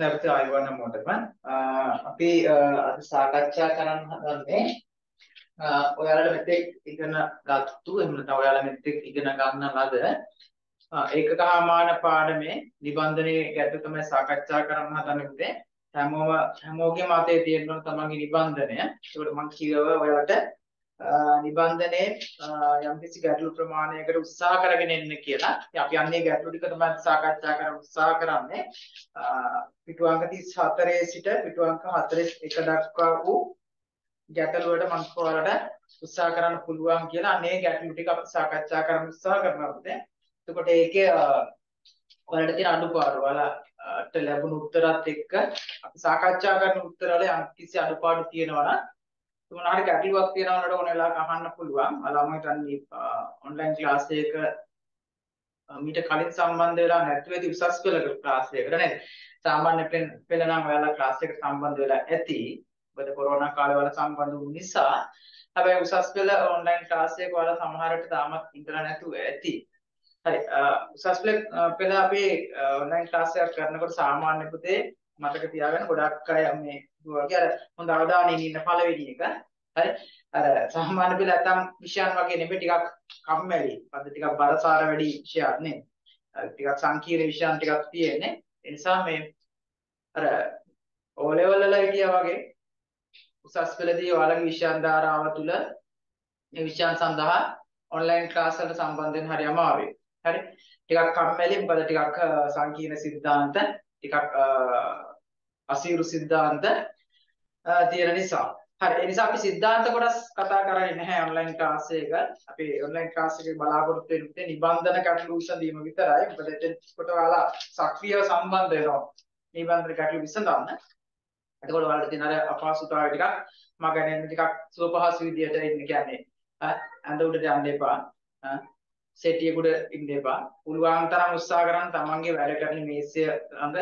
නැවත ආයුබෝවන් මොඩම අපි අද සාකච්ඡා කරන්න හදන්නේ ඔයාලට මෙතෙක් ඉගෙන ගත්තු එහෙම නැත්නම් ඔයාලා මෙතෙක් ඉගෙන ගන්න ලද ඒකකමාන පාඩමේ නිබන්ධනයේ ගැටලු තමයි සාකච්ඡා කරන්න හදන්නේ පුතේ. හැමෝගේම අතේ තියෙන තමන්ගේ නිබන්ධනය. ඒකට මම කියව ඔයාලට නිබන්ධනයේ යම්කිසි ගැටලු ප්‍රමාණයකට උත්සාහ කරගෙන එන්න කියලා. අපි අන්නේ ගැටලු ටික තමයි සාකච්ඡා කරන්න උත්සාහ කරන්නේ. පිටු අංක 34 සිට පිටු අංක 41 දක්වා වූ ගැටලු වලට මම ඔයාලට උත්සාහ කරන්න පුළුවන් කියලා අනේ ගැටලු ටික අපි සාකච්ඡා කරන්න උත්සාහ කරනවා. එතකොට ඒකේ ඔයාලට තියෙන අඩුපාඩු ඔයාලට ලැබුණු උත්තරات එක්ක අපි සාකච්ඡා කරන උත්තරවල යම්කිසි අඩුපාඩු තියෙනවා නම් මොනවාරි ගැටලුවක් තියෙනවා නේද ඕන වෙලාවක අහන්න පුළුවන්. ළමයිට ඔන්ලයින් ක්ලාස් එක මීට කලින් සම්බන්ධ වෙලා නැතුව ඇති උසස් පෙළ ක්ලාස් එකකට නේද? සාමාන්‍ය පෙළ නම් ඔයාලා ක්ලාස් එකට සම්බන්ධ වෙලා ඇති. මොකද කොරෝනා කාලේ වල සම්බන්ධ වුන නිසා. හැබැයි උසස් පෙළ ඔන්ලයින් ක්ලාස් එක ඔයාලා සමහරට තාමත් ඉඳලා නැතුව ඇති. හරි. උසස් පෙළ අපි ඔන්ලයින් ක්ලාස් එකක් කරනකොට සාමාන්‍ය පුතේ මතක තියාගන්න ගොඩක් අය මේ වගේ අර හොඳ අවධානයෙන් ඉන්න පළවෙනි එක. හරි. අර සාමාන්‍ය පෙළ නැත්තම් විෂයන් වගේ නෙමෙයි ටිකක් කම්මැලි. පද ටිකක් බරසාර වැඩි විෂයක් නේ. ටිකක් සංකීර්ණ විෂයන් ටිකක් තියෙන්නේ. ඒ නිසා මේ අර O level වල හිටියා වගේ උසස් පෙළදී ඔයාලගේ විෂයන් ධාරාව තුල මේ විෂයන් සඳහා ඔන්ලයින් ක්ලාස් වලට සම්බන්ධ වෙන්න හරි අමාරුයි. හරි. ටිකක් කම්මැලි මොකද ටිකක් සංකීර්ණ සිද්ධාන්ත ටිකක් අසීරු සිද්ධාන්ත තියෙන නිසා. හරි. ඒ නිසා අපි සිද්ධාන්ත කොටස් කතා කරන්නේ නැහැ ඔන්ලයින් ක්ලාස් එක. අපි ඔන්ලයින් ක්ලාස් එකේ බලාපොරොත්තු වෙන්නේ නිබන්ධන ගැටළු විසඳීම විතරයි. මොකද එතකොට ඔයාලා සක්‍රියව සම්බන්ධ වෙනවා. නිබන්ධන ගැටළු විසඳන්න. එතකොට ඔයාලට තියෙන අර අපහසුතාවය ටිකක් මගගෙන ටිකක් සුවපහසු විදියට ඉන්න කියන්නේ ඇඳ උඩට යන්න එපා. සෙටියෙ උඩ ඉන්න එපා. පුළුවන් තරම් උත්සාහ කරන් තමන්ගේ වැඩ කරන මේසය ළඟ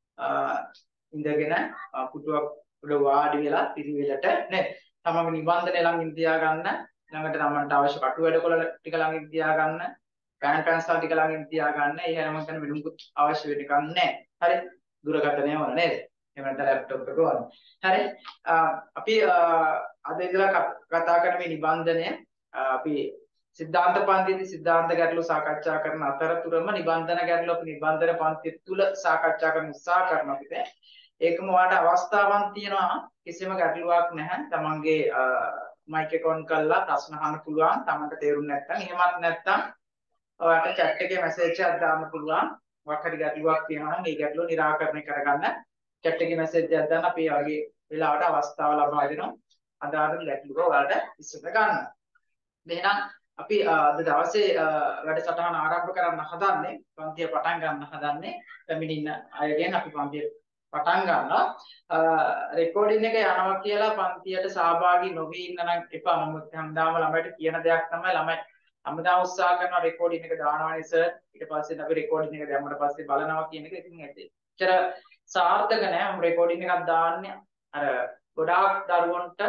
ඉඳගෙන පුටුවක් උඩ වාඩි වෙලා පිළිවෙලට නේ තමන්ගේ නිබන්ධනය ළඟින් තියා ගන්න. ළඟට තමන්ට අවශ්‍ය කටු වැඩකොළ ටික ළඟින් තියා ගන්න. පෑන් පැන්සල් ටික ළඟින් තියා ගන්න. ඒ හැම කෙනෙකුට වෙනුකුත් අවශ්‍ය වෙන්නේ නැහැ. හරි. දුරකථනය වල නේද? එහෙම නැත්නම් ලැප්ටොප් එක වල. හරි. අපි අද ඉඳලා කතා කරන මේ නිබන්ධනය අපි සිද්ධාන්ත පන්තියේදී සිද්ධාන්ත ගැටලු සාකච්ඡා කරන අතරතුරම නිබන්ධන ගැටලු අපි නිබන්ධන පන්තිය තුල සාකච්ඡා කරන්න උත්සාහ කරනවා අපිට. ඒකම ඔයාලට අවස්ථාවක් තියෙනවා කිසිම ගැටලුවක් නැහැ. තමන්ගේ මයික් එක ඔන් කරලා ප්‍රශ්න අහන්න පුළුවන්. තමන්ට තේරුන්නේ නැත්නම් එහෙමත් නැත්නම් ඔයාලට chat එකේ මැසේජ් එකක් දාන්න පුළුවන්. මොකක් හරි ගැටලුවක් තියෙනවා නම් ඒ ගැටලුව निराකරණය කරගන්න chat එකේ මැසේජ් එකක් දාන්න අපි වගේ වෙලාවට අවස්ථාව ලබා දෙනවා. අදාළ ගැටලුව ඔයාලට ඉස්සර ගන්න. එහෙනම් අපි අද දවසේ වැඩසටහන ආරම්භ කරන්න හදන්නේ පන්තිය පටන් ගන්න හදන්නේ පැමිණින්න අයගෙන් අපි පන්තිය පටන් ගන්නවා රෙකෝඩින් එක යනවා කියලා පන්තියට සහභාගී නොවී ඉන්න නම් එපා මම හැමදාම ළමයිට කියන දෙයක් තමයි ළමයි හැමදාම උත්සාහ කරනවා රෙකෝඩින් එක දානවනේ සර් ඊට පස්සේ අපි රෙකෝඩින් එක දැම්මට පස්සේ බලනවා කියන එක ඉතින් ඇත්තට සාර්ථක නෑ මම රෙකෝඩින් එකක් දාන්නේ අර ගොඩාක් දරුවන්ට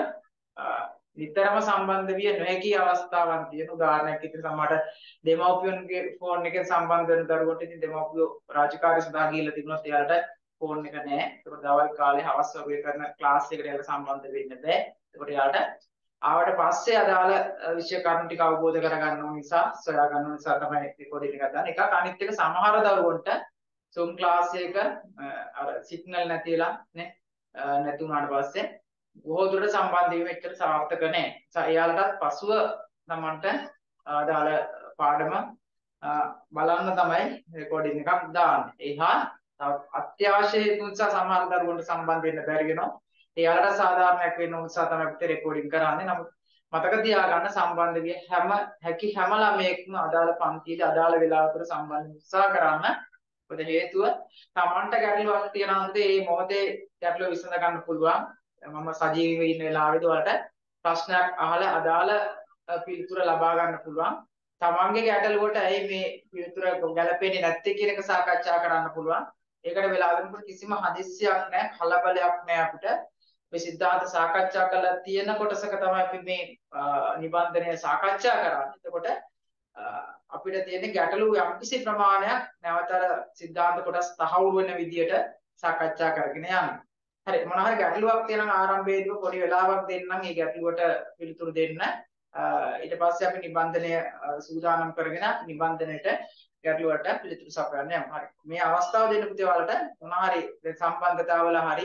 නිතරම සම්බන්ධ විය නොහැකි අවස්ථාවක් තියෙන උදාහරණයක් විදිහට සමහරට දෙමව්පියන්ගේ ෆෝන් එකෙන් සම්බන්ධ වෙන දරුවන්ට ඉතින් දෙමව්පියෝ රාජකාරී සඳහා ගිහිල්ලා තිබුණොත් එයාලට ෆෝන් එක නැහැ. ඒකට දවල් කාලේ හවස් වගේ කරන ක්ලාස් එකකට එයාලා සම්බන්ධ වෙන්න බෑ. ඒකට එයාලට ආවට පස්සේ අදාළ විෂය කරුණු ටික අවබෝධ කරගන්න ඕන නිසා සොයා ගන්න ඕන නිසා තමයි රෙකෝඩින් එකක් දාන්නේ. එකක් අනිත් එක සමහර දරුවන්ට Zoom ක්ලාස් එක අර සිග්නල් නැතිලා නේ නැති වුණාට පස්සේ බොහෝ දුරට සම්බන්ධ වීම එච්චර සාර්ථක නැහැ. එයාලටත් පසුව තමන්ට අදාළ පාඩම බලන්න තමයි රෙකෝඩින් එකක් දාන්නේ. එහා අත්‍යවශ්‍ය හේතු නිසා සමහර දරුවන්ට සම්බන්ධ වෙන්න බැරි වෙනවා. එයාලට සාධාරණයක් වෙන්න උන නිසා තමයි අපිට රෙකෝඩින් කරන්නේ. නමුත් මතක තියාගන්න සම්බන්ධ විය හැම ළමයෙක්ම අදාළ පන්තියේ අදාළ වෙලාවට සම්බන්ධ උත්සාහ කරන්න. මොකද හේතුව තමන්ට ගැටලුවක් තියෙනවා නම් ඒ මොහොතේ ගැටලුව විසඳ ගන්න පුළුවන්. මම සජීවීව ඉන්න වෙලාවෙදී ඔයාලට ප්‍රශ්නයක් අහලා අදාළ පිළිතුර ලබා ගන්න පුළුවන්. තමන්ගේ ගැටලුවට ඇයි මේ පිළිතුර ගැලපෙන්නේ නැත්තේ කියන එක සාකච්ඡා කරන්න පුළුවන්. ඒකට වෙලා වෙනකොට කිසිම හදිස්සියක් නැහැ, කලබලයක් නැහැ අපිට. මේ සිද්ධාන්ත සාකච්ඡා කරලා තියෙන කොටසක තමයි අපි මේ නිබන්ධනය සාකච්ඡා කරන්නේ. එතකොට අපිට තියෙන ගැටලු යම්කිසි ප්‍රමාණයක් නැවතර සිද්ධාන්ත කොටස් තහවුරු වෙන විදියට සාකච්ඡා කරගෙන යන්න. හරි මොනවා හරි ගැටලුවක් තියෙනවා ආරම්භයේදී පොඩි වෙලාවක් දෙන්නම් මේ ගැටලුවට පිළිතුරු දෙන්න. ඊට පස්සේ අපි නිබන්ධනය සූදානම් කරගෙන නිබන්ධනයට ගැටලුවට පිළිතුරු සපයන්න යමු. හරි. මේ අවස්ථාව දෙන්න පුතේ ඔයාලට මොනවා හරි සම්බන්ධතාවල හරි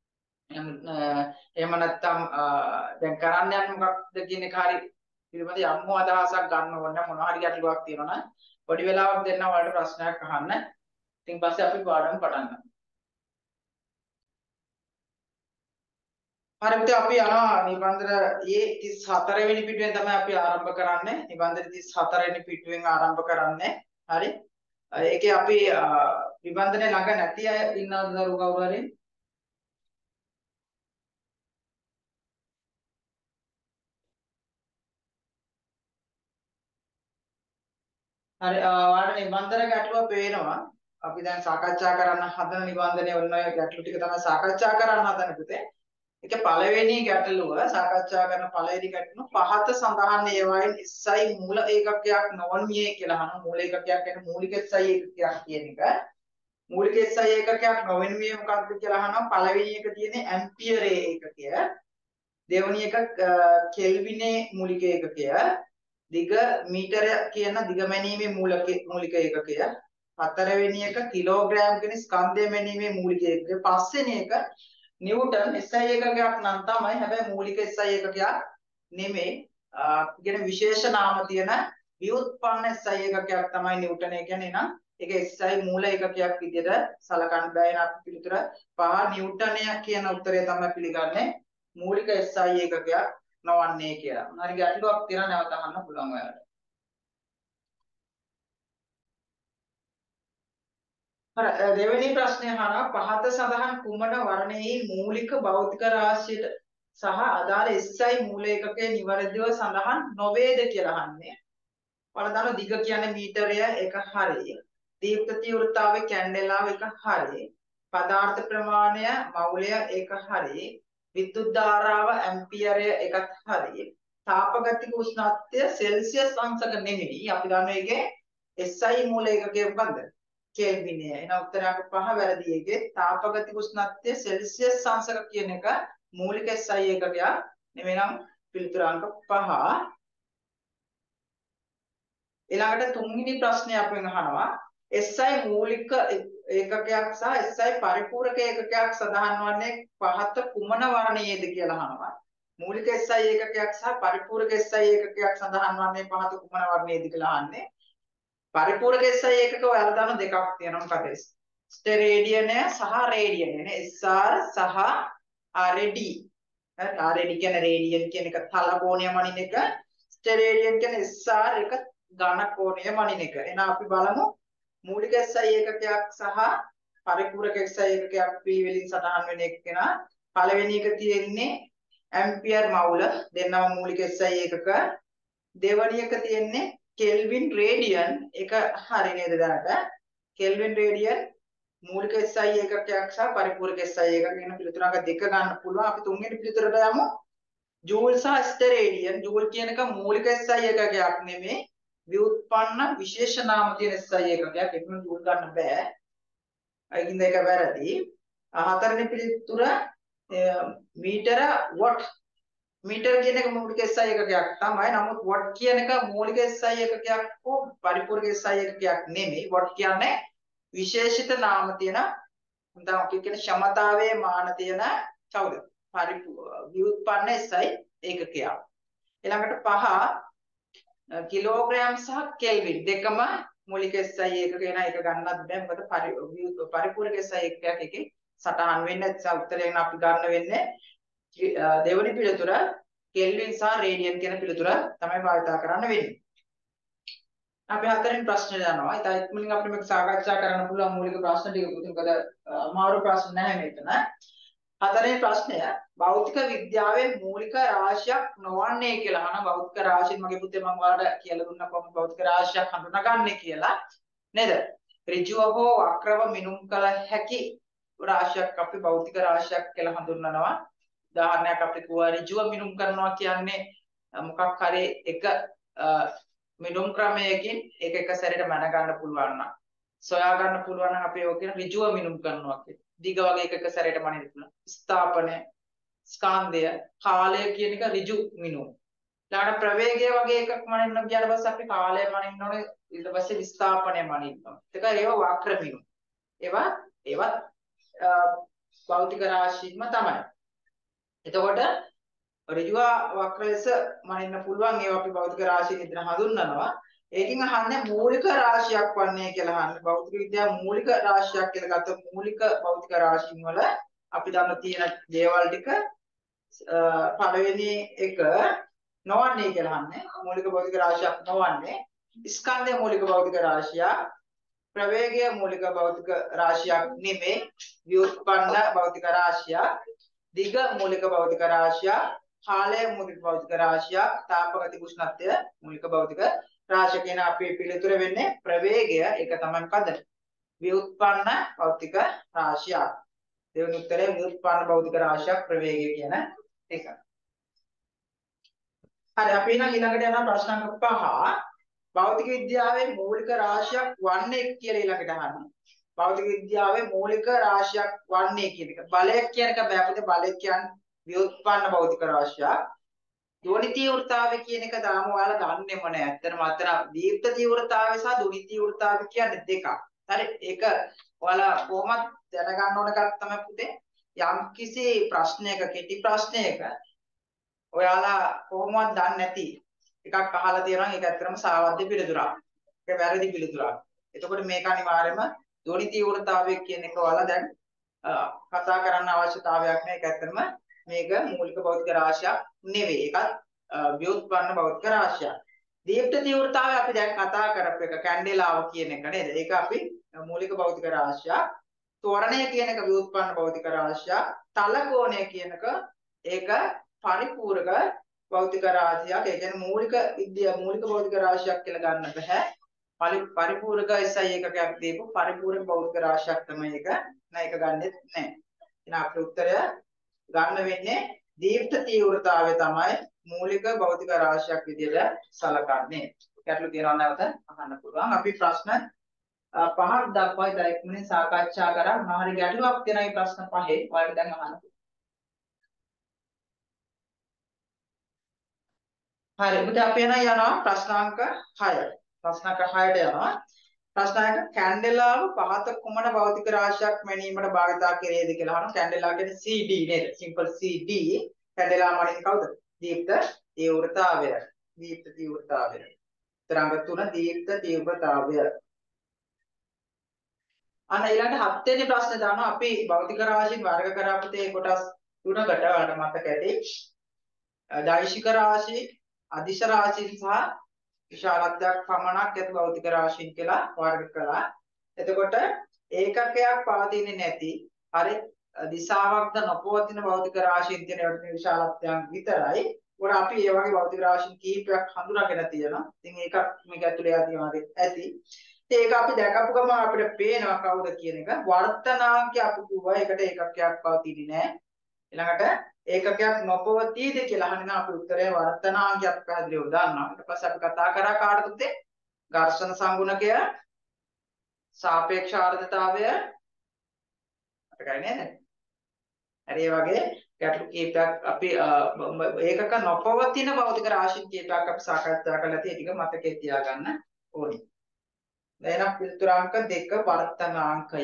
එහෙම නැත්නම් දැන් කරන්න යන්නේ මොකක්ද කියන එක හරි පිළිබඳ යම් අදහසක් ගන්න ඕන මොනවා හරි ගැටලුවක් තියෙනවා නම් පොඩි වෙලාවක් දෙන්න ඔයාලට ප්‍රශ්නයක් අහන්න. ඉතින් පස්සේ අපි පාඩම පටන් ගමු. හරි පුතේ අපි යනවා නිබන්ධන ඒ 34 වෙනි පිටුවෙන් තමයි අපි ආරම්භ කරන්නේ. නිබන්ධන 34 වෙනි පිටුවෙන් ආරම්භ කරන්නේ. හරි. ඒකේ අපි නිබන්ධනේ ළඟ නැති අය ඉන්නවද දරුවෝ කවුරු හරි? හරි ඔයාලට නිබන්ධන ගැටලුව පේනවා. අපි දැන් සාකච්ඡා කරන්න හදන නිබන්ධනයේ ඔන්න ඔය ගැටලු ටික තමයි සාකච්ඡා කරන්න හදන පුතේ. ඒක පළවෙනි ගැටලුව සාකච්ඡා කරන පළවෙනි ගැටලුව පහත සඳහන් ඒවායින් SI මූල ඒකකයක් නොවන්නේ කියලා අහන මූල ඒකකයක් කියන්නේ මූලික SI ඒකකයක් කියන එක. මූලික SI ඒකකයක් නොවන්නේ මොකක්ද කියලා අහනවා. පළවෙනි එක තියෙන්නේ ඇම්පියර් ඒකකය. දෙවෙනි එක කෙල්විනේ මූලික ඒකකය. දිග මීටර කියන දිගමැනීමේ මූලික ඒකකය. හතරවෙනි එක කිලෝග්‍රෑම් කියන ස්කන්ධය මැනීමේ මූලික ඒකකය. පස්වෙනි එක නිව්ටන් SI ඒකකයක් නම් තමයි. හැබැයි මූලික SI ඒකකයක් නෙමෙයි. කියන විශේෂ නාම තියෙන ව්‍යුත්පන්න SI ඒකකයක් තමයි නිව්ටන්. ඒ කියන්නේ නම් ඒක SI මූල ඒකකයක් විදිහට සලකන්න බෑ. එන අපි පිළිතුර 5 නිව්ටනය කියන උත්තරය තමයි පිළිගන්නේ. මූලික SI ඒකකයක් නොවන්නේ කියලා. හරි ගැටලුවක් තියෙනවා නැවත අහන්න පුළුවන් ඔයාලට. හරි දෙවෙනි ප්‍රශ්නය අහනවා පහත සඳහන් කුමන වර්ණයේ මූලික භෞතික රාශියට සහ අදාළ SI මූල ඒකකයේ නිවැරදිව සඳහන් නොවේද කියලා අහන්නේ. වලදාන දිග කියන්නේ මීටරය එක හරිය. දීප්ත තීව්‍රතාවයේ කැන්ඩෙලාව එක හරිය. පදාර්ථ ප්‍රමාණය මවුලය එක හරිය. විද්‍යුත් ධාරාව ඇම්පියරය එකක් හරිය. තාපගතික උෂ්ණත්වය සෙල්සියස් අංශක නෙමෙයි. අපි දන්නවා ඒකේ SI මූල ඒකකය මොකද්ද? කෙල්විනය. එන උත්තරයක් 5 වැරදි. ඒකේ තාපගතික උෂ්ණත්වය සෙල්සියස් අංශක කියන එක මූලික SI ඒකකයක් නෙමෙයි නම් පිළිතුර අංක 5. ඊළඟට තුන්වෙනි ප්‍රශ්නය අපෙන් අහනවා SI මූලික ඒකකයක් සහ SI පරිපූර්ණක ඒකකයක් සඳහන් වන්නේ පහත කුමන වර්ණයේද කියලා අහනවා. මූලික SI ඒකකයක් සහ පරිපූර්ණක SI ඒකකයක් සඳහන් වන්නේ පහත කුමන වර්ණයේද කියලා අහන්නේ. පරිපූර්ණක SI ඒකක ඔයාලා දාන දෙකක් තියෙනවා. මොකද? ස්ටෙරේඩියනය සහ රේඩියනය නේ. SR සහ RD. RD කියන්නේ රේඩියන් කියන එක තලකෝණය මනින එක. ස්ටෙරේඩියන් කියන්නේ SR එක ඝන කෝණය මනින එක. එහෙනම් අපි බලමු මූලික SI ඒකකයක් සහ පරිපූර්ණක SI ඒකකයක් P වලින් සටහන් වෙන එක කෙනා පළවෙනි එක තියෙන්නේ ඇම්පියර් මවුල දෙන්නම මූලික SI ඒකක. දෙවෙනි එක තියෙන්නේ කෙල්වින් රේඩියන් එක හරි නේද දැනට කෙල්වින් රේඩියන් මූලික SI ඒකකයක් සහ පරිපූර්ණක SI ඒකක කියන පිළිතුරක දෙක ගන්න පුළුවන්. අපි තුන්වෙනි පිළිතුරට යමු. ජූල් සහ ස්ටෙරේඩියන්. ජූල් කියන එක මූලික SI ඒකකයක් නෙමෙයි. ව්‍යුත්පන්න විශේෂ නාම තියෙන SI ඒකකයක්. ඒකම ජූල් ගන්න බෑ. අයිකින්ද ඒක වැරදි. හතරවෙනි පිළිතුර මීටර වොට්. මීටර කියන එක මූලික SI ඒකකයක් තමයි. නමුත් වොට් කියන එක මූලික SI ඒකකයක් හෝ පරිපූර්ණක SI ඒකකයක් නෙමෙයි. වොට් කියන්නේ විශේෂිත නාම තියෙන උදාහරණයක් අපි කියන ක්ෂමතාවයේ මාන තියෙන කවුද? ව්‍යුත්පන්න SI ඒකකයක්. ඊළඟට 5 කිලෝග්‍රෑම් සහ කෙල්වින් දෙකම මූලික SI ඒකක වෙන එක ගන්නත් බෑ. මොකද පරිපූර්ණක SI ඒකකයක් එකේ සටහන් වෙන්නේ නැත්නම් උත්තරයෙන් අපි ගන්න වෙන්නේ දෙවෙනි පිළිතුර කෙල්වින් සහ රේඩියන් කියන පිළිතුර තමයි භාවිත කරන්න වෙන්නේ. අපි හතරෙන් ප්‍රශ්න යනවා. ඉතින් ඉක්මනින් අපිට මේක සාකච්ඡා කරන්න පුළුවන් මූලික ප්‍රශ්න ටික පුතේ. මොකද අමාරු ප්‍රශ්න නැහැ මෙතන. හතරේ ප්‍රශ්නය භෞතික විද්‍යාවේ මූලික රාශියක් නොවන්නේ කියලා අහන භෞතික රාශිය මගේ පුතේ මම ඔයාලට කියලා දුන්නා කොහොමද භෞතික රාශියක් හඳුනාගන්නේ කියලා නේද? ඍජුව හෝ වක්‍රව මිනුම් කළ හැකි රාශියක් අපි භෞතික රාශියක් කියලා හඳුන්වනවා. උදාහරණයක් අපි කිව්වා ඍජුව මිනුම් කරනවා කියන්නේ මොකක් හරි එක මිනුම් ක්‍රමයකින් එක සැරේට මැන ගන්න පුළුවන් නම් සොයා ගන්න පුළුවන් නම් අපි ඔය කියන ඍජුව මිනුම් කරනවා කියලා. දිග වගේ එකක සැරේට මනින්න පුළුවන්. ස්ථාපනය, ස්කන්ධය, කාලය කියන එක ඍජු මිනුම්. ඊළඟට ප්‍රවේගය වගේ එකක් මනින්න ගියාට පස්සේ අපි කාලය මනින්න ඕනේ. ඊට පස්සේ විස්ථාපනය මනින්න ඕනේ. ඒක ඒවා වක්‍ර මිනුම්. ඒවා භෞතික රාශියක්ම තමයි. එතකොට ඍජුව වක්‍ර ලෙස මනින්න පුළුවන් ඒවා අපි භෞතික රාශිය විදිහට හඳුන්වනවා. ඒකෙන් අහන්නේ මූලික රාශියක් වන්නේ කියලා අහන්නේ. භෞතික විද්‍යාව මූලික රාශියක් කියලා ගත්ත මූලික භෞතික රාශීන් වල අපි දන්න තියෙන දේවල් ටික පළවෙනි එක නොවන්නේ කියලා අහන්නේ. මූලික භෞතික රාශියක් නොවන්නේ. ස්කන්ධය මූලික භෞතික රාශියක්. ප්‍රවේගය මූලික භෞතික රාශියක් නෙමෙයි. ව්‍යුත්පන්න භෞතික රාශියක්. දිග මූලික භෞතික රාශියක්. කාලය මූලික භෞතික රාශියක්. තාපගති උෂ්ණත්වය මූලික භෞතික රාශිය කියන අපේ පිළිතුර වෙන්නේ ප්‍රවේගය. ඒක තමයි මොකද? ව්‍යුත්පන්න භෞතික රාශියක්. දෙවෙනි උත්තරේ ව්‍යුත්පන්න භෞතික රාශියක් ප්‍රවේගය කියන එක. හරි අපි ඊළඟට යනවා ප්‍රශ්න අංක 5. භෞතික විද්‍යාවේ මූලික රාශියක් වන්නේ කියලා ඊළඟට අහනවා. භෞතික විද්‍යාවේ මූලික රාශියක් වන්නේ කියන එක. බලයක් කියන එක බෑපොතේ බලය කියන්නේ ව්‍යුත්පන්න භෞතික රාශියක්. ධ්වනි තීව්‍රතාවය කියන එක දාම ඔයාලා දන්නේම නැහැ. ඇත්තටම අතන දීප්ත තීව්‍රතාවය සහ ධ්වනි තීව්‍රතාවය කියන්නේ දෙකක්. හරි ඒක ඔයාලා කොහොමද දැනගන්න ඕන එකක් තමයි පුතේ. යම් කිසි ප්‍රශ්නයක කෙටි ප්‍රශ්නයක ඔයාලා කොහොමවත් දන්නේ නැති එකක් අහලා තියෙනවා. ඒක ඇත්තටම සාවද්‍ය පිළිතුරක්. ඒක වැරදි පිළිතුරක්. එතකොට මේක අනිවාර්යයෙන්ම ධ්වනි තීව්‍රතාවය කියන එක ඔයාලා දැන් කතා කරන්න අවශ්‍යතාවයක් නැහැ. ඒක ඇත්තටම මේක මූලික භෞතික රාශියක් නෙවෙයි. ඒකත් ව්‍යුත්පන්න භෞතික රාශියක්. දීප්ත තීව්‍රතාවය අපි දැන් කතා කරපු එක කැන්ඩෙලාව කියන එක නේද? ඒක අපි මූලික භෞතික රාශියක්. ත්වරණය කියන එක ව්‍යුත්පන්න භෞතික රාශියක්. තලකෝණය කියන එක ඒක පරිපූර්ණක භෞතික රාශියක්. ඒ කියන්නේ මූලික භෞතික රාශියක් කියලා ගන්න බෑ. පරිපූර්ණක SI එකකයක් දීපු පරිපූර්ණ භෞතික රාශියක් තමයි ඒක. නෑ ඒක ගන්නෙත් නෑ. එහෙනම් අපේ උත්තරය ගන්න වෙන්නේ දීප්ත තීව්‍රතාවය තමයි මූලික භෞතික රාශියක් විදිහට සලකන්නේ. ගැටලු තියෙනවා නැවත අහන්න පුළුවන්. අපි ප්‍රශ්න 5ක් දක්වා ඉදිරියෙන් සාකච්ඡා කරා. මොනවා හරි ගැටලුවක් තියෙනවා මේ ප්‍රශ්න 5. ඔයාලට දැන් අහන්න. හරි. පුතේ අපි යනවා ප්‍රශ්නාංක 6. ප්‍රශ්නාංක 6ට යනවා. ප්‍රශ්නාංක කැන්ඩෙලාව පහත කුමන භෞතික රාශියක් මැනීමට භාවිතා කෙරේද කියලා අහනවා. කැන්ඩෙලා කියන්නේ CD නේද? Simple CD. කැන්ඩෙලා මනින් කවුද? දීප්ත තීව්‍රතාවය. දීප්ත තීව්‍රතාවය. තරංග 3 දීප්ත තීව්‍රතාවය. අන්න ඊළඟ 7 වෙනි ප්‍රශ්නේ දානවා. අපි භෞතික රාශීන් වර්ග කරා පුතේ කොටස් 3කට ඔයාලට මතක ඇති. දෛශික රාශී, අදිශ රාශීන් සහ විශාලත්වයක් පමණක් ඇති භෞතික රාශීන් කියලා වර්ග කළා. එතකොට ඒකකයක් පවතින්නේ නැති, හරි දිශාවක්ද නොපවතින භෞතික රාශීන් තියෙන ඒවට විශාලත්වයන් විතරයි. ඒකට අපි මේ වගේ භෞතික රාශීන් කීපයක් හඳුනාගෙන තියෙනවා. ඉතින් ඒකක් මේක ඇතුලේ යදිනවා ඇති. ඒක අපි දැකපු ගමන් අපිට පේනවා කවුද කියන එක. වර්තනාංකය අපි කිව්වා ඒකට ඒකකයක් පවතින්නේ නැහැ. ඊළඟට ඒකකයක් නොපවතීද කියලා අහන්න අපි උත්තරේ වර්තනාංකයක් පැහැදිලිව දාන්නවා. ඊට පස්සේ අපි කතා කරා කාටද උත්තේ? ඝර්ෂණ සංගුණකය, සාපේක්ෂ ආර්ද්‍රතාවය අපිටයි නේද? හරි ඒ වගේ ගැටලු කීපයක් අපි ඒකක නොපවතින භෞතික රාශීන් කීපයක් අපි සාකච්ඡා කළා. ඒ ටික මතකේ තියාගන්න ඕනේ. දැන් පිළිතුරාංක 2 වර්තනාංකය.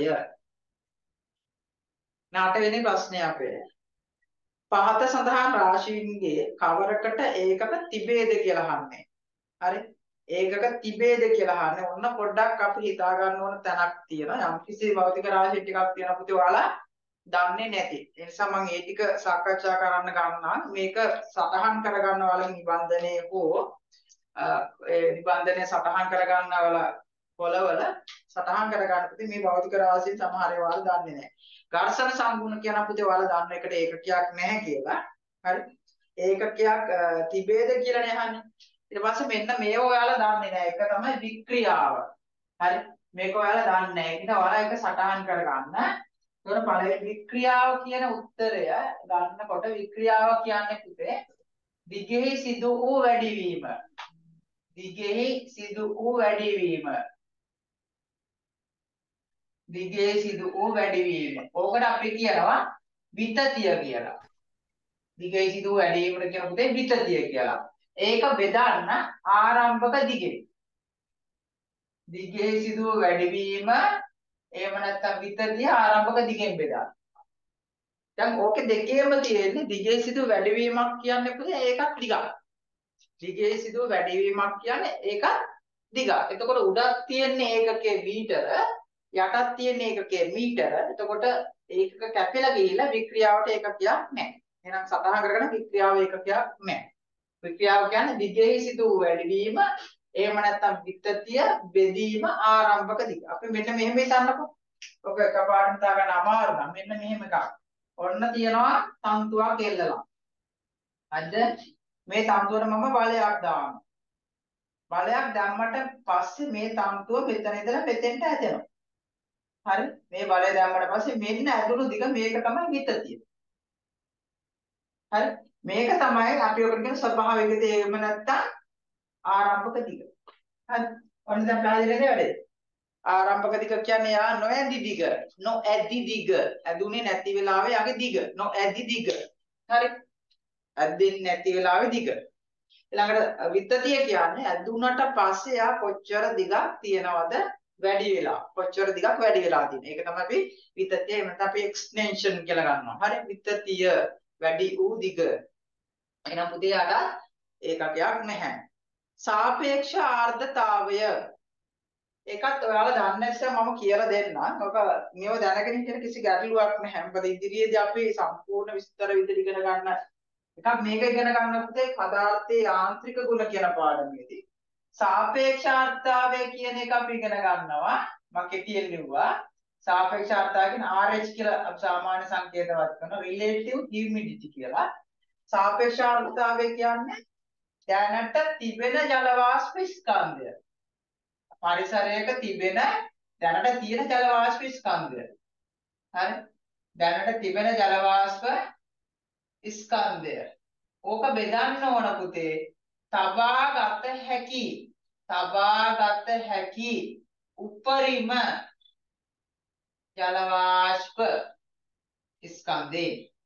8 වෙනි ප්‍රශ්නේ අපේ. පහත සඳහන් රාශීන්ගේ කවරකට ඒකක තිබේද කියලා අහන්නේ. හරි? ඒකක තිබේද කියලා අහන්නේ. ඔන්න පොඩ්ඩක් අපි හිතා ගන්න ඕන තැනක් තියෙනවා. යම් කිසි භෞතික රාශි ටිකක් තියෙනවා පුතේ ඔයාලා දන්නේ නැති. ඒ නිසා මම මේ ටික සාකච්ඡා කරන්න ගන්නවා. මේක සටහන් කරගන්න ඔයාලගේ නිබන්ධනයේ හෝ ඒ නිබන්ධනයේ සටහන් කරගන්න ඔයාලා පොළවල සටහන් කරගන්න පුතේ මේ භෞතික රාශීන් සමහර ඒවා දන්නේ නැහැ. ඝර්ෂණ සංගුණ කියන පුතේ ඔයාලා දන්න එකට ඒකකයක් නැහැ කියලා. හරි? ඒකකයක් තිබේද කියලා නේ අහන්නේ. ඊට පස්සේ මෙන්න මේව ඔයාලා දන්නේ නැහැ. ඒක තමයි වික්‍රියාව. හරි? මේක ඔයාලා දන්නේ නැහැ. ඒක ඔයාලා එක සටහන් කරගන්න. ඒතකොට පළවෙනි වික්‍රියාව කියන උත්තරය ගන්නකොට වික්‍රියාව කියන්නේ පුතේ දිගෙහි සිදු වූ වැඩිවීම. දිගෙහි සිදු වූ වැඩිවීම. දිගේ සිදු වූ වැඩිවීම. ඕකට අපි කියනවා විතතිය කියලා. දිගේ සිදු වූ වැඩිවීමට කියන පුතේ විතතිය කියලා. ඒක බෙදන්න ආරම්භක දිගේ. දිගේ සිදු වූ වැඩිවීම එහෙම නැත්නම් විතතිය ආරම්භක දිගෙන් බෙදන්න. දැන් ඕකේ දෙකේම තියෙන්නේ දිගේ සිදු වැඩිවීමක් කියන්නේ පුතේ ඒකත් දිගක්. දිගේ සිදු වැඩිවීමක් කියන්නේ ඒකත් දිගක්. එතකොට උඩක් තියෙන්නේ ඒකකයේ මීටර, යටත් තියෙන්නේ ඒකකයේ මීටර. එතකොට ඒකක කැපිලා ගිහිල්ලා වික්‍රියාවට ඒකකයක් නැහැ. එහෙනම් සටහන් කරගෙන වික්‍රියාව ඒකකයක් නැහැ. වික්‍රියාව කියන්නේ දිගේ සිදු වැඩිවීම එහෙම නැත්නම් විතතිය බෙදීම ආරම්භක දිග. අපි මෙන්න මෙහෙම හිතන්නකෝ. ඔක එකපාරට හිතා ගන්න අමාරු නම් මෙන්න මෙහෙම එකක්. ඔන්න තියනවා තන්තුවක් එල්ලලා. හරිද? මේ තන්තුවට මම බලයක් දානවා. බලයක් දැම්මට පස්සේ මේ තන්තුව මෙතන ඉඳලා මෙතෙන්ට ඇදෙනවා. හරි? මේ බලය දැම්මට පස්සේ මෙන්න ඇදුණු දිග මේක තමයි විතතිය. හරි? මේක තමයි අපි ඔකට කියන ස්වභාවික දේ එහෙම නැත්නම් ආරම්භක දිග. හරි? ඔන්න දැන් පැහැදිලිද වැඩේ? ආරම්භක දිග කියන්නේ යා නොඇදි දිග. නොඇදි දිග. ඇදුනේ නැති වෙලාවේ යගේ දිග. නොඇදි දිග. හරි? ඇදෙන්නේ නැති වෙලාවේ දිග. ඊළඟට විතතිය කියන්නේ ඇදුනට පස්සේ යා කොච්චර දිගක් තියනවද වැඩි වෙලා. කොච්චර දිගක් වැඩි වෙලා තියෙන. ඒක තමයි අපි විතතිය එහෙම නැත්නම් අපි එක්ස්ටෙන්ෂන් කියලා ගන්නවා. හරි? විතතිය වැඩි වූ දිග. එහෙනම් පුතේ අර ඒකකයක් නැහැ. සාපේක්ෂ ආර්ද්‍රතාවය ඒකත් ඔයාලා දන්නේ නැත්නම් මම කියලා දෙන්නම්. ඔක මේව දැනගෙන ඉන්න කිසි ගැටලුවක් නැහැ. මොකද ඉදිරියේදී අපි සම්පූර්ණ විස්තර විදිහට ඉගෙන ගන්න එකක් මේක ඉගෙන ගන්න පුතේ පදාර්ථයේ යාන්ත්‍රික ගුණ කියන පාඩමේදී. සාපේක්ෂාර්ථතාවය කියන එක අපි ඉගෙන ගන්නවා. මම කෙටියෙන් ලිව්වා. සාපේක්ෂාර්ථතාවය කියන්නේ RH කියලා අපි සාමාන්‍ය සංකේතවත් කරන relative humidity කියලා. සාපේක්ෂාර්ථතාවය කියන්නේ දැනට තිබෙන ජල වාෂ්ප ස්කන්ධය. පරිසරයක තිබෙන දැනට තියෙන ජල වාෂ්ප ස්කන්ධය. හරි? දැනට තිබෙන ජල වාෂ්ප ස්කන්ධය. ඕක බෙදන්න ඕන පුතේ. තබාගත හැකි උපරිම ජල වාෂ්ප ස්කන්ධේ.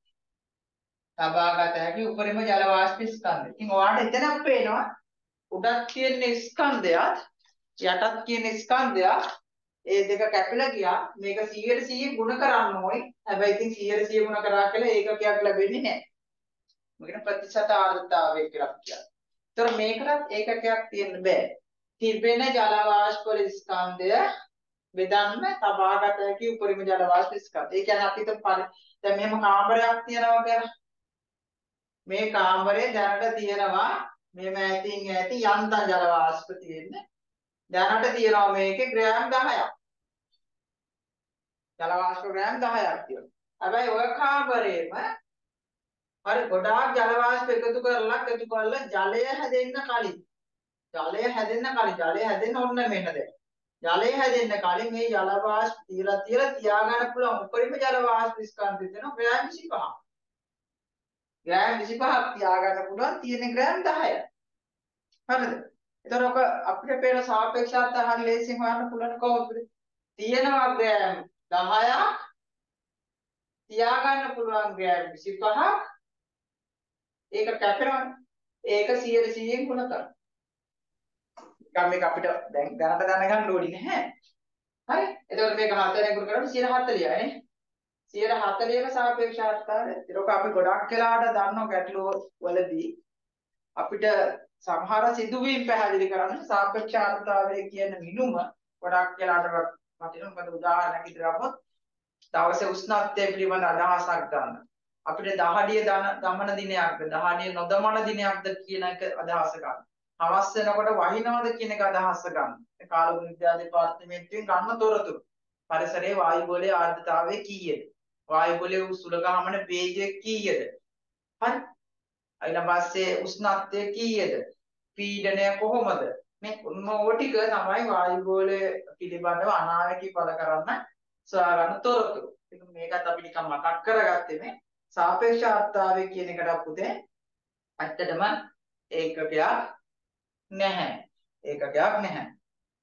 තබාගත හැකි උපරිම ජල වාෂ්ප ස්කන්ධය. ඉතින් ඔයාලට එතනක් පේනවා උඩක් තියෙන ස්කන්ධයත් යටත් කියන ස්කන්ධයක් ඒ දෙක කැපිලා ගියා මේක 100% ගුණ කරන්න ඕයි. හැබැයි ඉතින් 100% ගුණ කරා කියලා ඒකකයක් ලැබෙන්නේ නැහැ. මේකට ප්‍රතිශත ආර්ද්‍රතාවය කියලා කියනවා. ඒතර මේකටත් ඒකකයක් තියෙන්න බෑ. තිබෙන ජල වාෂ්ප ස්කන්ධය බෙදන්න තබාගත හැකි උපරිම ජල වාෂ්ප ස්කන්ධය. ඒ කියන්නේ අපි දැන් මෙහෙම කාමරයක් තියනවා කියලා. මේ කාමරේ දැනට තියෙනවා මේ ඈතින් ඈති යන්තම් ජල වාෂ්ප තියෙන්නේ. දැනට තියෙනවා මේකේ ග්‍රෑම් 10ක්. ජල වාෂ්ප ග්‍රෑම් 10ක් තියෙනවා. හැබැයි ඔය කාමරේම හරි ගොඩාක් ජල වාෂ්ප එකතු කරලා ජලය හැදෙන්න කලින් ජලය හැදෙන්න ඕන මෙන්න දැන්. ජලය හැදෙන්න කලින් මේ ජල වාෂ්ප තියලා තියාගන්න පුළුවන් උපරිම ජල වාෂ්ප ස්කන්ධය තියෙනවා ග්‍රෑම් 25ක්. ග්‍රෑම් 25ක් තියාගන්න පුළුවන් තියෙන ග්‍රෑම් 10යි. හරිද? එතකොට අපිට පේන සාපේක්ෂතාවය හරිය ලේසියෙන් හොයන්න පුළුවන් කොහොමද? තියෙනවා ග්‍රෑම් 10ක් තියාගන්න පුළුවන් ග්‍රෑම් 25ක් ඒක කැපෙනවනේ. ඒක 100%න් ගුණ කරනවා. මේක අපිට දැන් දැනට දැනගන්න ඕනේ නැහැ. හරි? එතකොට මේක 4ෙන් ගුණ කරනකොට 140යි නේ. 140ක සාපේක්ෂතාවය. ඒක අපි ගොඩක් වෙලාවට දන්නව ගැටලුව වලදී අපිට සමහර සිදුවීම් පැහැදිලි කරන්න සාපේක්ෂතාවය කියන මිනුම ගොඩක් වෙලාවට වටිනවා. මොකද උදාහරණයක් විදිහට ගමොත් දවසේ උෂ්ණත්වය පිළිබඳ අදහසක් ගන්න. අපිට දහඩිය දමන දිනයක්ද දහඩිය නොදමන දිනයක්ද කියන එක අදහස ගන්න. හවස් වෙනකොට වහිනවද කියන එක අදහස ගන්න. ඒ කාලගුණ විද්‍යා දෙපාර්තමේන්තුවෙන් ගන්න තොරතුරු. පරිසරයේ වායු ගෝලයේ ආර්ද්‍රතාවය කීයද? වායු ගෝලයේ උසුලගමන වේගය කීයද? හරි? ඊට පස්සේ උෂ්ණත්වය කීයද? පීඩනය කොහොමද? මේ ඕ ටික තමයි වායු ගෝලය පිළිබඳව අනාවැකි පළ කරන්න සොයාගන්න තොරතුරු. ඒක මේකත් අපි නිකන් මතක් කරගත්තේ මේ සාපේක්ෂතාවය කියන එකට පුතේ ඇත්තටම ඒකකයක් නැහැ.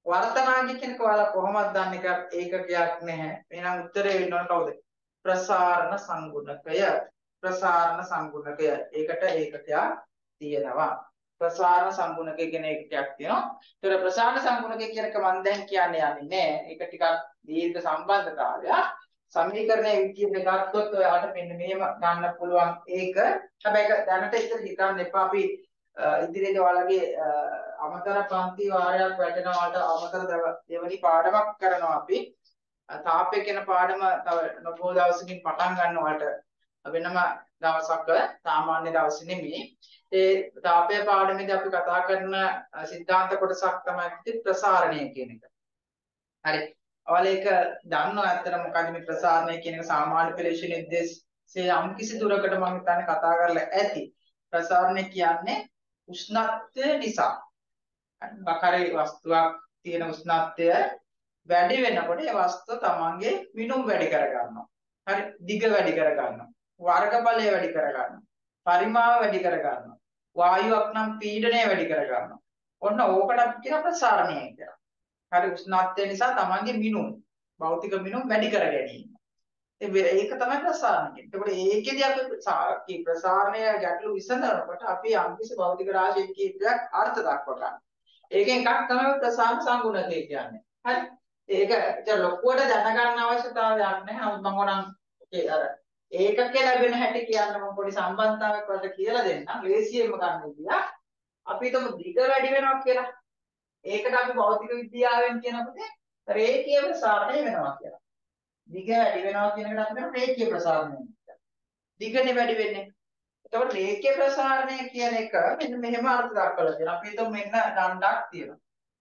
වර්තමානයේ කෙනෙක් ඔයාලා කොහොමද දන්නේ ඒකකයක් නැහැ. එහෙනම් උත්තරේ වෙන්න ඕන කවුද? ප්‍රසාරණ සංගුණකය. ප්‍රසාරණ සංගුණකය. ඒකට ඒකකයක් තියෙනවා. ප්‍රසාරණ සංගුණකය කියන ඒකකයක් තියෙනවා. ඒතර ප්‍රසාරණ සංගුණකය කියන එක මම දැන් කියන්නේ යන්නේ නැහැ. ඒක ටිකක් දීර්ඝ සම්බන්ධතාවයක්. සමීකරණයේ විදිහට ගත්තොත් ඔයාලට මෙන්න මෙහෙම ගන්න පුළුවන් ඒක. හැබැයි ඒක දැනට ඉතින් හිතන්න එපා අපි ඉදිරියේදී ඔයාලගේ අමතර පන්ති වාරයක් වැටෙනවා වලට අමතර දෙවනි පාඩමක් කරනවා අපි. තාපය කියන පාඩම තව නොබෝ දවසකින් පටන් ගන්නවට වෙනම දවසක් සාමාන්‍ය දවස් නෙමෙයි. ඒ තාපය පාඩමේදී අපි කතා කරන සිද්ධාන්ත කොටසක් තමයි ප්‍රසාරණය කියන එක. හරි. ඔයාලා ඒක දන්නවා ඇත්තට මොකද මේ ප්‍රසාරණය කියන එක සාමාන්‍ය පෙළ විෂය නිර්දේශයේ යම් කිසි දුරකට මම හිතන්නේ කතා කරලා ඇති. ප්‍රසාරණය කියන්නේ උෂ්ණත්වය නිසා බකරේ වස්තුවක් තියෙන උෂ්ණත්වය වැඩි වෙනකොට ඒ වස්තුව තමන්ගේ විනුම් වැඩි කර ගන්නවා. හරි දිග වැඩි කර ගන්නවා. වර්ගඵලය වැඩි කර ගන්නවා. පරිමාව වැඩි කර ගන්නවා. වායුවක් නම් පීඩනය වැඩි කර ගන්නවා. ඔන්න ඕකට අපි කියන ප්‍රසාරණය කියලා. හරි උෂ්ණත්වය නිසා තමන්ගේ විනුම් භෞතික විනුම් වැඩි කර ගැනීම. ඒක තමයි ප්‍රසාරණය කියන්නේ. ඒකට ඒකෙදී අපි ප්‍රසාරණය ගැටලු විසඳනකොට අපි යම්කිසි භෞතික රාශියක කීපයක් අර්ථ දක්ව ගන්නවා. ඒකෙන් එකක් තමයි ප්‍රසාරණ සංගුණකය කියන්නේ. හරි. ඒක ලොකුවට දැනගන්න අවශ්‍යතාවයක් නැහැ. නමුත් මම ඕනම් ඒ අර ඒකක ලැබෙන හැටි කියන්න මම පොඩි සම්බන්ධතාවයක් වලට කියලා දෙන්නම්. ලේසියෙන්ම ගන්න විදිය. අපි හිතමු දිග වැඩි වෙනවා කියලා. ඒකට අපි භෞතික විද්‍යාවෙන් කියනකොට රේඛීය ප්‍රසාරණය වෙනවා කියලා. දිග වැඩි වෙනවා කියන එකට අපි කියනවා රේඛීය ප්‍රසාරණය කියලා. දිගනේ වැඩි වෙන්නේ. එතකොට රේඛීය ප්‍රසාරණය කියන එක මෙන්න මෙහෙම අර්ථ දක්වලා තියෙනවා. අපි හිතමු මෙන්න දණ්ඩක් තියෙනවා.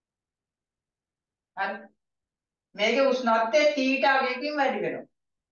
හරි. මේකේ උෂ්ණත්වය තීටා අගයකින් වැඩි වෙනවා.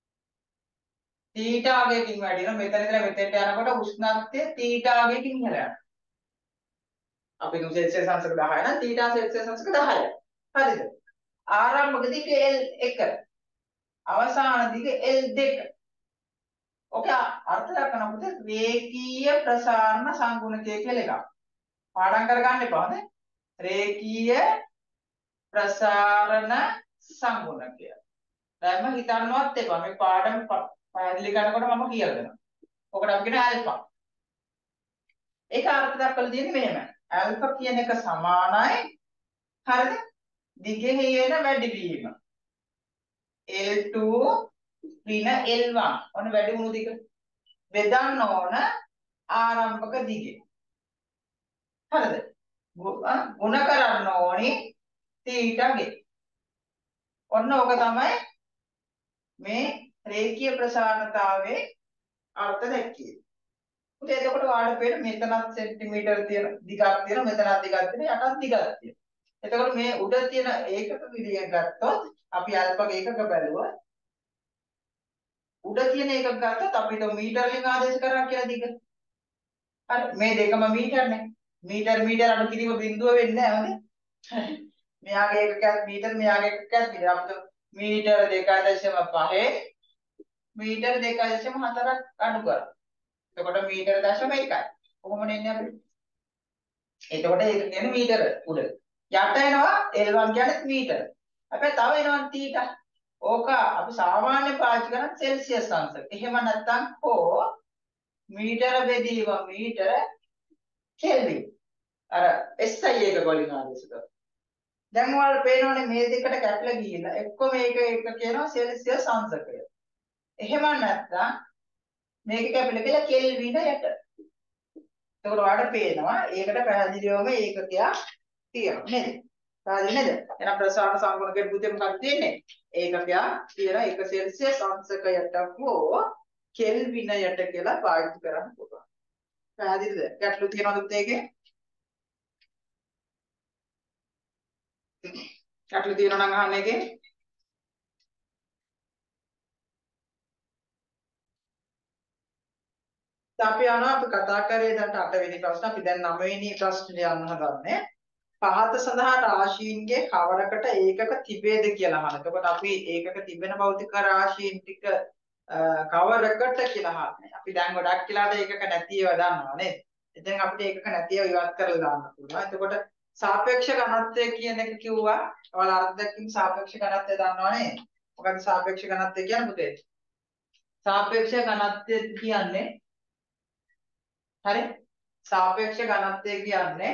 තීටා අගයකින් වැඩි වෙනවා. මෙතන ඉඳලා මෙතෙන්ට යනකොට උෂ්ණත්වය තීටා අගයකින් ඉහළ යනවා. අපි නු සෙල්සියස් අංශක 10 නම් තීටා සෙල්සියස් අංශක 10යි. හරිද? ආරම්භක දිග L1. අවසාන දිග L2. ඔක අර්ථ දක්වනකොට රේඛීය ප්‍රසාරණ සංගුණකය කියලා එකක්. පාඩම් කරගන්න එපා නේද? රේඛීය ප්‍රසාරණ සංගුණකය. දැන්ම හිතන්නවත් එපා. මේ පාඩම පැහැදිලි කරනකොට මම කියලා දෙනවා. ඔකට අපි කියන ඇල්ෆා. ඒක අර්ථ දක්වලා තියෙන්නේ මෙහෙම. ඇල්ෆා කියන එක සමානයි හරිද? දිගෙහි වෙන වැඩිවීම. L2 ඍණ L1 ඔන්න වැඩි වුණු දිග. බෙදන්න ඕන ආරම්භක දිගේ. හරිද? ගුණ කරන්න ඕනි තීටාගේ. ඔන්න ඕක තමයි මේ රේඛීය ප්‍රසාරණතාවයේ අර්ථ දැක්කේ. උදේ එතකොට වාඩ පෙර මෙතනත් සෙන්ටිමීටර තියෙන දිගක් තියෙන මෙතනත් දිගක් තියෙන යටත් දිගක් තියෙන. එතකොට මේ උඩ තියෙන ඒකක විදිය ගත්තොත් අපි අල්පක ඒකක බැලුවා. උඩ තියෙන එකක් ගත්තොත් අපි તો මීටර වලින් ආදේශ කරා කියලා දිග. හරි මේ දෙකම මීටරනේ. මීටර අඩු කිරීම බිඳුව වෙන්නේ නැහැ නේද? මෙයාගේ එකකත් මීටර මෙයාගේ එකකත් මීටර. අපිට මීටර 2.5 මීටර 2.4ක් අඩු කරා. එතකොට මීටර 0.1යි. කොහොමද එන්නේ අපිට? එතකොට ඒක කියන්නේ මීටර උඩ. යට එනවා L1 කියන්නේ මීටර. අපේ තව එනවා තීටා. ඕක අපි සාමාන්‍ය පාවිච්චි කරන සෙල්සියස් අංශක. එහෙම නැත්නම් කෝ මීටර බෙදීම මීටර කෙල්වින්. අර SI එක වලින් ආදේශ කරා. දැන් ඔයාලට පේනවනේ මේ දෙකට කැපිලා ගිහිල්ලා එක්ක මේක එක කියනවා සෙල්සියස් අංශකය. එහෙම නැත්නම් මේක කැපිලා කියලා කෙල්වින යට. එතකොට ඔයාලට පේනවා ඒකට පැහැදිලිවම ඒකකයක් තියෙනවා නේද? පැහැදිලි නේද? එහෙනම් ප්‍රසාරණ සංගුණකයේ බුද්ධිය මොකක්ද තියෙන්නේ? ඒකකයක් කියලා 1 සෙල්සියස් අංශකයට හෝ කෙල්විනයට කියලා පාවිච්චි කරන්න පුළුවන්. පැහැදිලිද? ගැටලු තියෙනවද ඒකේ? ගැටලු තියෙනවා නම් අහන්න එකේ. අපි යනවා අපි කතා කරේ දැන් 8 වෙනි ප්‍රශ්න. අපි දැන් 9 වෙනි ප්‍රශ්නෙට යන්න හදන්නේ. පහත සඳහා රාශීන්ගේ කවරකට ඒකක තිබේද කියලා අහන. එතකොට අපි ඒකක තිබෙන භෞතික රාශීන් ටික කවරකට කියලා අහන්නේ. අපි දැන් ගොඩක් කියලාට ඒකක නැතිව දන්නවා නේද? ඉතින් අපිට ඒකක නැතිව ඉවත් කරලා දාන්න පුළුවන්. එතකොට සාපේක්ෂ ඝනත්වය කියන එක කිව්වා. ඔයාලා අර්ථ දැක්කම සාපේක්ෂ ඝනත්වය දන්නවනේ. මොකද සාපේක්ෂ ඝනත්වය කියන්නේ පුතේ? සාපේක්ෂ ඝනත්වය කියන්නේ හරි සාපේක්ෂ ඝනත්වය කියන්නේ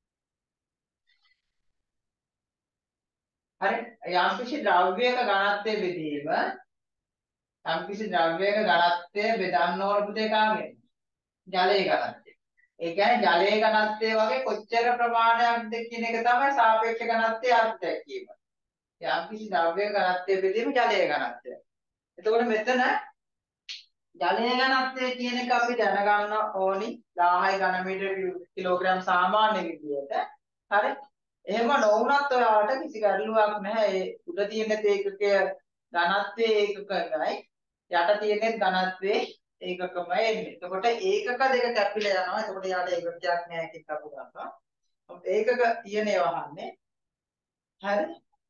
හරි යම්කිසි ද්‍රව්‍යයක ඝනත්වය බෙදීම යම්කිසි ද්‍රව්‍යයක ඝනත්වය බෙදන්න ඕන පුතේ කාගෙන්? ජලයේ ඝනත්වය. ඒ කියන්නේ ජලයේ ඝනත්වය වගේ කොච්චර ප්‍රමාණයක්ද කියන එක තමයි සාපේක්ෂ ඝනත්වයේ අර්ථ දැක්වීම. යම්කිසි ද්‍රව්‍යයක ඝනත්වය බෙදීම ජලයේ ඝනත්වය. එතකොට මෙතන ජලයේ ඝනත්වය කියන එක අපි දැනගන්න ඕනි 1000 ඝන මීටර කිලෝග්‍රෑම් සාමාන්‍ය විදියට. හරි. එහෙම නොවුනත් ඔයාලට කිසි ගැටලුවක් නැහැ. ඒ උඩ තියෙන ඒකකය ඝනත්වයේ ඒකකයි යට තියෙන ඝනත්වයේ ඒකකමයි එන්නේ. එතකොට ඒකක දෙක කැපිලා යනවා. එතකොට යාට ඒකකයක් නැහැ කියලා අපු ගන්නවා. ඒකක තියෙන ඒවා අහන්නේ. හරි.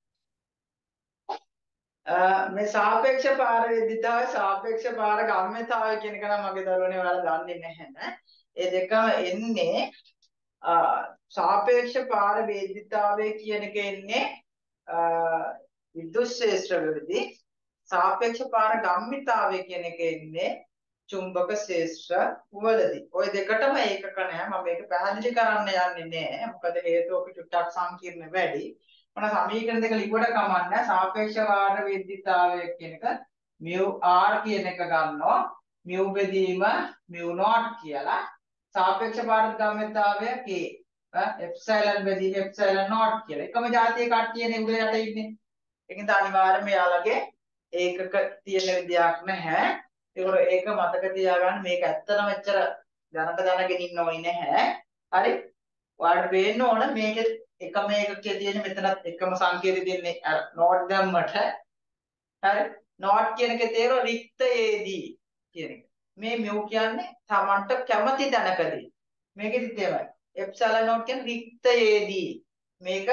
මේ සාපේක්ෂ පාර වේදිතාවයි සාපේක්ෂ පාර ගම්‍යතාවය කියන එක නම් මගේ දරුවනේ ඔයාලා දන්නේ නැහැ නේ. ඒ දෙකම එන්නේ සාපේක්ෂ පාර වේදිතාවය කියන එක එන්නේ විද්‍යුත් ක්ෂේත්‍රවලදී සාපේක්ෂ පාර ගම්මිතාවය කියන එක එන්නේ චුම්බක ක්ෂේත්‍ර වලදී. ওই දෙකටම ඒකක නැහැ. මම මේක පැහැදිලි කරන්න යන්නේ නැහැ. මොකද හේතුව අපි චුට්ටක් සංකීර්ණ වැඩි. මොන සමීකරණ දෙක ලිව්වට කමන්නේ සාපේක්ෂ පාර වේදිතාවය කියන එක μr කියන එක ගන්නවා. μ බෙදීම μ0 කියලා. සාපේක්ෂ පාර ගම්මිතාවය k එප්සයිලන් බෙදීම එප්සයිලන්0 කියලා. එකම જાතිය කට්ටියනේ උඩ යට ඉන්නේ. ඒකින්ද අනිවාර්යයෙන්ම යාළගේ ඒකක තියෙන විදියක් නැහැ. ඒක මතක තියාගන්න මේක ඇත්තටම එච්චර දැනට දැනගෙන ඉන්න ඕනේ නැහැ. හරි? ඔයාලට පේන්න ඕන මේකේ එකම ඒකකයේ තියෙන මෙතනත් එකම සංකේතය දෙන්නේ නෝට් දැම්මට. හරි? නෝට් කියන එකේ තේරුම රික්තයේදී කියන එක. මේ මෙව් කියන්නේ Tamanට කැමති තැනකදී. මේකෙදි තේමයි. එප්සලන් නෝට් කියන්නේ රික්තයේදී. මේක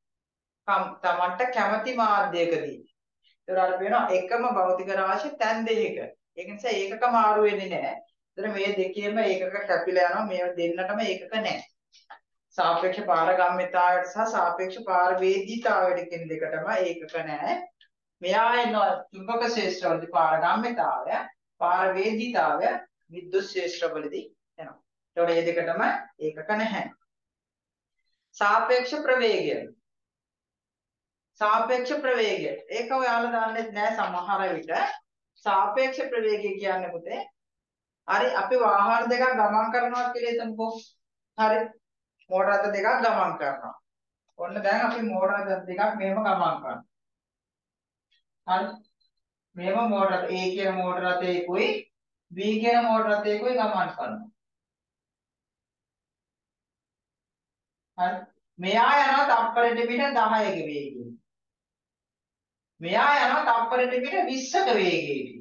Tamanට කැමති මාධ්‍යයකදී. ඒතර අර වෙනවා එකම භෞතික රාශිය තැන් දෙකක. ඒක නිසා ඒකක මාරු වෙන්නේ නැහැ. ඒතර මේ දෙකේම ඒකක කැපිලා යනවා. මේ දෙන්නටම ඒකක නැහැ. සාපේක්ෂ පාරගම්මිතාවයට සහ සාපේක්ෂ පාර වේදීතාවයට කියන දෙකටම ඒකක නැහැ. මෙයා එනවා චුම්බක ක්ෂේත්‍රවලදී පාරගම්මිතාවය, පාර වේදීතාවය විද්‍යුත් ක්ෂේත්‍රවලදී එනවා. ඒතකොට මේ දෙකටම ඒකක නැහැ. සාපේක්ෂ ප්‍රවේගය. සාපේක්ෂ ප්‍රවේගය. ඒක ඔයාලා දන්නේ නැහැ සමහර විට. සාපේක්ෂ ප්‍රවේගය කියන්නේ පුතේ හරි අපි වාහන දෙකක් ගමන් කරනවා කියලා හිතමුකෝ. හරි. මෝටර රථ දෙකක් ගමන් කරනවා. ඔන්න දැන් අපි මෝටර රථ දෙකක් මෙහෙම ගමන් කරනවා. හරි. මෙහෙම මෝටර A කියන මෝටර රථයකුයි B කියන මෝටර රථයකුයි ගමන් කරනවා. හරි. මෙයා යනවා තප්පරෙට පිට 10ක වේගයෙන්. මෙයා යනවා තප්පරෙට පිට 20ක වේගයකින්.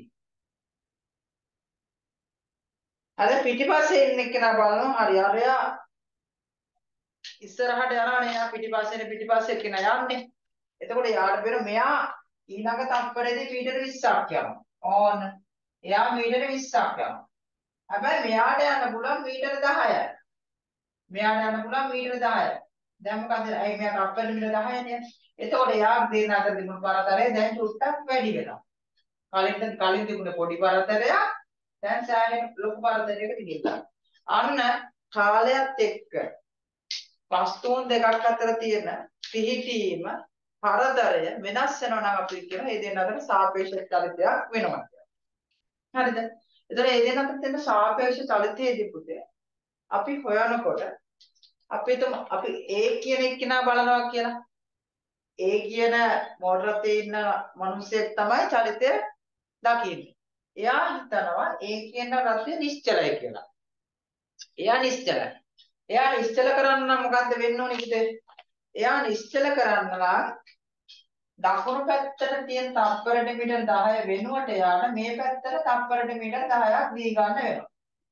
අද පිටිපස්සේ ඉන්න කෙනා බලනවා හරි අරයා ඉස්සරහට යනවනේ යා පිටිපස්සේ කෙනා යන්නේ. එතකොට යාට වෙන මෙයා ඊළඟ තප්පරේදී මීටර 20ක් යනවා. ඕන. එයා මීටර 20ක් යනවා. හැබැයි මෙයාට යන්න පුළුවන් මීටර 10යි. මෙයාට යන්න පුළුවන් මීටර 10යි. දැන් මොකද? ඇයි මෙයා තප්පරෙට මීටර 10යිනේ. එතකොට එයා දෙන්න අතර තිබුණු පරතරය දැන් චුට්ටක් වැඩි වෙනවා. කලින් තිබුණ පොඩි පරතරය දැන් සෑහෙන ලොකු පරතරයකට ගිහිල්ලා. අන්න කාලයත් එක්ක වස්තුන් දෙකක් අතර තියෙන පිහිටීම පරතරය වෙනස් වෙනවා නම් අපි කියන මේ දෙන්න අතර සාපේක්ෂ චලිතයක් වෙනවා කියලා. හරිද? ඒතර මේ දෙන්න අතර තියෙන සාපේක්ෂ චලිතයේදී පුතේ අපි හොයනකොට අපි A කියන එක්කිනා බලනවා කියලා. A කියන මෝටර රථයේ ඉන්න මිනිහෙක් තමයි චලිතය දකින්නේ. එයා හිතනවා A කියන රථය නිශ්චලයි කියලා. එයා නිශ්චලයි. එයා නිශ්චල කරන්න නම් මොකද්ද වෙන්න ඕනේ පුතේ? එයා නිශ්චල කරන්න නම් දකුණු පැත්තට තියෙන තප්පරෙට මීටර 10 වෙනුවට එයාට මේ පැත්තට තප්පරෙට මීටර 10ක් දී ගන්න වෙනවා.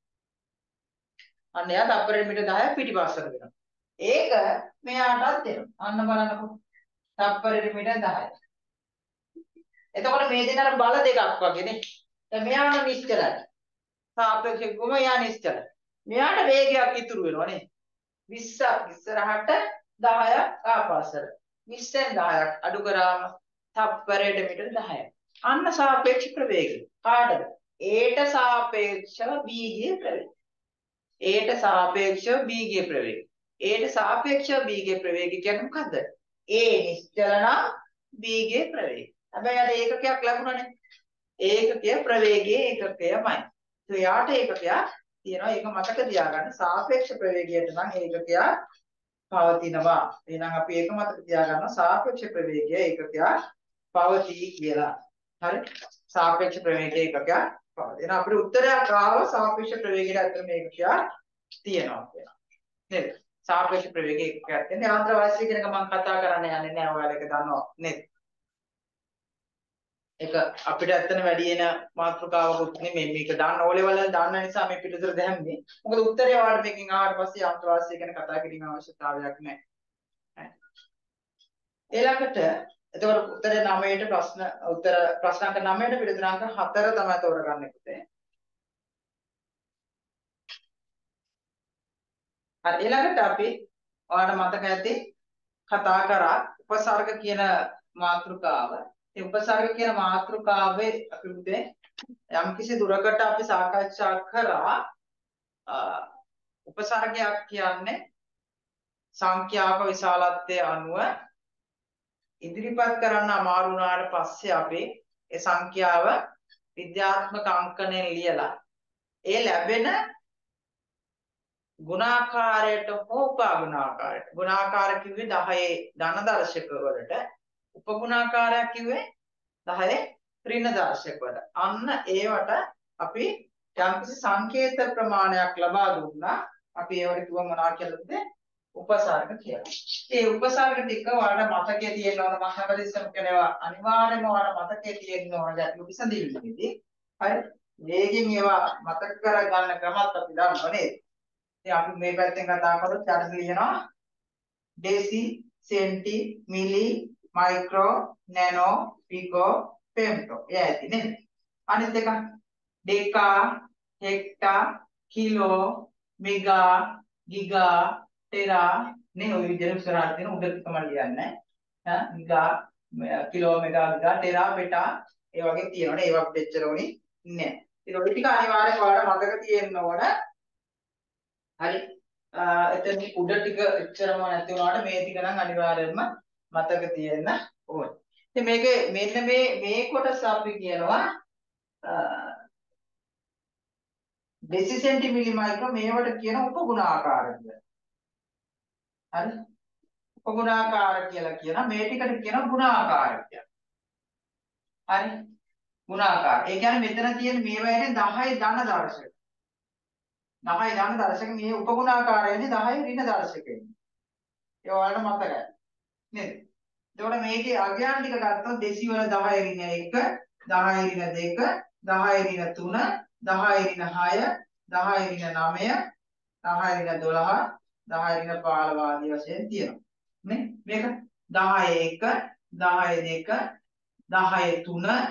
අන්න එයා තප්පරෙට මීටර 10ක් පිටිපස්සට දෙනවා. ඒක මෙයාටත් දෙනවා. අන්න බලන්නකො. තප්පරෙට මීටර 10යි. එතකොට මේ දෙන අර බල දෙකක් වගේ නේ. දැන් මෙයාම නිශ්චලයි. සාපේක්ෂවම එයා නිශ්චලයි. මෙයාට වේගයක් ඉතුරු වෙනවා නේ. 20ක් ඉස්සරහට 10ක් ආපස්සට 20න් 10ක් අඩු කරාම තප්පරයට මීටර 10යි. අන්න සාපේක්ෂ ප්‍රවේගය. කාටද? Aට සාපේක්ෂව B ගේ ප්‍රවේගය. Aට සාපේක්ෂව B ගේ ප්‍රවේගය. Aට සාපේක්ෂව B ගේ ප්‍රවේගය කියන්නේ මොකද්ද? A නිශ්චල නම් B ගේ ප්‍රවේගය. හැබැයි අර ඒකකයක් ලැබුණානේ. ඒකකයේ ප්‍රවේගයේ ඒකකයමයි. ඒ යාට ඒකකයක් තියෙනවා. ඒක මතක තියාගන්න. සාපේක්ෂ ප්‍රවේගයට නම් ඒකකයක් පවතිනවා. එහෙනම් අපි ඒක මතක තියාගන්න සාපේක්ෂ ප්‍රවේගය ඒකකයක් පවතී කියලා. හරි? සාපේක්ෂ ප්‍රවේගය ඒකකයක් පවතී. එහෙනම් අපිට උත්තරයක් ආව සාපේක්ෂ ප්‍රවේගයට අතර මේකකයක් තියෙනවා කියලා. නේද? සාපේක්ෂ ප්‍රවේගය ඒකකයක් තියෙනවා. යාන්ත්‍ර වාසිය කියන එක මම කතා කරන්න යන්නේ නැහැ. ඔයාලා ඒක දන්නවා නේද? ඒක අපිට ඇත්තට වැඩි එන මාතෘකාවකුත් නෙමෙයි. මේක දාන්න ඕලෙවල් වල දාන්න නිසා මේ පිටුතර දැම්මේ. මොකද උත්තරය ඔයාලට මේකෙන් ආවට පස්සේ යාන්ත්‍ර වාසිය ගැන කතා කිරීමේ අවශ්‍යතාවයක් නැහැ. ඊළඟට එතකොට උත්තර 9ට ප්‍රශ්න අංක 9ට පිළිතුරු අංක 4 තමයි තෝරගන්නේ පුතේ. හරි ඊළඟට අපි ඔයාලට මතක ඇති කතා කරා උපසර්ග කියන මාතෘකාව. ඒ උපසර්ග කියන මාතෘකාවේ අපි පුතේ යම්කිසි දුරකට අපි සාකච්ඡා කරා උපසර්ගයක් කියන්නේ සංඛ්‍යාක විශාලත්වයේ අනුව ඉදිරිපත් කරන්න අමාරු වුණාට පස්සේ අපි ඒ සංඛ්‍යාව විද්‍යාත්මක අංකණයෙන් ලියලා ඒ ලැබෙන ගුණාකාරයට හෝ උපගුණාකාරයට ගුණාකාර කිව්වේ 10 ධන දර්ශක වලට උපගුණාකාරයක් කිව්වේ 10 ඍණ දර්ශක වලට අන්න ඒවට අපි යම්කිසි සංකේත ප්‍රමාණයක් ලබා දුන්නා අපි ඒවට කිව්ව මොනවා කියලාද උපසර්ග කියලා. ඒ උපසර්ග ටික ඔයාලට මතකයේ තියෙන්න ඕන මම හැමදෙස්සම කියනවා අනිවාර්යයෙන්ම ඔයාලට මතකයේ තියෙන්න ඕන ගැටලු විසඳීමේදී. හරි. මේකෙන් ඒවා මතක කරගන්න ක්‍රමත් අපි දන්නවා නේද? ඉතින් අපි මේ පැත්තෙන් කතා කරොත් ඊට ලියනවා ඩෙසි, සෙන්ටි, මිලි, මයික්‍රෝ, නැනෝ, පිකෝ, ෆෙම්ටෝ. එයා ඇති නේද? අනිත් එක deca, hecto, kilo, mega, giga, tera නේ ඔය විදිහට ඉස්සරහට තියෙන උඩට තමයි ලියන්නේ. Giga, kilo, mega, giga, tera, peta ඒ වගේ තියෙනවනේ. ඒවා අපිට එච්චර උනේ නැහැ. ඉතින් ඔය ටික අනිවාර්යෙන් ඔයාලට මතක තියෙන්න ඕන. හරි එතන උඩ ටික එච්චරම නැති වුණාට මේ ටික නම් අනිවාර්යයෙන්ම මතක තියෙන්න ඕනේ. ඉතින් මේකේ මෙන්න මේ කොටස අපි කියනවා ඩෙසි සෙන්ටි මිලි මයික්‍රෝ මේවට කියන උපගුණාකාර කියලා. හරි උපගුණාකාර කියලා කියන මේ ටිකට කියන ගුණාකාර කියලා. හරි ගුණාකාර. ඒ කියන්නේ මෙතන තියෙන මේවා එන්නේ 10 ධන දර්ශක. 10 ධන දර්ශක මේ උපගුණාකාරයනේ 10 ඍණ දර්ශකෙන්නේ. ඒ ඔයාලට මතකයි. නේද? එතකොට මේකේ අගයන් ටික ගත්තොත් දෙසි වල 10 ඍණ 1, 10 ඍණ 2, 10 ඍණ 3, 10 ඍණ 6, 10 ඍණ 9, 10 ඍණ 12, 10 ඍණ 15 ආදී වශයෙන් තියෙනවා. නේ? මේක 10 1, 10 2, 10 3, 10 6,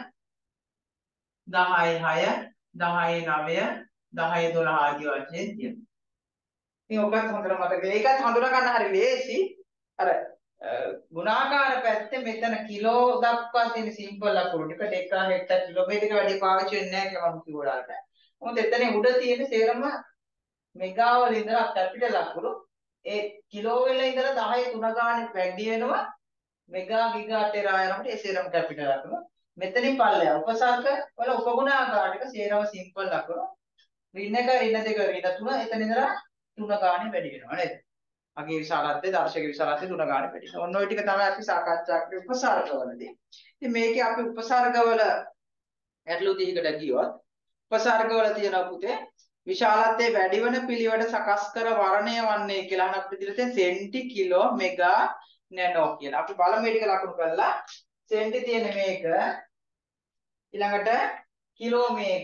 10 9, 10 12 ආදී වශයෙන් තියෙනවා. ඉතින් ඔකත් හොඳට මතක. ඒකත් හඳුනා ගන්න හරි ලේසි. අර ගුණාකාර පැත්තේ මෙතන කිලෝ දක්වා තියෙන සිම්පල් අකුරු ටික ඩෙකා හෙක්ටර් කිලෝමීටර වැඩි පාවිච්චි වෙන්නේ නැහැ කියලා මම කිව්වලාට. මොකද එතන උඩ තියෙන සේරම මෙගා වල ඉඳලා කැපිටල් අකුරු. ඒ කිලෝ වල ඉඳලා 10 3 ගානේ වැඩි වෙනවා. මෙගා ගිගා ටෙරා යනකොට ඒ සේරම කැපිටල් අකුරු. මෙතනින් පල්ලෙහා උපසර්ග වල උපගුණාකාර ටික සේරම සිම්පල් අකුරු. ඍණ 1 ඍණ 2 ඍණ 3 එතන ඉඳලා 3 ගානේ වැඩි වෙනවා නේද? අගේ විශාලත්වයේ දර්ශක විශාලත්වයේ 3 ගානේ වැඩි වෙනවා. ඔන්න ඔය ටික තමයි අපි සාකච්ඡා කරේ උපසර්ගවලදී. ඉතින් මේකේ අපි උපසර්ගවල ඇටලු 30කට ගියොත් උපසර්ගවල තියෙන පුතේ විශාලත්වයේ වැඩි වෙන පිළිවෙල සකස් කර වර්ණය වන්නේ කියලා අහන අපිට දිලා තියෙන සෙන්ටි කිලෝ මෙගා නැනෝ කියලා. අපි බලමු මේ ටික ලකුණු කරලා සෙන්ටි තියෙන මේක ඊළඟට කිලෝ මේක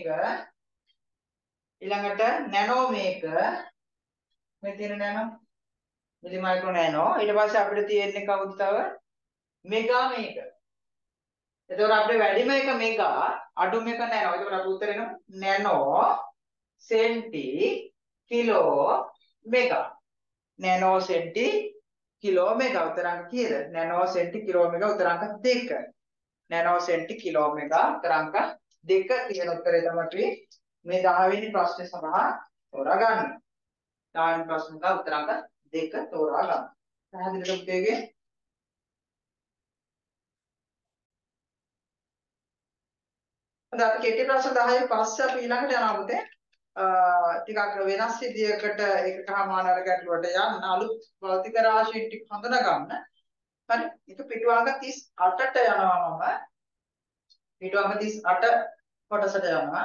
ඊළඟට නැනෝ මේක මේ තියෙන නැනෝ මිලි මයික්‍රෝ නැනෝ ඊට පස්සේ අපිට තියෙන්නේ කවුද තව මෙගා මේක. එතකොට අපිට වැඩිම එක මෙගා අඩුම එක නැනෝ. එතකොට අපි උත්තර එනවා nano centi kilo mega. Nano centi kilo mega උතරංග කීයද? Nano centi kilo mega උතරංග 2. Nano centi kilo mega උතරංග 2 කියන උත්තරේ තමයි මේ 10 වෙනි ප්‍රශ්නේ සඳහා තෝරා ගන්න. 10 වෙනි ප්‍රශ්නට උතරංග 2 තෝරා ගන්න. පැහැදිලිද පුතේගේ? හරි අපි කෙටි ප්‍රශ්න 10 පස්සේ අපි ඊළඟට යනවා පුතේ. ටිකක් වෙනස් විදියකට ඒකකමානවල ගැටලුවට යන්න අලුත් භෞතික රාශීන් ටික හඳුනා ගන්න. හරි. ඒක පිටුවංග 38ට යනවා මම. පිටුවංග 38 කොටසට යනවා.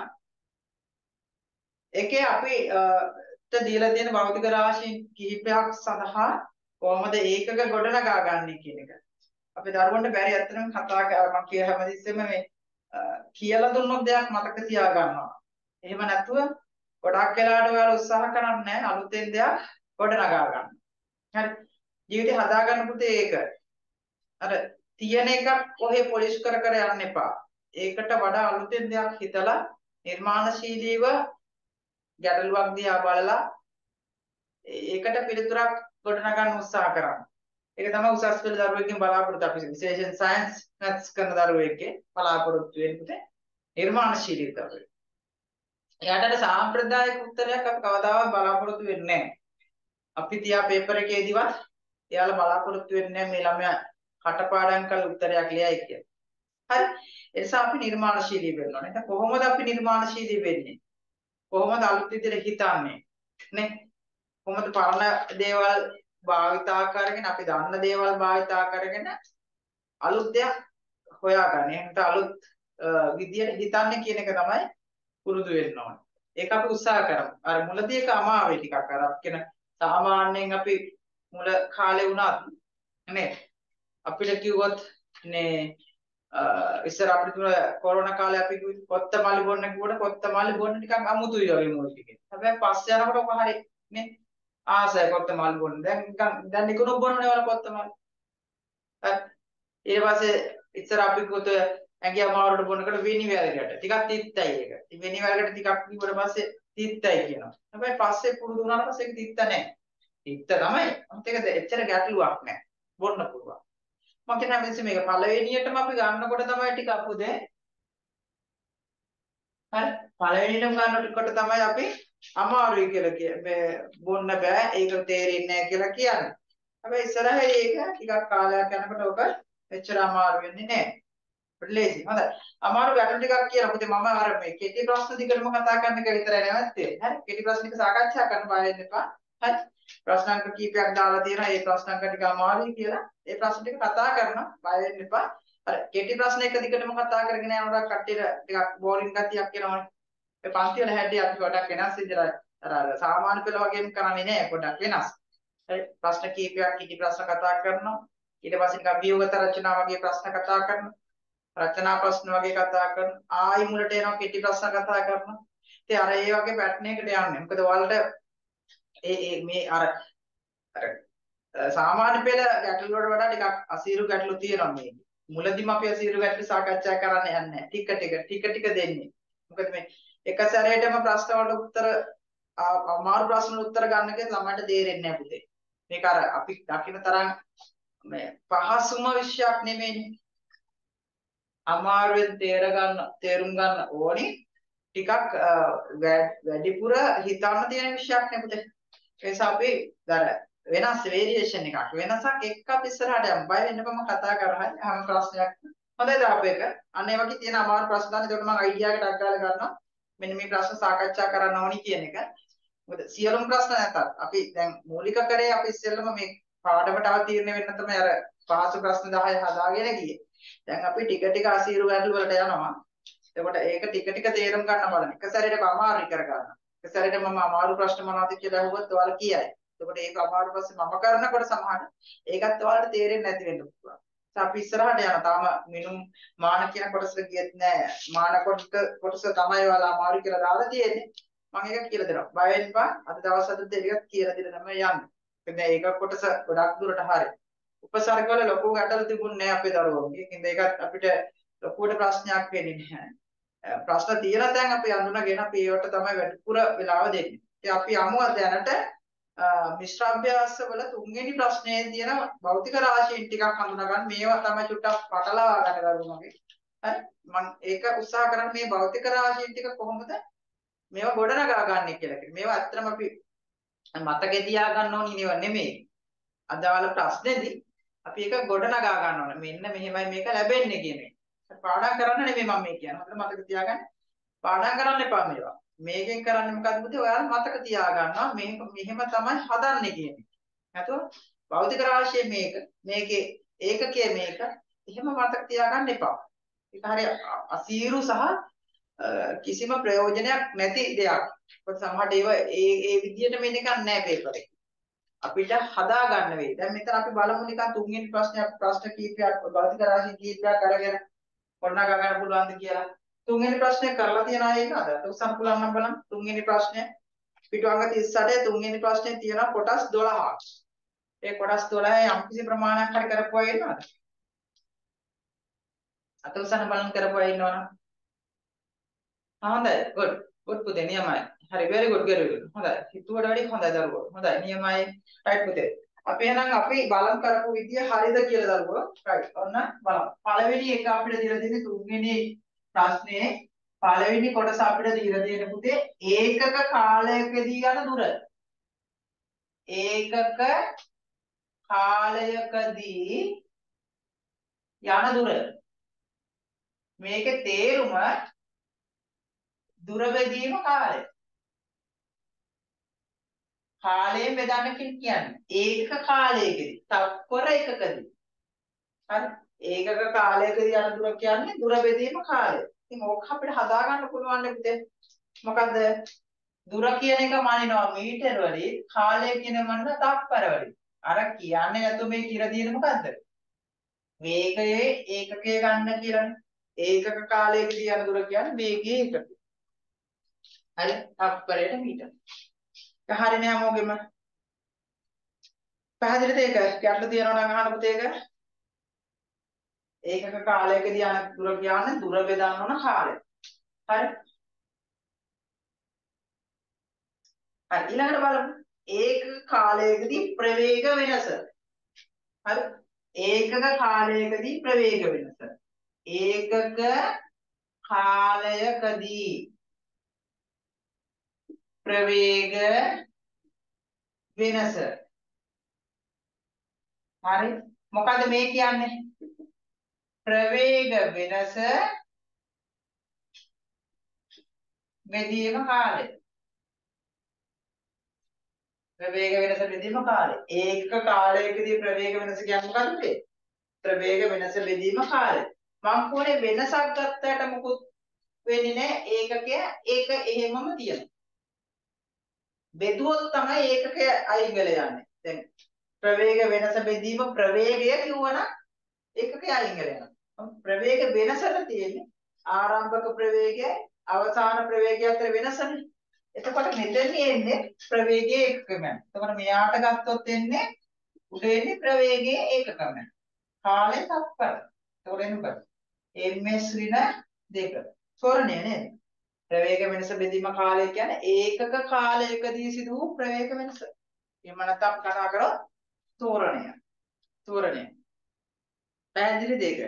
ඒකේ අපි ට දීලා තියෙන භෞතික රාශීන් කිහිපයක් සඳහා කොහොමද ඒකක ගොඩනගා ගන්න කියන එක. අපි දරුවන්ට බැරි අත්‍තරම කතා මම කිය හැමතිස්සෙම මේ කියලා දුන්නොත් දෙයක් මතක තියා ගන්නවා. එහෙම නැතුව ගොඩක් වෙලාවට ඔයාලා උත්සාහ කරන්නේ අලුතෙන් දෙයක් ගොඩනගා ගන්න. හරි. ජීවිතේ හදා ගන්න පුතේ ඒක. අර තියෙන එකක් කොහේ පොලිෂ් කර කර යන්න එපා. ඒකට වඩා අලුතෙන් දෙයක් හිතලා නිර්මාණශීලීව ගැටලුවක් දිහා බලලා ඒකට පිළිතුරක් ගොඩනගන්න උත්සාහ කරන්න. ඒක තමයි උසස් පෙළ දරුවෙක්ගෙන් බලාපොරොත්තු අපි විශේෂයෙන් සයන්ස් මැත්ස් කරන දරුවෙක්ගේ බලාපොරොත්තු වෙන්නේ නිර්මාණශීලී දරුවෙක්. එයාට සාම්ප්‍රදායික උත්තරයක් අපි කවදාවත් බලාපොරොත්තු වෙන්නේ නැහැ. අපි තියා පේපර් එකේදීවත් එයාලා බලාපොරොත්තු වෙන්නේ මේ ළමයා කටපාඩම් කරලා උත්තරයක් ලියයි කියලා. හරි. ඒ නිසා අපි නිර්මාණශීලී වෙන්න ඕනේ. දැන් කොහොමද අපි නිර්මාණශීලී වෙන්නේ? කොහොමද අලුත් විදිහට හිතන්නේ? නේ? කොහොමද පරණ දේවල් භාවිතා කරගෙන අපි දන්න දේවල් භාවිතා කරගෙන අලුත් දෙයක් හොයාගන්න. එහෙනම් අලුත් විදියට හිතන්නේ කියන එක තමයි පුරුදු වෙන්න ඕනේ. ඒක අපි උත්සාහ කරමු. අර මුලදී එක අමාරුයි ටිකක් අර කියන සාමාන්‍යයෙන් අපි මුල කාලේ වුණත් නේ අපිට කිව්වොත් නේ ඉස්සර අපිට තුන කොරෝනා කාලේ අපි කොත්තමල්ලි බොන්න කිව්වට කොත්තමල්ලි බොන්න ටිකක් අමුතුයි වගේ මොකද ටිකේ. හැබැයි පස්සේ යනකොට ඔක හරි නේ ආසයි කොත්තමල්ලි බොන්න. දැන් නිකුණු බොන්නනේ වල කොත්තමල්ලි. ඊට පස්සේ ඉස්සර අපි කොට ඇඟිය අමාරුවට බොන්නකොට වෙනිවැලකට ටිකක් තිත්තයි ඒක. ඉතින් වෙනිවැලකට ටිකක් කිව්වට පස්සේ තිත්තයි කියනවා. හැබැයි පස්සේ පුරුදු වුණාට පස්සේ ඒක තිත්ත නැහැ. තිත්ත තමයි. අනිත් එක එච්චර ගැටලුවක් නැහැ. බොන්න පුළුවන්. මම කියන මිනිස්සු මේක පළවෙනියටම අපි ගන්නකොට තමයි ටික අපුදේ. හරි. පළවෙනියටම ගන්නකොට තමයි අපි අමාරුයි කියලා මේ බොන්න බෑ ඒක තේරෙන්නේ නැහැ කියලා කියන්නේ. හැබැයි ඉස්සරහේ ඒක ටිකක් කාලයක් යනකොට ඔබ එච්චර අමාරු වෙන්නේ නැහැ. ලේසි. හොඳයි. අමාරු ගැටලු ටිකක් කියනවා. පුතේ මම අර මේ කෙටි ප්‍රශ්න දිගටම කතා කරන එක විතරයි නැවත්තේ. හරි. කෙටි ප්‍රශ්න ටික සාකච්ඡා කරන්න බය වෙන්න එපා. හරි. ප්‍රශ්න අංක කීපයක් දාලා තියෙනවා. ඒ ප්‍රශ්න අංක ටික අමාරුයි කියලා. ඒ ප්‍රශ්න ටික කතා කරනවා. බය වෙන්න එපා. අර කෙටි ප්‍රශ්න එක දිගටම කතා කරගෙන යනකොට කට්ටියට ටිකක් බෝරින් ගතියක් එනවනේ. ඒ පන්ති වල හැටි අපි ගොඩක් වෙනස් විදිහට අර සාමාන්‍ය පෙළ වගේම කරන්නේ නැහැ. පොඩක් වෙනස්. හරි. ප්‍රශ්න කීපයක් කෙටි ප්‍රශ්න කතා කරනවා. ඊට පස්සේ නිකන් වියෝගත රචනා වගේ ප්‍රශ්න කතා කරනවා. රචනා ප්‍රශ්න වගේ කතා කරන ආයි මුලට එනවා කෙටි ප්‍රශ්න කතා කරනවා. ඉතින් අර ඒ වගේ පැටර්න් එකකට යන්නේ. මොකද ඔයාලට මේ අර සාමාන්‍ය පෙළ ගැටළු වලට වඩා ටිකක් අසීරු ගැටළු තියෙනවා මේ. මුලදිම අපි අසීරු ගැටළු සාකච්ඡා කරන්න යන්නේ නැහැ. ටික ටික දෙන්නේ. මොකද මේ එක සැරේටම ප්‍රශ්න වලට උත්තර අමාරු ප්‍රශ්න උත්තර ගන්න එක ළමයට තේරෙන්නේ නැහැ පුතේ. මේක අර අපි දකින්න තරම් මේ පහසුම විෂයක් නෙමෙයිනේ. අමාරුවෙන් තේරුම් ගන්න ඕනි ටිකක් වැඩිපුර හිතන්න තියෙන විෂයක් නේ පුතේ. ඒ නිසා අපි වෙනස් වේරියේෂන් එකක් වෙනසක් එක්ක අපි ඉස්සරහට යමු. බය වෙන්න එපා මම කතා කරා හැම ප්‍රශ්නයක්. හොඳයි දාපු එක. අන්න ඒ වගේ තියෙන අමාරු ප්‍රශ්න ගන්න. ඒකට මම අයිඩියා එකක් ගාලා ගන්නවා. මෙන්න මේ ප්‍රශ්න සාකච්ඡා කරන්න ඕනි කියන එක. මොකද සියලුම ප්‍රශ්න නැතත් අපි දැන් මූලික කරේ අපි ඉස්සෙල්ලම මේ පාඩමට අවතීර්ණ වෙන්න තමයි අර පහසු ප්‍රශ්න 10 හදාගෙන ගියේ. දැන් අපි ටික ටික අසීරු ගැටළු වලට යනවා. එතකොට ඒක ටික ටික තේරුම් ගන්න බලන්න. එක සැරේට අමාරු කර ගන්න. එක සැරේට මම අමාරු ප්‍රශ්න මොනවද කියලා අහුවොත් ඔයාලා කියයි. එතකොට ඒක අමාරු ප්‍රශ්න මම කරනකොට සමහර ඒකත් ඔයාලට තේරෙන්නේ නැති වෙන්න පුළුවන්. අපි ඉස්සරහට යනවා. තාම මිනුම් මාන කියන කොටසට ගියෙත් නෑ. මාන කොටස තමයි ඔයාලා අමාරු කියලා දාලා තියෙන්නේ. මම ඒක කියලා දෙනවා. බය වෙන්න එපා. අද දවස් අද දෙකක් කියලා දෙන්න තමයි යන්නේ. දැන් ඒක කොටස ගොඩක් දුරට හරියි. උපසර්ගවල ලොකු ගැටලු තිබුණේ නැහැ අපේ දරුවෝගේ. ඒකින්ද ඒකත් අපිට ලොකුවට ප්‍රශ්නයක් වෙන්නේ නැහැ. ප්‍රශ්න තියෙන තැන් අපි අඳුනගෙන අපි ඒවට තමයි වැඩිපුර වෙලාව දෙන්නේ. ඉතින් අපි යමු දැනට මිශ්‍ර අභ්‍යාස වල තුන්වෙනි ප්‍රශ්නයේ තියෙන භෞතික රාශීන් ටිකක් හඳුනා ගන්න. මේවා තමයි චුට්ටක් පටලවා ගන්න දරුවෝ මගේ. හරි මම ඒක උත්සාහ කරන්නේ මේ භෞතික රාශීන් ටික කොහොමද මේවා ගොඩනගා ගන්න කියලා කිව්වේ. මේවා ඇත්තටම අපි මතකේ තියා ගන්න ඕනි නේව නෙමෙයි. අදාළ ප්‍රශ්නේදී අපි ඒක ගොඩනගා ගන්න ඕනේ. මෙන්න මෙහෙමයි මේක ලැබෙන්නේ කියන එක. පාඩම් කරන්න නෙමෙයි මම මේ කියන්නේ. හොඳට මතක තියාගන්න. පාඩම් කරන්න එපා මේවා. මේකෙන් කරන්නේ මොකද්ද පුතේ? ඔයාලා මතක තියා ගන්නවා මේක මෙහෙම තමයි හදන්නේ කියන එක. නැතුව භෞතික රාශිය මේක, මේකේ ඒකකයේ මේක එහෙම මතක තියාගන්න එපා. ඒක හරිය අසීරු සහ කිසිම ප්‍රයෝජනයක් නැති දෙයක්. මොකද සමහරට ඒ විදියට මෙන්න එකක් නැහැ පේපර් එකේ. අපිට හදා ගන්න වෙයි. දැන් මෙතන අපි බලමු නිකන් තුන්වෙනි ප්‍රශ්න කීපයක් භෞතික රාශි කීපයක් අරගෙන ගොඩනගා ගන්න පුළුවන්ද කියලා. තුන්වෙනි ප්‍රශ්නේ කරලා තියන අය ඉන්නවද? උත්සාහ පුළුවන් නම් බලන්න. තුන්වෙනි ප්‍රශ්නේ පිටුවංග 38 තුන්වෙනි ප්‍රශ්නේ තියෙනවා කොටස් 12ක්. ඒ කොටස් 12 යම්කිසි ප්‍රමාණයක් හරි කරපුවා ඉන්නවද? අත උසන බලන්න කරපුවා ඉන්නවනම්. හොඳයි. good. good පුතේ නියමයි. හරි very good very good. හොඳයි. හිතුවට වැඩි හොඳයි දරුවෝ. හොඳයි නියමයි. right පුතේ. අපි එහෙනම් අපි බලන් කරපු විදිය හරිද කියලා දරුවෝ. right. ඔන්න බලමු. පළවෙනි එක අපිට දීලා තියෙන්නේ තුන්වෙනි ප්‍රශ්නේ පළවෙනි කොටස අපිට දීලා තියෙන පුතේ ඒකක කාලයකදී යන දුර. ඒකක කාලයකදී යන දුර. මේකේ තේරුම දුර බෙදීම කාලය. කාලයෙන් බෙදන්න කියන්නේ ඒකක කාලයකදී තත්පර එකකදී. හරි ඒකක කාලයකදී යන දුර කියන්නේ දුර බෙදීම කාලය. ඉතින් ඕක අපිට හදා ගන්න පුළුවන් නේ මොකද්ද? දුර කියන එක මනිනවා මීටර වලින් කාලය කියන මන්න තත්පර වලින්. අර කියන්නේ නැතු මේ කියලා තියෙන මොකද්ද? වේගයේ ඒකකය ගන්න කියලානේ. ඒකක කාලයකදී යන දුර කියන්නේ වේගයේ ඒකකය. හරි තත්පරයට මීටර. හරි නෑ මොගෙම. පැහැදිලිද ඒක? ගැටලු තියෙනවා නම් අහන්න පුතේ ඒක. ඒකක කාලයකදී යන දුර කියන්නේ දුර බෙදන්න ඕන කාලය. හරි. හරි ඊළඟට බලමු. ඒකක කාලයකදී ප්‍රවේග වෙනස. හරි. ඒකක කාලයකදී ප්‍රවේග වෙනස. ඒකක කාලයකදී ප්‍රවේග වෙනස. හරි මොකද මේ කියන්නේ? ප්‍රවේග වෙනස බෙදීම කාලය. ප්‍රවේග වෙනස බෙදීම කාලය. ඒකක කාලයකදී ප්‍රවේග වෙනස කියන්නේ මොකද්ද? ප්‍රවේග වෙනස බෙදීම කාලය. මම කොහේ වෙනසක් ගත්තට මොකුත් වෙන්නේ නැහැ. ඒකකය ඒක එහෙමම තියෙනවා. බෙදුවොත් තමයි ඒකකය අයින් වෙලා යන්නේ. දැන් ප්‍රවේග වෙනස බෙදීම ප්‍රවේගය කියවනම් ඒකකය අයින් වෙලා යනවා. ප්‍රවේග වෙනසට තියෙන්නේ ආරම්භක ප්‍රවේගයයි අවසාන ප්‍රවේගය අතර වෙනසනේ. එතකොට මෙතන එන්නේ ප්‍රවේගයේ ඒකකම. එතකොට මෙයාට ගත්තොත් එන්නේ උඩ එන්නේ ප්‍රවේගයේ ඒකකම. කාලය තත්පර. එතකොට එන්නේ ms ඍණ 2. තොරණය නේද? ප්‍රවේග වෙනස බෙදීම කාලය කියන්නේ ඒකක කාලයකදී සිදු වූ ප්‍රවේග වෙනස. එහෙම නැත්නම් කතා කරොත් තෝරණය. තෝරණය. පැහැදිලිද ඒක?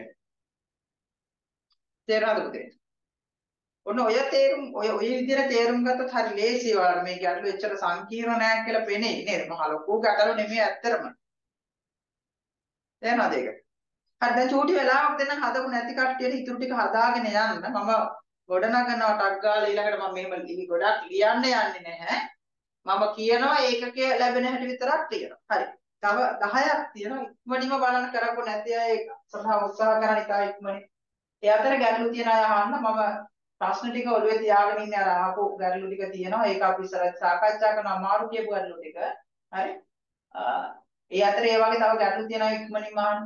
තේරෙනවද පුතේ? ඔන්න ඔය තේරුම් ඔය විදිහට තේරුම් ගත්තොත් හරි ලේසියි ඔයාලට මේ ගැටලු එච්චර සංකීර්ණ නෑ කියලා පෙනේ නේද? මහ ලොකු ගැටලු නෙමෙයි ඇත්තරම. තේරෙනවද ඒක? හරි දැන් චූටි වෙලාවක් දෙන්න හදපු නැති කට්ටියට ඉතුරු ටික හදාගෙන යන්න. මම ගොඩනගනවා ටක් ගාලා ඊළඟට මම මෙහෙම ගොඩක් ලියන්න යන්නේ නැහැ. මම කියනවා ඒකකයේ ලැබෙන හැටි විතරක් කියනවා. හරි. තව 10ක් තියෙනවා. ඉක්මනින්ම බලන්න කරපො නැති අය සඳහා උත්සාහ කරන ඉතා ඉක්මනින්. ඒ අතර ගැටලු තියෙන අය අහන්න මම ප්‍රශ්න ටික ඔළුවේ තියාගෙන ඉන්නේ අර ආපු ගැටලු ටික තියෙනවා. ඒක අපි ඉස්සරහ සාකච්ඡා කරන අමාරු කියපු ගැටලු ටික. හරි. ඒ අතර ඒ වගේ තව ගැටලු තියෙනවා ඉක්මනින්ම අහන්න.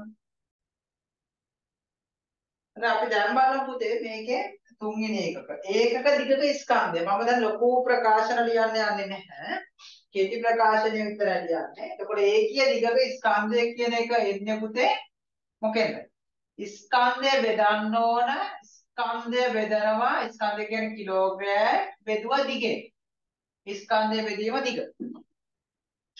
අපි දැන් බලමු පුතේ මේකේ තුන්වෙනි ඒකක. ඒකක දිගක ස්කන්ධය. මම දැන් ලොකු ප්‍රකාශන ලියන්න යන්නේ නැහැ. කෙටි ප්‍රකාශනය විතරයි ලියන්නේ. එතකොට ඒකීය දිගක ස්කන්ධය කියන එක එන්නේ පුතේ මොකෙන්ද? ස්කන්ධය බෙදන්න ඕන. ස්කන්ධය බෙදනවා. ස්කන්ධය කියන්නේ කිලෝග්‍රෑම් බෙදුවා දිගේ. ස්කන්ධය බෙදීම දිග.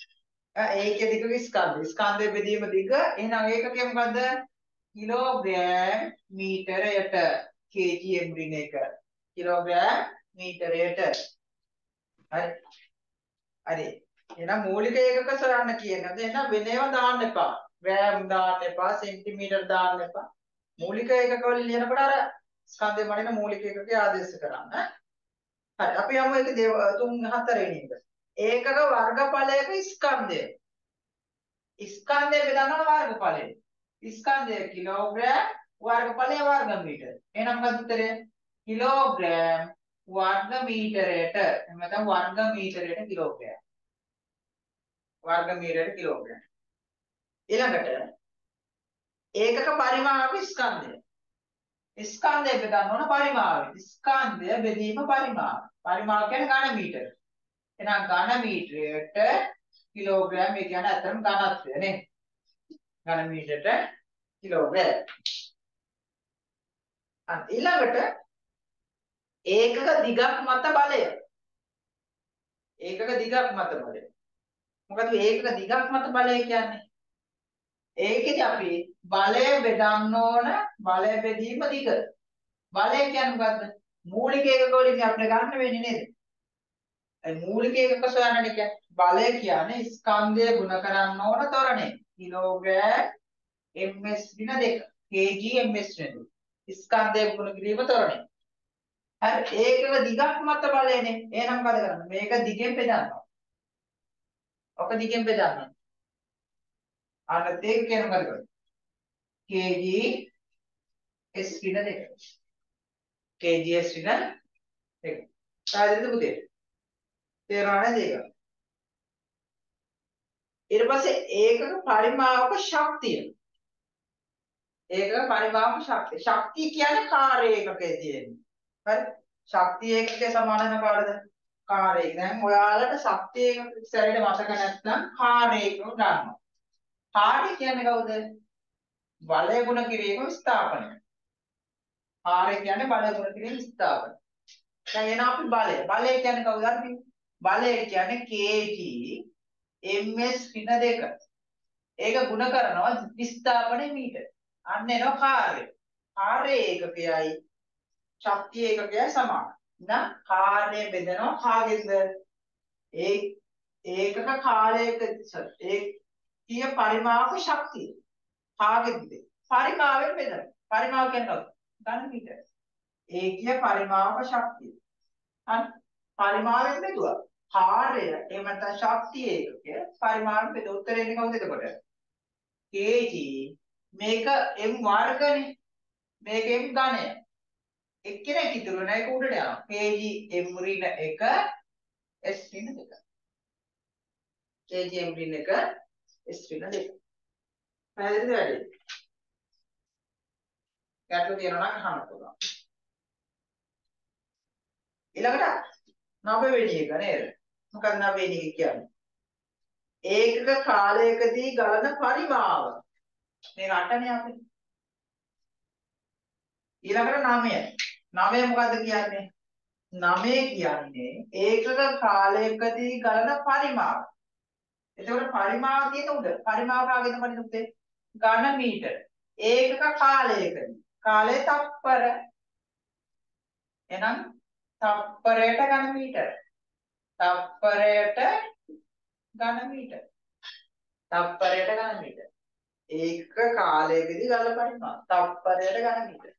ඒකේ දිග ස්කන්ධයේ බෙදීම දිග එහෙනම් ඒකකය මොකද්ද? කිලෝග්‍රෑම් මීටරයට kgm රින් එක කිලෝග්‍රෑම් මීටරයට. හරි. හරි. එහෙනම් මූලික ඒකක සොයන්න කියනද එහෙනම් වෙනේව දාන්න එපා. ග්‍රෑම් දාන්න එපා, සෙන්ටිමීටර් දාන්න එපා. මූලික ඒකක වල ලියනකොට අර ස්කන්ධය මනින මූලික ඒකකයේ ආදේශ කරන්න. හරි. අපි යමු ඒක 3 4 වෙනි එක. ඒකක වර්ගඵලයක ස්කන්ධය. ස්කන්ධය බෙදනවා වර්ගඵලය. ස්කන්ධය කිලෝග්‍රෑම් වර්ගඵලය වර්ග මීටර. එහෙනම් මොකද උත්තරය? කිලෝග්‍රෑම් වර්ග මීටරයට. එහෙනම් නැත්නම් වර්ග මීටරයට කිලෝග්‍රෑම්. වර්ග මීටරයට කිලෝග්‍රෑම්. ඊළඟට ඒකක පරිමාණක ස්කන්ධය. ස්කන්ධය බෙදන්න ඕන පරිමාණය. ස්කන්ධය බෙදීම පරිමාණ. පරිමාණ කියන්නේ ඝන මීටර. එහෙනම් ඝන මීටරයට කිලෝග්‍රෑම් ඒ කියන්නේ අතරම ඝනත්වය නේ. ඝන මීටරට කිලෝග්‍රෑම්. ඊළඟට ඒකක දිගක් මත බලය. ඒකක දිගක් මත බලය. මොකද ඒකක දිගක් මත බලය කියන්නේ? ඒකෙදි අපි බලය බෙදන්න ඕන බලය බෙදීම දිග. බලය කියන්නේ මොකද්ද? මූලික ඒකක වලින් අපිට ගන්න වෙන්නේ නේද? ඒ මූලික ඒකක සොයන්න කියන්නේ බලය කියන්නේ ස්කන්ධය ගුණ කරන්න ඕන ත්වරණය. කිලෝග්‍රෑම් ms දින 2 kg ms දින 2. ස්කන්ධය ගුණ කිරීම ත්වරණය. හරි ඒකක දිගක් මත බලයනේ. එහෙනම් මොකද කරන්නේ? මේක දිගෙන් බෙදන්නවා. ඔක දිගෙන් බෙදන්නවා. අර දෙක කියන මොකද කරන්නේ? kg s දින 2. kg s දින 2. පැහැදිලිද පුතේ? තේරුණා නේද ඒක? ඊට පස්සේ ඒකක පරිමාවක ශක්තිය. ඒකක පරිමාවක ශක්තිය. ශක්තිය කියන්නේ කාර්ය ඒකකයේ තියෙන්නේ. හරි? ශක්තිය ඒකකයේ සමාන වෙන කාටද? කාර්ය ඒක. දැන් ඔයාලට ශක්තිය ඒකක සැරේට මතක නැත්නම් කාර්ය ඒකක ගන්නවා. කාර්ය කියන්නේ කවුද? බලය ගුණ කිරීම ස්ථාපනය. කාර්ය කියන්නේ බලය ගුණ කිරීම ස්ථාපනය. දැන් එන අපි බලය. බලය කියන්නේ කවුද? බලය කියන්නේ kg ms ඍණ 2. ඒක ගුණ කරනවා විස්ථාපන මීටර. අන්න එනවා කාර්ය. කාර්ය ඒකකයයි ශක්තිය ඒකකයයි සමාන. නම් කාර්යය බෙදනවා කාගෙන්ද? ඒකක කාලයක ඒකීය පරිමාවක ශක්තිය. කාගෙන්ද? පරිමාවෙන් බෙදනවා. පරිමාව කියන්නේ ඝන මීටර. ඒකීය පරිමාවක ශක්තිය. හරි පරිමාවෙන් බෙදුවා. කාර්යය එහෙම නැත්නම් ශක්තිය ඒකකය පරිමාණ බෙද උත්තරේ එන්නේ කවුද එතකොට? kg මේක m වර්ගනේ. මේක m ඝනය. එක්කෙනෙක් ඉතුරු වෙන එක උඩට යනවා. kg m ඍණ 1 s ඍණ 2. kg m ඍණ 1 s ඍණ 2. පැහැදිලිද වැඩි? ගැටලු තියෙනවා නම් අහන්න පුළුවන්. ඊළඟට 9 වෙනි එක නේද? මොකක්ද 9 වෙනි එක කියන්නේ? ඒකක කාලයකදී ගලන පරිමාව. මේක 8නේ අපි. ඊළඟට 9. 9 මොකද්ද කියන්නේ? 9 කියන්නේ ඒකක කාලයකදී ගලන පරිමාව. එතකොට පරිමාව තියෙන උඩ. පරිමාව කාගෙද පරිදි උත්තේ? ඝන මීටර. ඒකක කාලයකදී. කාලය තප්පර. එහෙනම් තප්පරයට ඝන මීටර. තප්පරයට ඝන මීටර. තප්පරයට ඝන මීටර. ඒක කාලයකදී ගල පරිමාව. තප්පරයට ඝන මීටර.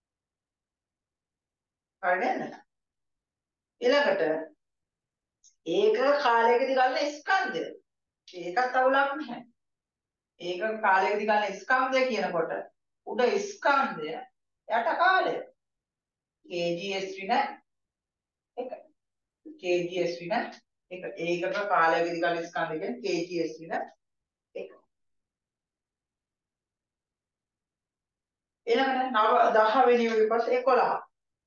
හරි නේද? ඊළඟට ඒක කාලයකදී ගලන ස්කන්ධය. ඒකත් අවුලක් නැහැ. ඒක කාලයකදී ගලන ස්කන්ධය කියනකොට උඩ ස්කන්ධය යට කාලය. kgs ඍණ 1. kgs ඍණ 1. ඒකක කාලයකදී ගලන ස්කන්ධය කියන්නේ kgs ඍණ 1. ඊළඟට 9 10 වෙනි විපස්ස 11.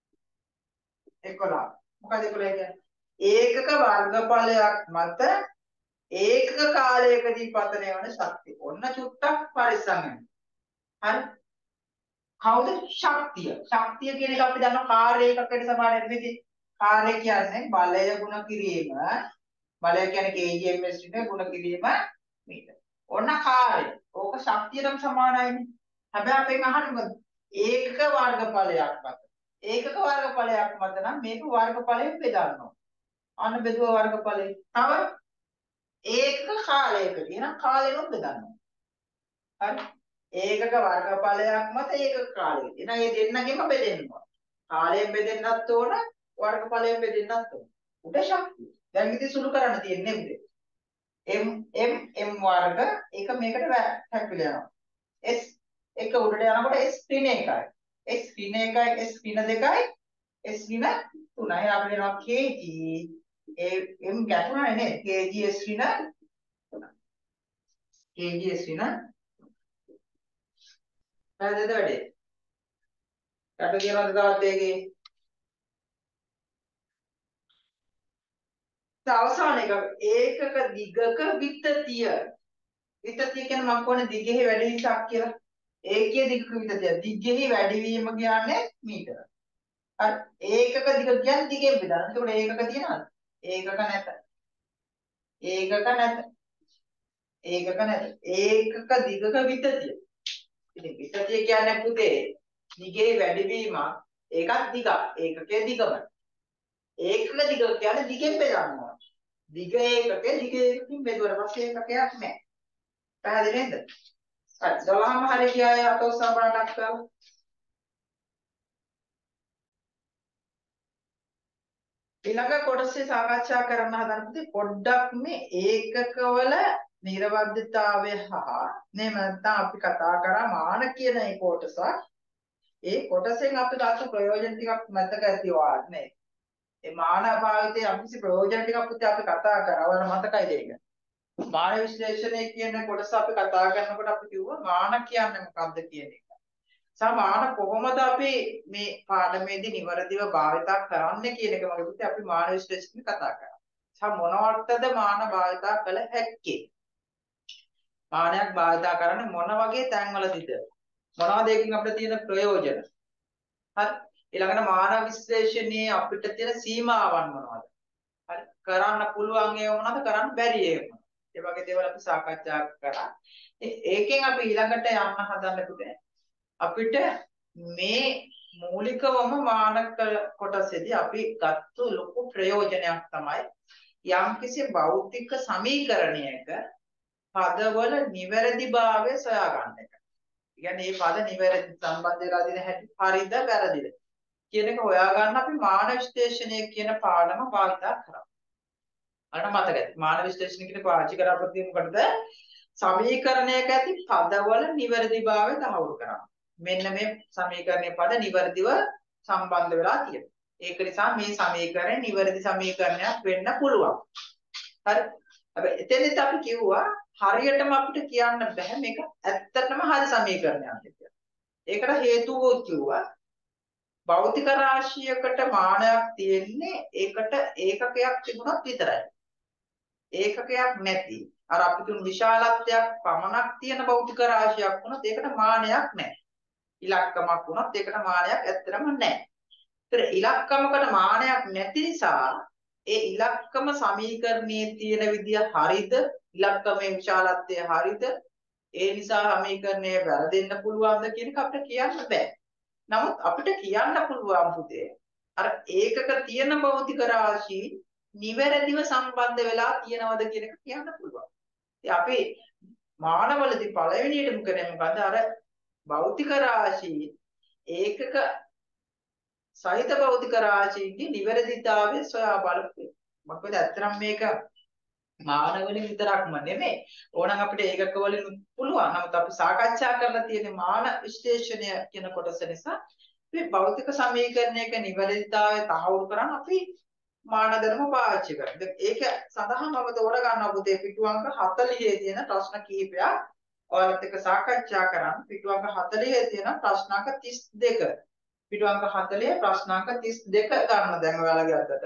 11. මොකද 11 කියන්නේ? ඒකක වර්ගඵලයක් මත ඒකක කාලයකදී පතනය වන ශක්තිය. ඔන්න චුට්ටක් පරිස්සම් වෙන්න. හරි? කවුද ශක්තිය? ශක්තිය කියන එක අපි දන්නවා කාර්ය ඒකකයට සමාන නෙමෙයි. කාර්ය කියන්නේ බලය ගුණ කිරීම. බලය කියන්නේ kg ms ඍණ ගුණ කිරීම මීටර. ඔන්න කාලය. ඕක ශක්තියටම සමානයිනේ. හැබැයි අපෙන් අහන්නේ මොකද? ඒකක වර්ගඵලයක් මත. ඒකක වර්ගඵලයක් මත නම් මේක වර්ගඵලයෙන් බෙදන්න ඕන. අන්න බෙදුව වර්ගඵලය. තව ඒකක කාලයකට. එහෙනම් කාලෙනොත් බෙදන්න ඕන. හරි. ඒකක වර්ගඵලයක් මත ඒකක කාලය. එහෙනම් මේ දෙන්නගෙම බෙදෙන්න ඕන. කාලයෙන් බෙදෙන්නත් ඕන, වර්ගඵලයෙන් බෙදෙන්නත් ඕන. උඩ ශක්තිය. දැන් ඉතින් සුළු කරන්න තියෙන්නේ උඩ. m වර්ග එක මේකට හැපිලා යනවා. s එක උඩට යනකොට s පින එකයි. s පින එකයි s පින දෙකයි s පින තුනයි. අපිට එනවා kg m ගැටුණානේ නේද? kg s පින තුනයි. kg s පින හරිද වැඩේ? යට කියනවාද තවත් ඒකේ? අවසාන එක ඒකක දිගක විතතිය. විතතිය කියන්නේ මම කියන්නේ දිගෙහි වැඩිවීමක් කියලා. ඒකයේ දිගක විතතිය. දිගෙහි වැඩිවීම කියන්නේ මීටර. හරි. ඒකක දිග කියන්නේ දිගෙන් බෙදන්න. එතකොට ඒකක තියනවද? ඒකක නැත. ඒකක නැත. ඒකක නැත. ඒකක දිගක විතතිය. ඉතින් විතතිය කියන්නේ පුතේ දිගෙහි වැඩිවීමක්. ඒකත් දිග. ඒකකයේ දිගම. ඒකක දිග කියන්නේ දිගෙන් බෙදනවා. දිග ඒකකේ දිග ඒකකින් බෙදුවට පස්සේ ඒකකයක් නැහැ. පැහැදිලි නේද? හරි 12ම හරි ගියාය අතෝසා බලන්නක් කරලා. ඊළඟ කොටසේ සාකච්ඡා කරන්න හදන පුතේ පොඩ්ඩක් මේ ඒකකවල නිර්වද්‍යතාවය හා නෙම නැත්නම් අපි කතා කරා මාන කියන ඒ කොටස. ඒ කොටසෙන් අපි ගන්න ප්‍රයෝජන ටිකක් මතක ඇතිවා නේ. ඒ මාන භාවිතයේ අපිසි ප්‍රයෝජන ටිකක් පුතේ අපි කතා කරා. ඔයාලා මතකයිද ඒක? මාන විශ්ලේෂණය කියන කොටස අපි කතා කරනකොට අපි කිව්වා මාන කියන්නේ මොකක්ද කියන එක. සමාන කොහොමද අපි මේ පාඩමේදී નિවරදිව භාවිතා කරන්නේ කියන එක මගේ පුතේ අපි මාන විශ්ලේෂණය කතා කරා. මොනවටද මාන භාවිතා කළ හැක්කේ? මානයක් භාවිතා කරන්නේ මොන වගේ තැන්වලදීද? මොනවද ඒකෙන් අපිට තියෙන ප්‍රයෝජන? හරි. ඊළඟට මාන විශ්ලේෂණයේ අපිට තියෙන සීමාවන් මොනවද? හරි. කරන්න පුළුවන් ඒවා මොනවද? කරන්න බැරි ඒවා. ඒ වගේ දේවල් අපි සාකච්ඡා කරා. ඒකෙන් අපි ඊළඟට යන්න හදන්නේ පුතේ. අපිට මේ මූලිකවම මානක කොටසේදී අපි ගත්තු ලොකු ප්‍රයෝජනයක් තමයි යම්කිසි භෞතික සමීකරණයක පදවල නිවැරදිභාවය සොයා ගන්න එක. කියන්නේ මේ පද නිවැරදි සම්බන්ධ වෙලා දෙන හැටි හරිද වැරදිද කියන එක හොයා ගන්න අපි මාන විශ්ලේෂණය කියන පාඩම භාවිතා කරා. අන්න මතකයි. මාන විශ්ලේෂණය කියන පාවිච්චි කරපොත් මොකටද? සමීකරණයක ඇති පදවල නිවැරදිභාවය තහවුරු කරනවා. මෙන්න මේ සමීකරණයේ පද නිවැරදිව සම්බන්ධ වෙලා තියෙනවා. ඒක නිසා මේ සමීකරණය නිවැරදි සමීකරණයක් වෙන්න පුළුවන්. හරි. හැබැයි එතෙන්දත් අපි කිව්වා හරියටම අපිට කියන්න බෑ මේක ඇත්තටම හරි සමීකරණයක් කියලා. ඒකට හේතුව කිව්වා භෞතික රාශියකට මානයක් තියෙන්නේ ඒකට ඒකකයක් තිබුණොත් විතරයි. ඒකකයක් නැති අර අපි තුන් විශාලත්වයක් පමණක් තියෙන භෞතික රාශියක් වුණොත් ඒකට මානයක් නැහැ. ඉලක්කමක් වුණොත් ඒකට මානයක් ඇත්තටම නැහැ. ඒතර ඉලක්කමකට මානයක් නැති නිසා ඒ ඉලක්කම සමීකරණයේ තියෙන විදිය හරිද? ඉලක්කමේ විශාලත්වය හරිද? ඒ නිසා සමීකරණය වැරදෙන්න පුළුවන්ද කියන එක අපිට කියන්න බෑ. නමුත් අපිට කියන්න පුළුවන් පුතේ අර ඒකක තියෙන භෞතික රාශි නිවැරදිව සම්බන්ධ වෙලා තියෙනවද කියන එක කියන්න පුළුවන්. ඉතින් අපි මානවලදී පළවෙනියටම කරන්නේ මොකද්ද? අර භෞතික රාශි ඒකක සහිත භෞතික රාශියකින් නිවැරදිතාවය සොයා බලපු. මොකද ඇත්තටම මේක මාන වලින් විතරක්ම නෙමෙයි. ඕනනම් අපිට ඒකක වලින් පුළුවන්. නමුත් අපි සාකච්ඡා කරලා තියෙන මාන විශ්ලේෂණය කියන කොටස නිසා මේ භෞතික සමීකරණයක නිවැරදිතාවය තහවුරු කරන් අපි මාන ධර්ම පාවිච්චි කරනවා. දැන් ඒක සඳහා මම තෝරගන්නවා පුතේ පිටුවංක 40 තියෙන ප්‍රශ්න කිහිපයක් ඔයාලත් එක්ක සාකච්ඡා කරන්න. පිටුවංක 40 තියෙන ප්‍රශ්නාංක 32. පිටුවංක 40 ප්‍රශ්නාංක 32 ගන්න දැන් ඔයාලගේ අතට.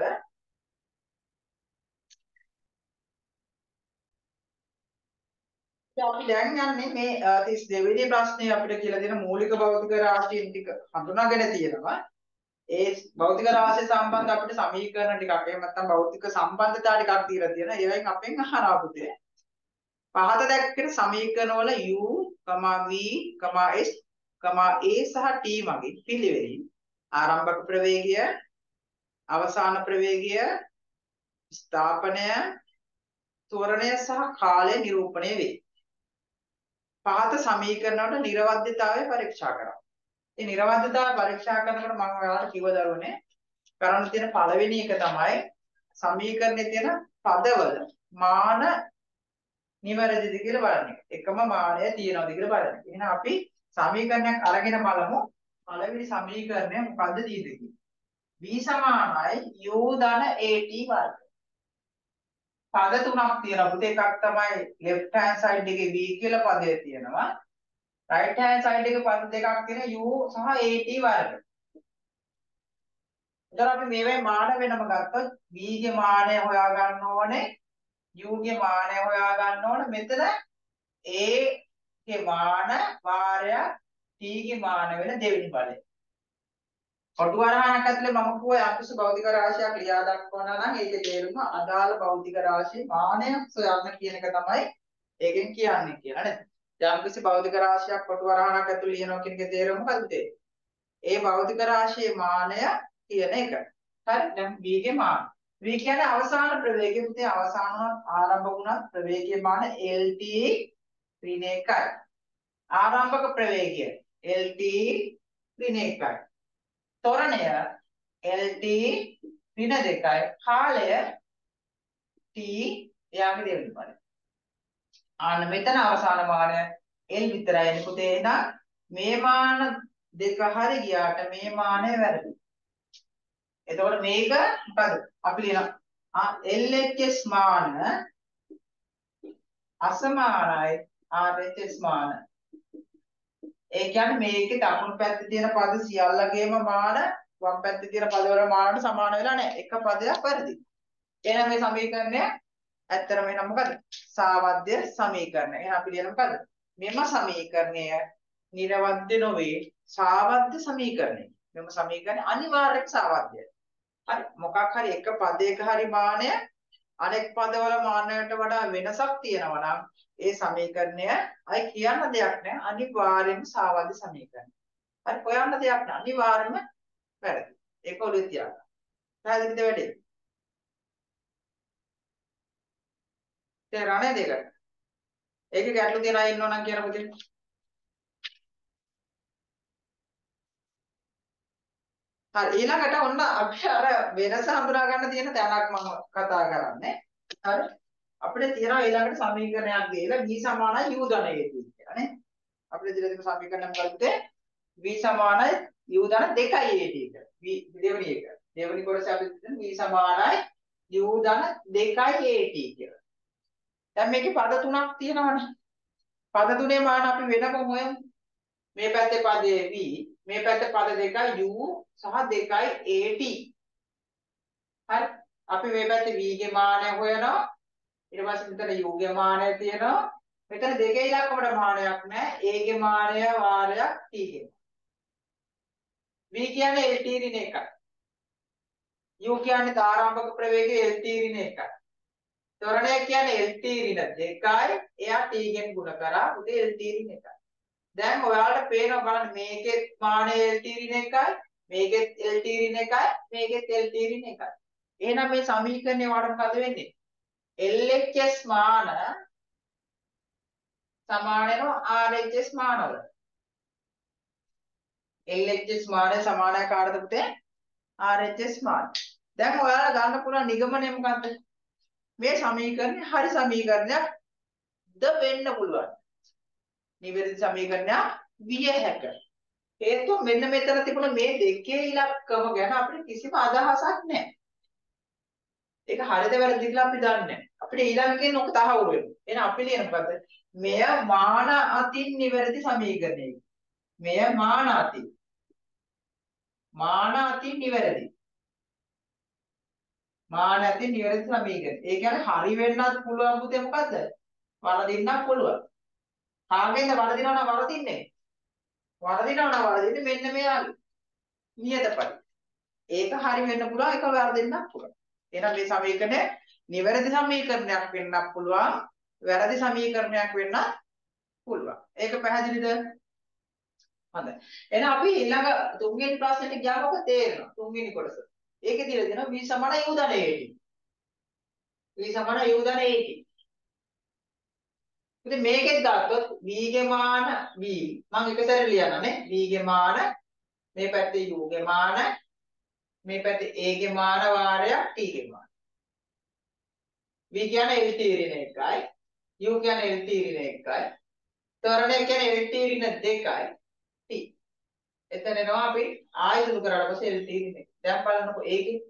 අපි දැන් යන්නේ මේ 32 වෙනි ප්‍රශ්නේ අපිට කියලා දෙන මූලික භෞතික රාශීන් ටික හඳුනාගෙන තියෙනවා. ඒ භෞතික රාශිය සම්බන්ධ අපිට සමීකරණ ටිකක් එහෙම නැත්නම් භෞතික සම්බන්ධතා ටිකක් දීලා තියෙනවා. ඒවෙන් අපෙන් අහනවා පුතේ. පහත දැක්කේ සමීකරණ වල u, v, s, a සහ t මගින් පිළිවෙලින් ආරම්භක ප්‍රවේගය, අවසාන ප්‍රවේගය, ස්ථාපනය, ත්වරණය සහ කාලය නිරූපණය වේ. පහත සමීකරණ වල නිර්වද්‍යතාවය පරීක්ෂා කරනවා. මේ නිර්වද්‍යතාවය පරීක්ෂා කරනකොට මම ඔයාලට කිව්ව දරුවනේ කරන්න තියෙන පළවෙනි එක තමයි සමීකරණයේ තියෙන පදවල මාන නිවැරදිද කියලා බලන්න එක. එකම මානය තියෙනවද කියලා බලන්න. එහෙනම් අපි සමීකරණයක් අරගෙන බලමු. පළවෙනි සමීකරණය මොකද්ද තියෙන්නේ? v සමානයි u ධන at වර්ග. පද තුනක් තියෙනවා. පුතේ එකක් තමයි left hand side එකේ v කියලා පදය තියෙනවා. right hand side එකේ පද දෙකක් තියෙනවා u සහ at වර්ග. එතකොට අපි මේවේ මාන වෙනම ගත්තොත් v ගේ මානය හොයා ගන්න ඕනේ. u ගේ මානය හොයා ගන්න ඕනේ. මෙතන a ගේ මාන වාරයක් t ගේ මාන වෙන දෙවෙනි බලය. කොටු වරහණක් ඇතුලේ මම කිව්වා යම්කිසි භෞතික රාශියක් ලියා දක්වනවා නම් ඒකේ තේරුම අදාළ භෞතික රාශියේ මානය සොයන්න කියන එක තමයි ඒකෙන් කියන්නේ කියලා නේද? යම්කිසි භෞතික රාශියක් කොටු වරහණක් ඇතුලේ ලියනවා කියන එකේ තේරුම මොකද්ද? ඒ භෞතික රාශියේ මානය කියන එක. හරි? දැන් v ගේ මාන. v කියන්නේ අවසාන ප්‍රවේගය. පුතේ අවසාන ආරම්භ වුණත් ප්‍රවේගයේ මාන lt ඍණ 1යි. ආරම්භක ප්‍රවේගය lt ඍණ 1යි. ත්වරණය lt ඍණ 2යි. කාලය t එයාගේ දෙවෙනි බලය. ආන්න මෙතන අවසාන මානය l විතරයි නේ පුතේ. එහෙනම් මේ මාන දෙක හරි ගියාට මේ මානය වැරදි. එතකොට මේක මොකද? අපි ලියනවා LHS මාන අසමානයි RHS මාන. ඒ කියන්නේ මේකේ දකුණු පැත්තේ තියෙන පද සියල්ලගේම මාන වම් පැත්තේ තියෙන පදවල මානට සමාන වෙලා නැහැ. එක පදයක් වැරදි. එහෙනම් මේ සමීකරණය ඇත්තටම වෙන මොකද? සාවද්‍ය සමීකරණය. එහෙනම් අපි ලියන මොකද? මෙම සමීකරණය නිර්වද්‍ය නොවේ සාවද්‍ය සමීකරණය. මෙම සමීකරණය අනිවාර්යයෙන් සාවද්‍යයි. හරි මොකක් හරි එක පදයක හරි මානය අනෙක් පදවල මානයට වඩා වෙනසක් තියෙනවා නම් ඒ සමීකරණය අයි කියන්න දෙයක් නැහැ අනිවාර්යයෙන්ම සාවද්‍ය සමීකරණය. හරි හොයන්න දෙයක් නැහැ අනිවාර්යයෙන්ම වැරදි. ඒක ඔළුවේ තියාගන්න. පැහැදිලිද වැඩේ? තේරෙන්නේ දෙක. ඒකේ ගැටලු තියන අය ඉන්නවනම් කියන පුතේ. හරි ඊළඟට ඔන්න අපි අර වෙනස හඳුනා ගන්න තියෙන තැනක් මම කතා කරන්නේ. හරි අපිට තියෙනවා ඊළඟට සමීකරණයක් දීලා v සමානයි u ධන a කියලා නේ. අපිට දීලා තියෙන සමීකරණය මොකක්ද? v සමානයි u ධන 2a කියලා. v දෙවෙනි එක. දෙවෙනි කොටස අපි දෙන v සමානයි u ධන 2a කියලා. දැන් මේකේ පද තුනක් තියෙනවනේ. පද තුනේ මාන අපි වෙනම හොයමු. මේ පැත්තේ පදේ v මේ පැත්තේ පද දෙකයි u සහ 2යි at. හරි අපි මේ පැත්තේ v ගේ මානය හොයනවා. ඊට පස්සේ මෙතන u ගේ මානය තියෙනවා. මෙතන දෙකේ ඉලක්කමට මානයක් නැහැ. a ගේ මානය වාරයක් t ගේ. v කියන්නේ lt ඍණ 1යි. u කියන්නේ ආරම්භක ප්‍රවේගය lt ඍණ 1යි. ත්වරණය කියන්නේ lt ඍණ 2යි. එයා t ගෙන් ගුණ කරා උදේ lt ඍණ 1යි. දැන් ඔයාලට පේනවා බලන්න මේකේ මානය lt ඍණ 1යි. මේකෙත් lt ඍණ 1යි. මේකෙත් lt ඍණ 1යි. එහෙනම් මේ සමීකරණය වලට මොකද වෙන්නේ? LHS මාන සමාන වෙනවා RHS මානවල. LHS මානය සමානයි කාටද පුතේ? RHS මාන. දැන් ඔයාලා ගන්න පුළුවන් නිගමනය මොකද්ද? මේ සමීකරණය හරි සමීකරණයක් ද වෙන්න පුළුවන්. නිවැරදි සමීකරණයක් විය හැකියි. හේතුව මෙන්න මෙතන තිබුණ මේ දෙකේ ඉලක්කම ගැන අපිට කිසිම අදහසක් නැහැ. ඒක හරිද වැරදිද කියලා අපි දන්නේ නැහැ. අපිට ඊළඟකෙන් ඔක තහවුරු වෙනවා. එහෙනම් අපි ලියන මොකද්ද? මෙය මාන අතින් නිවැරදි සමීකරණයක. මෙය මාන අතින්. මාන අතින් නිවැරදි. මාන අතින් නිවැරදි සමීකරණය. ඒ කියන්නේ හරි වෙන්නත් පුළුවන් පුතේ මොකද්ද? වරදින්නත් පුළුවන්. කාගෙන්ද වරදිනව නම් වරදින්නේ? වරදිනව නම් වරදින්නේ මෙන්න මෙයාගේ. නියතපරි. ඒක හරි වෙන්න පුළුවන් ඒක වැරදෙන්නත් පුළුවන්. එහෙනම් මේ සමීකරණය නිවැරදි සමීකරණයක් වෙන්නත් පුළුවන් වැරදි සමීකරණයක් වෙන්න පුළුවන්. ඒක පැහැදිලිද? හොඳයි. එහෙනම් අපි ඊළඟ තුන්වෙනි ප්‍රශ්නෙට ගියාම ඔබ තේරෙනවා. තුන්වෙනි කොටස. ඒකේ දීලා දෙනවා v සමාන u ධන 80. v සමාන u ධන 80. ඉතින් මේකෙත් ගත්තොත් v ගේ මාන v මම එක සැරේ ලියනවා නේ. v ගේ මාන මේ පැත්තේ u ගේ මාන මේ පැත්තේ a ගේ මාන වාරයක් t ගේ මාන. v කියන්නේ lt ඍණ 1යි. u කියන්නේ lt ඍණ 1යි. ත්වරණය කියන්නේ lt ඍණ 2යි. t. එතන එනවා අපි ආයතන කරලා පස්සේ lt ඍණ 1. දැන් බලන්නකො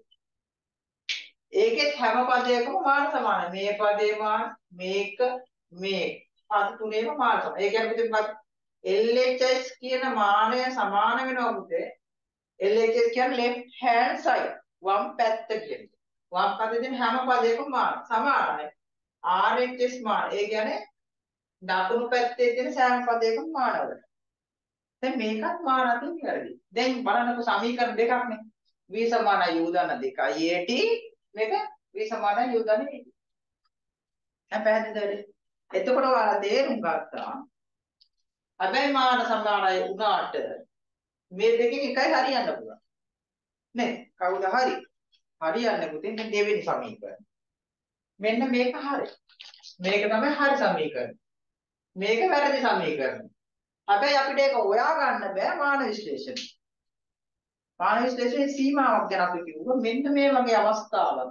ඒකෙත් හැම පදයකම මාන සමානයි. මේ පදේ මාන මේක මේ පද තුනේම මාන සමානයි. ඒ කියන්නේ පුතේ මොකක්ද? LHS කියන මානය සමාන වෙනවා පුතේ. LHS කියන්නේ left hand side වම් පැත්ත කියන්නේ. වම් පැත්තේ තියෙන හැම පදයකම මාන සමානයි. RHS මාන ඒ කියන්නේ දකුණු පැත්තේ තියෙන සෑම පදයකම මාන වලට. දැන් මේකත් මාන අතින් වැරදි. දැන් බලන්නකො සමීකරණ දෙකක් නේ. v සමානයි u ධන 2යි at මේක v සමානයි u ධන 2. දැන් පැහැදිලිද? එතකොට ඔයාලා තේරුම් ගත්තා. හැබැයි මාන සමානයි වුණාට මේ දෙකෙන් එකයි හරියන්න පුළුවන්. නේ? කවුද හරි? හරියන්නේ පුතේ මේ දෙවෙනි සමීකරණ. මෙන්න මේක හරි. මේක තමයි හරි සමීකරණ. මේක වැරදි සමීකරණ. හැබැයි අපිට ඒක හොයා ගන්න බෑ මාන විශ්ලේෂණය. මාන විශ්ලේෂණයේ සීමාවක් ගැන අපි කිව්වා. මෙන්න මේ වගේ අවස්ථාවක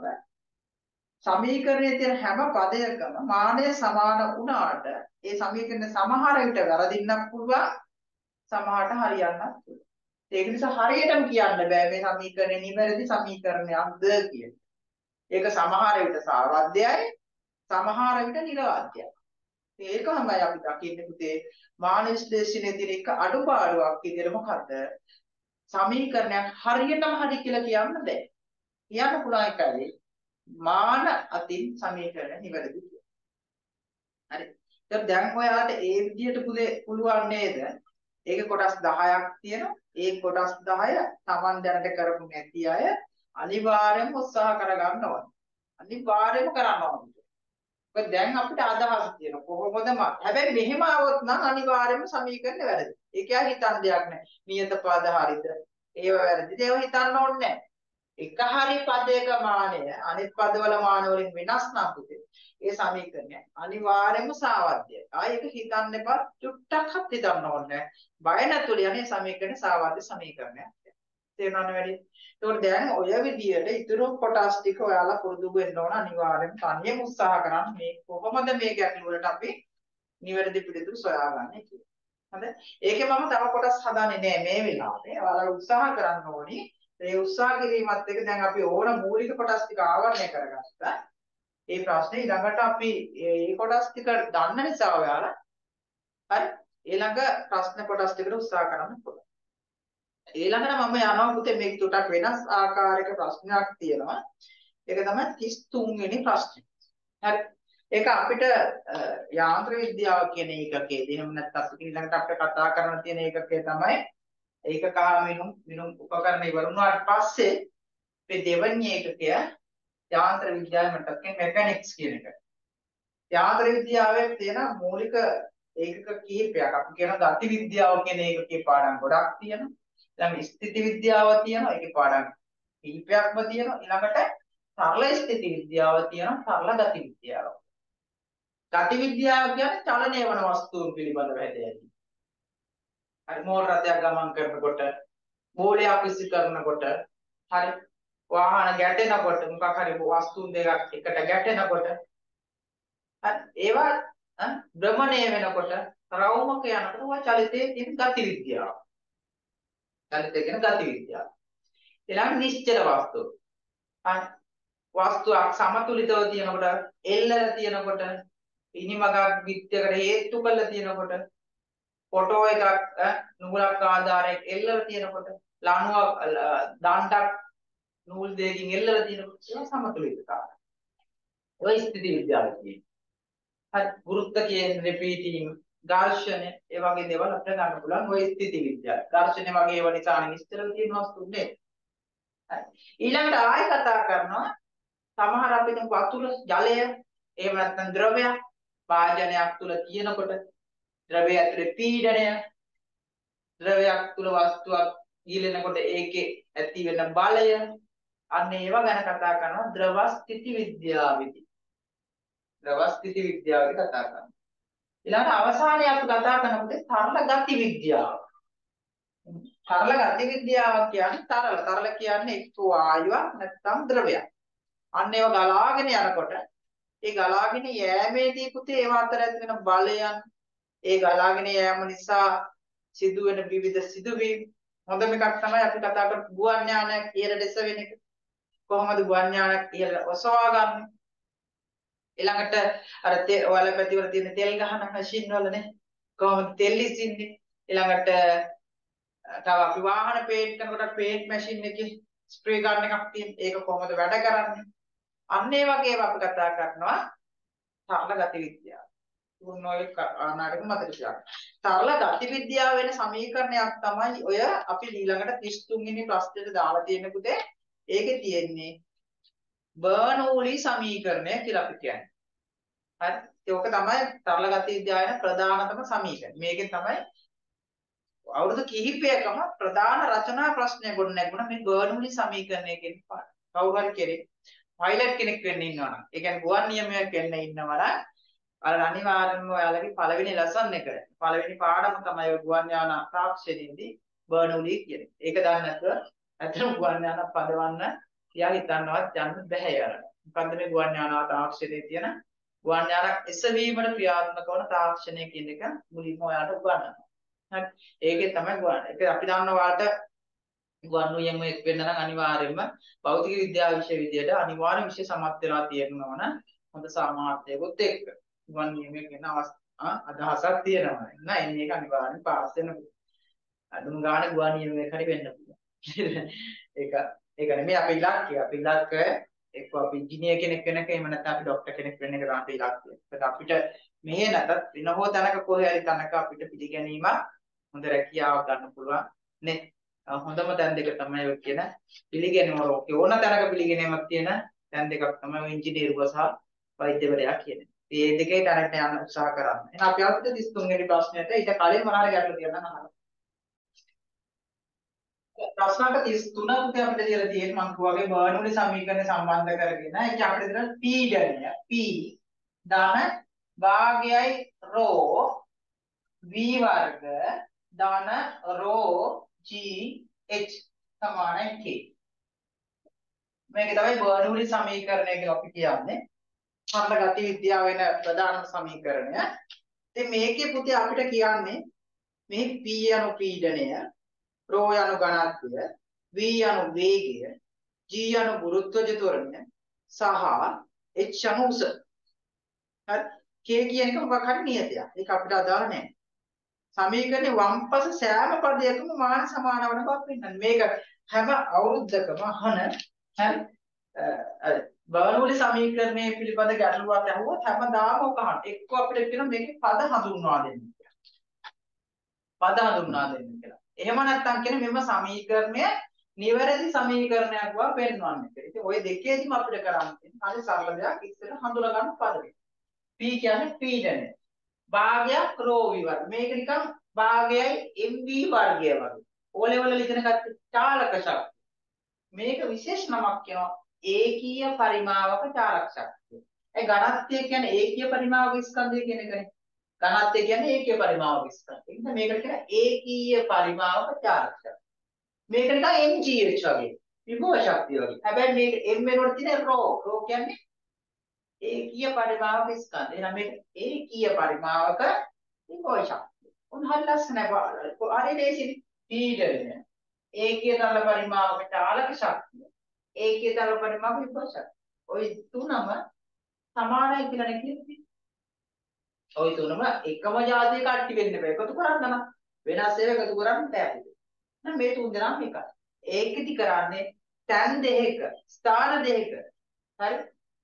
සමීකරණයේ තියෙන හැම පදයකම මානය සමාන වුණාට ඒ සමීකරණ සමහර විට වැරදින්නත් පුළුවන් සමහරට හරියන්නත් පුළුවන්. ඒක නිසා හරියටම කියන්න බෑ මේ සමීකරණය නිවැරදි සමීකරණයක්ද කියලා. ඒක සමහර විට සාවද්‍යයි සමහර විට නිර්වාද්‍යයි. ඒකමයි අපි දකින්නේ පුතේ මාන විශ්ලේෂණයේ තියෙන එක අඩුපාඩුවක් විදිහට මොකද්ද? සමීකරණයක් හරියටම හරි කියලා කියන්න බෑ. කියන්න පුළුවන් එකයි මාන අතින් සමීකරණ නිවැරදි කියලා. හරි. දැන් ඔයාලට ඒ විදිහට පුළුවන් නේද? ඒක කොටස් 10ක් තියෙනවා. ඒ කොටස් 10 Taman දැනට කරපු නැති අය අනිවාර්යයෙන්ම උත්සාහ කරගන්න ඕනේ. අනිවාර්යයෙන්ම කරන්න ඕනේ. මොකද දැන් අපිට අදහස් තියෙනවා කොහොමද හැබැයි මෙහෙම આવොත් නම් අනිවාර්යයෙන්ම සමීකරණ වැරදි. ඒක හිතන්න දෙයක් නැහැ. නියත පද හරිද? ඒව වැරදිද? ඒව හිතන්න ඕනේ නැහැ. එක හරි පදයක මානය අනිත් පදවල මාන වලින් වෙනස් නම් පුතේ ඒ සමීකරණය අනිවාර්යයෙන්ම සාවද්‍යයි. ආයෙක හිතන්න එපා චුට්ටක්වත් හිතන්න ඕනේ නැහැ. බය නැතුව යන්නේ සමීකරණ සාවද්‍ය සමීකරණයක්. තේරුණාද වැඩි? ඒකෝට දැන් ඔය විදියට ඉතුරු කොටස් ටික ඔයාලා පුරුදු වෙන්න ඕන අනිවාර්යෙන් තනියම උත්සාහ කරන්න මේ කොහොමද මේ ගැටලු වලට අපි නිවැරදි පිළිතුරු සොයාගන්නේ කියලා. හරිද? ඒකේ මම තව කොටස් හදාන්නේ නෑ මේ වෙලාවේ. ඔයාලා උත්සාහ කරන්න ඕනි. ඒ උත්සාහ කිරීමත් එක්ක දැන් අපි ඕන මූලික කොටස් ටික ආවරණය කරගත්තා. මේ ප්‍රශ්නේ ඊළඟට අපි මේ කොටස් ටික දන්න නිසා ඔයාලා හරි ඊළඟ ප්‍රශ්න කොටස් ටිකට උත්සාහ කරන්න පුළුවන්. ඊළඟට මම යනවා පුතේ මේක ටිකක් වෙනස් ආකාරයක ප්‍රශ්නයක් තියෙනවා. ඒක තමයි 33 වෙනි ප්‍රශ්නේ. හරි. ඒක අපිට යාන්ත්‍ර විද්‍යාව කියන එකකේදී එහෙම නැත්නම් අපි ඊළඟට අපිට කතා කරන්න තියෙන ඒකකේ තමයි ඒකක මිනුම් උපකරණ ඉවරුනාට පස්සේ මේ දෙවැනි ඒකකය යාන්ත්‍ර විද්‍යාවේ මතකයෙන් මෙකැනික්ස් කියන එක. යාන්ත්‍ර විද්‍යාවේ තියෙන මූලික ඒකක කිහිපයක්. අපි කියන ගති විද්‍යාව කියන ඒකකේ පාඩම් ගොඩක් තියෙනවා. ඊළඟ ස්ථිති විද්‍යාව තියෙනවා. ඒකේ පාඩම් කිහිපයක්ම තියෙනවා. ඊළඟට සරල ස්ථිති විද්‍යාව තියෙනවා. සරල ගති විද්‍යාව. ගති විද්‍යාව කියන්නේ චලනය වන වස්තුන් පිළිබඳව හැදෑරීම. හරි මෝටර රථයක් ගමන් කරනකොට මූලයක් විසි කරනකොට හරි වාහන ගැටෙනකොට මොකක් හරි වස්තුන් දෙකක් එකට ගැටෙනකොට ඒවා භ්‍රමණය වෙනකොට රවුමක යනකොට ඔය චලිතයේ තියෙන ගති විද්‍යාව. චලිතය කියන ගති විද්‍යාව. ඊළඟ නිශ්චල වස්තු. හරි වස්තුවක් සමතුලිතව තියෙනකොට එල්ලලා තියෙනකොට ඉනිමගක් විත්‍යකට හේතු කරලා තියෙනකොට ෆොටෝ එකක් නූලක් ආධාරයෙන් එල්ලලා තියෙනකොට ලණුවක් දණ්ඩක් නූල් දෙකකින් එල්ලලා තියෙනකොට ඒක සමතුලිතතාවය. ඔය ස්ථිති විද්‍යාව කියන්නේ. හරි ගුරුත්ව කේන්ද්‍රේ පිටින් ඝර්ෂණ ඒ වගේ දේවල් අපිට ගන්න පුළුවන් ඔය ස්ථිති විද්‍යාව. ඝර්ෂණ වගේ ඒවා නිසා නිශ්චල තියෙන වස්තු නේ. හරි ඊළඟට ආයෙ කතා කරනවා සමහර අපිට වතුර ජලය එහෙම නැත්නම් ද්‍රවයක් භාජනයක් තුල තියෙනකොට ද්‍රවය ඇතුලේ පීඩනය, ද්‍රවයක් තුල වස්තුවක් ගිලෙනකොට ඒකේ ඇති වෙන බලය, අන්න ඒවා ගැන කතා කරනවා ද්‍රව ස්ථಿತಿ විද්‍යාවේදී. ද්‍රව ස්ථಿತಿ විද්‍යාවේදී කතා කරනවා. ඊළඟට අවසානයේ අපි කතා කරනකොට තරල ගති විද්‍යාව. තරල ගති විද්‍යාව කියන්නේ තරල කියන්නේ එක්ක වායුවක් නැත්නම් ද්‍රවයක්. අන්න ඒවා ගලාගෙන යනකොට ඒ ගලාගෙන යෑමේදී පුතේ ඒවා අතර ඇති වෙන බලයන්, ඒ ගලාගෙන යෑම නිසා සිදුවෙන විවිධ සිදුවීම්. හොඳම එකක් තමයි අපි කතා කරපු ගුවන් යානයක් ඉහළට එසවෙන එක. කොහොමද ගුවන් යානයක් ඉහළට ඔසවා ගන්න? ඊළඟට අර ඔයාලා පැතිවල තියෙන තෙල් ගහන මැෂින් වලනේ කොහොමද තෙල් ඉසින්නේ? ඊළඟට තව අපි වාහන පේන්ට් කරනකොට පේන්ට් මැෂින් එකේ ස්ප්‍රේ ගන්න එකක් තියෙන. ඒක කොහොමද වැඩ කරන්නේ? අන්න ඒ වගේ ඒවා අපි කතා කරනවා තරල ගති විද්‍යාව. උන්නෝයි ආනාරක මතක තියාගන්න. තරල ගති විද්‍යාව වෙන සමීකරණයක් තමයි ඔය අපි ඊළඟට 33 වෙනි ප්‍රශ්නෙට දාලා තියෙන පුතේ. ඒකේ තියෙන්නේ බර්නෝලි සමීකරණය කියලා අපි කියන්නේ. හරි. ඒක තමයි තරල ගති විද්‍යාවේ ප්‍රධානතම සමීකරණය. මේකෙන් තමයි අවුරුදු කිහිපයකම ප්‍රධාන රචනා ප්‍රශ්නය ගොඩ නැගුණා මේ බර්නෝලි සමීකරණය කියන පාඩම. කවුරු හරි කෙනෙක් පයිලට් කෙනෙක් වෙන්න ඉන්නවා නම්, ඒ කියන්නේ ගුවන් නියමයක් වෙන්න ඉන්නවා නම් අර අනිවාර්යයෙන්ම ඔයාලගේ පළවෙනි ලෙසන් එක පළවෙනි පාඩම තමයි ඔය ගුවන් යාන තාක්ෂණයේදී බර්නෝලි කියන්නේ. ඒක දන්නේ නැතුව ඇත්තටම ගුවන් යාන පදවන්න තියා හිතන්නවත් යන්න බෑ යාර. මොකද්ද මේ ගුවන් යාන තාක්ෂණයේ තියෙන ගුවන් යානක් එසවීමට ක්‍රියාත්මක වන තාක්ෂණය කියන එක මුලින්ම ඔයාලට උගන්වනවා. හරි. ඒකේ තමයි ගුවන්. ඒක අපි දන්නවා ඔයාලට ගුවන් නියමයක් වෙන්න නම් අනිවාර්යයෙන්ම භෞතික විද්‍යාව විෂය විදියට අනිවාර්ය විෂය සමත් වෙලා තියෙනවා නම් හොඳ සාමාර්ථයකොත් එක්ක ගුවන් නියමයක් වෙන අදහසක් තියෙනවා. නේද? මේක අනිවාර්යෙන් පාස් වෙන්න පුළුවන්. අඳුම ගන්න ගුවන් නියමයක් හරි වෙන්න පුළුවන්. ඒක නෙමෙයි අපේ ඉලක්කය. අපේ ඉලක්කය එක්ක අපි ඉංජිනේර කෙනෙක් වෙන එක, එහෙම නැත්නම් අපි ડોක්ටර් කෙනෙක් වෙන එක තමයි ඉලක්කය. ඒත් අපිට මෙහෙ නැතත් වෙන හෝ තැනක කොහේ හරි තැනක අපිට පිළිගැනීමක් හොඳ රැකියාවක් ගන්න පුළුවන් නේ. හොඳම තැන් දෙක තමයි ඔය කියන පිළිගැනීම. ඕන තැනක පිළිගැනීමක් තියෙන තැන් දෙකක් තමයි ඔය ඉංජිනේරුව සහ වෛද්‍යවරයා කියන්නේ. මේ දෙකේ තැනට යන්න උත්සාහ කරන්න. එහෙනම් අපි අද 33 වෙනි ප්‍රශ්නයට ඊට කලින් මොනවාරි ගැටලු තියෙනවා නම් අහන්න. ප්‍රශ්න අංක 33 පුතේ අපිට කියලා තියෙන්නේ මම කිව්වාගේ බර්නෝලි සමීකරණය සම්බන්ධ කරගෙන ඒක අපිට දෙන පීඩනය P ධන භාගයයි ρ v වර්ග ධන ρ g h සමානයි k. මේක තමයි බර්නෝලි සමීකරණය කියලා අපි කියන්නේ. තරල ගති විද්‍යාව වෙන ප්‍රධානම සමීකරණය. ඉතින් මේකේ පුතේ අපිට කියන්නේ මේ P යනු පීඩනය, ρ යනු ඝනත්වය, v යනු වේගය, g යනු ගුරුත්වජ ත්වරණය සහ h යනු උස. හරි. k කියන එක මොකක් හරි නියතයක්. ඒක අපිට අදාළ නැහැ. සමීකරණේ වම්පස සෑම පදයකම මාන සමාන වන බව පෙන්නන්නේ. මේක හැම අවුරුද්දකම අහන හරි බර්නෝලි සමීකරණයේ පිළිබඳ ගැටලුවක් ඇහුවොත් හැමදාම ඔක අහන්න. එක්ක අපිට කියන මේකේ පද හඳුන්වා දෙන්න කියලා. පද හඳුන්වා දෙන්න කියලා. එහෙම නැත්නම් කියන මෙම සමීකරණය නිවැරදි සමීකරණයක් බව පෙන්වන්න කියලා. ඉතින් ওই දෙකේදීම අපිට කරන්න තියෙන්නේ හරි සරල දෙයක්. ඉස්සෙල්ල හඳුනා ගන්න පදේ. P කියන්නේ පීඩනය. භාගයක් ρ v වර්ග. මේක නිකන් භාගයයි mv වර්ගය වගේ. O level වල ඉගෙන ගත්ත චාලක ශක්තිය. මේක විශේෂ නමක් කියනවා ඒකීය පරිමාවක චාලක ශක්තිය. ඒ ඝනත්වය කියන්නේ ඒකීය පරිමාවක ස්කන්ධය කියන එකනේ. ඝනත්වය කියන්නේ ඒකීය පරිමාවක ස්කන්ධය. ඉතින් මේකට කියන ඒකීය පරිමාවක චාලක ශක්තිය. මේක නිකන් mgh වගේ. විභව ශක්තිය වගේ. හැබැයි මේක m වෙනකොට තියෙන ρ. ρ කියන්නේ ඒකීය පරිමාවක ස්කන්ධය. එහෙනම් මේක ඒකීය පරිමාවක විභව ශක්තිය. උන් හරි ලස්සනයි බලන්න. හරි ලේසියි. පීඩනය ඒකීය තරල පරිමාවක චාලක ශක්තිය, ඒකීය තරල පරිමාවක විභව ශක්තිය. ওই තුනම සමානයි කියලා නේ කියන්නේ. ওই තුනම එකම જાතිය කට්ටි වෙන්න බෑ. එකතු කරන්න නම් වෙනස් ඒවා එකතු කරන්න බෑ. නම් මේ තුන් දෙනාම එකයි. ඒකෙදි කරන්නේ තැන් දෙකක, ස්ථාන දෙකක. හරි?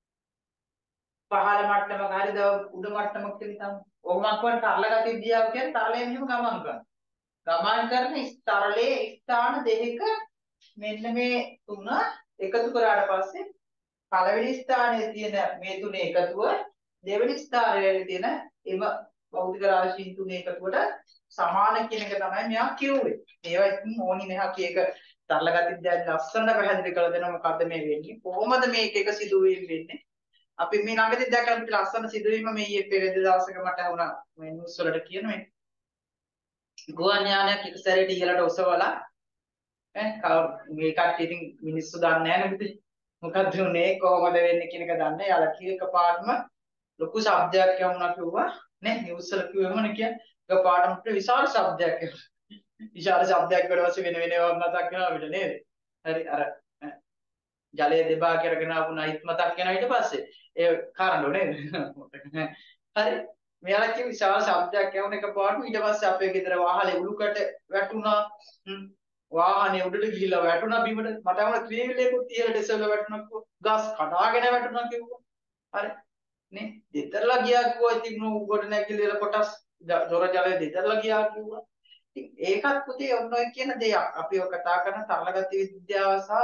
පහළ මට්ටමක හරිද උඩ මට්ටමක කියලා තමයි. ඔහොමක් වන් තරල ගති විද්‍යාව කියන්නේ තරලයෙන් මෙහෙම ගමන් කරනවා. ගමන් කරන තරලයේ ස්ථාන දෙකක මෙන්න මේ තුන එකතු කරාට පස්සේ පළවෙනි ස්ථානයේ තියෙන මේ තුනේ එකතුව දෙවෙනි ස්ථානයේ තියෙන එම භෞතික රාශීන් තුනේ එකතුවට සමාන කියන එක තමයි මෙයා කිව්වේ. ඒවා ඉතින් ඕනි නැහැ අපි ඒක තරල ගති විද්‍යාවේ ලස්සනට පැහැදිලි කරලා දෙනවා මොකද්ද මේ වෙන්නේ. කොහොමද මේක එක සිදුවීම් වෙන්නේ. අපි මේ ළඟදී දැක්කම ලස්සන සිදුවීම මේ ඊයේ පෙරේද දවසක මට වුණා මේ නිවුස් වලට කියන මේ ගුවන් යානයක් එක සැරේට ඉහළට ඔසවලා මේ කට්ටිය ඉතින් මිනිස්සු දන්නේ නැහැ නේද මොකද්ද උනේ කොහොමද වෙන්නේ කියන එක දන්නේ යාලා කී එකපාරටම ලොකු ශබ්දයක් යවුණා කිව්වා නේ නිවුස් වල කිව්වම කියන්නේ එකපාරටම විශාල ශබ්දයක් විශාල ශබ්දයක් ඊට පස්සේ වෙන වෙනම මතක් වෙනවා අපිට නේද හරි අර ජලයේ දෙබා කරගෙන ආපු නයිත් මතක් වෙනවා ඊට පස්සේ ඒ කාරණෝ නේද හරි මෙයාලා කිව්ව විශාල ශබ්දයක් යවුන එකපාරටම ඊට පස්සේ අපේ ගෙදර වාහනේ උඩුකට වැටුණා වාහනේ උඩට ගිහිල්ලා වැටුණා බිමට මට වුණ ත්‍රිවිලයකුත් ඉහළට එසවලා වැටුණා ගස් කඩාගෙන වැටුණා කිව්වා හරි නේ දෙතරලා ගියා කිව්වා ඉතින් උඩට නැගිලා කොටස් දොර ජලය දෙතරලා ගියා කිව්වා ඉතින් ඒකත් පුතේ ඔන්න ඔය කියන දෙයක් අපි ඔය කතා කරන තරල ගති විද්‍යාව සහ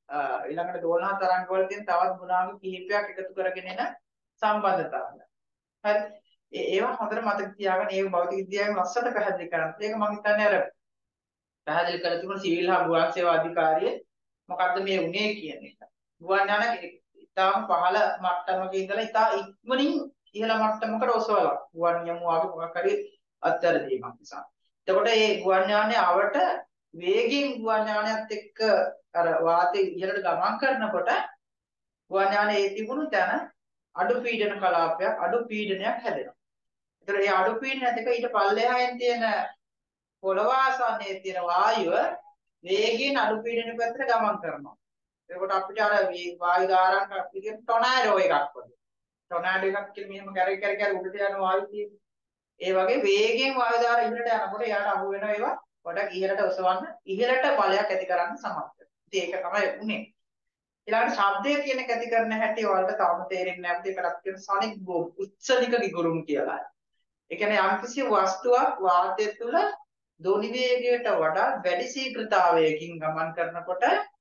ඊළඟට දෝලන තරංග වල තියෙන තවත් ගුණාංග කිහිපයක් එකතු කරගෙන එන සම්බන්ධතාවය හරි ඒවා හොඳට මතක තියාගන්න ඒ භෞතික විද්‍යාවෙන් ලස්සට පැහැදිලි කරන්න. ඒක මම හිතන්නේ අර පැහැදිලි කරලා තිබුණ සිවිල් හා ගුවන් සේවා අධිකාරිය මොකද්ද මේ උනේ කියන එක. ගුවන් යාන ඉතාම පහළ මට්ටමක ඉඳලා ඉතා ඉක්මනින් ඉහළ මට්ටමකට ඔසවලා ගුවන් යමුවාගේ මොකක් හරි අත්හැරීමක් නිසා. එතකොට මේ ගුවන් යානයේ ආවට වේගයෙන් ගුවන් යානයත් එක්ක අර වාතයේ ඉහළට ගමන් කරනකොට ගුවන් යානයේ තිබුණු තැන අඩු පීඩන කලාපයක් අඩු පීඩනයක් හැදෙනවා. ඒතර මේ අඩු පීඩනයත් එක්ක ඊට පල්ලෙහායෙන් තියෙන පොළව ආසන්නයේ තියෙන වායුව වේගයෙන් අඩු පීඩන පැත්තට ගමන් කරනවා. එතකොට අපිට අර මේ වායු ධාරාවක් අපි කියන ටොනෑඩෝ එකක් වගේ. ටොනෑඩෝ එකක් කියලා මෙහෙම කැර උඩට යන වායු තියෙන්නේ. ඒ වගේ වේගයෙන් වායු ධාරා ඉහළට යනකොට එයාට අහු වෙන ඒවා වඩා ඉහළට ඔසවන්න ඉහළට බලයක් ඇති කරන්න සමත් වෙනවා. ඉතින් ඒක තමයි උනේ. ඊළඟට ශබ්දය කියන එක ඇති කරන හැටි වලට තාම තේරෙන්නේ නැහැ. ඒකටත් කියන සොනික් බූම් උත්සනික ගිගුරුම් කියලා. ඒ කියන්නේ යම්කිසි වස්තුවක් වාතය තුළ ධ්වනි වේගයට වඩා වැඩි ශීඝ්‍රතාවයකින් ගමන් කරනකොට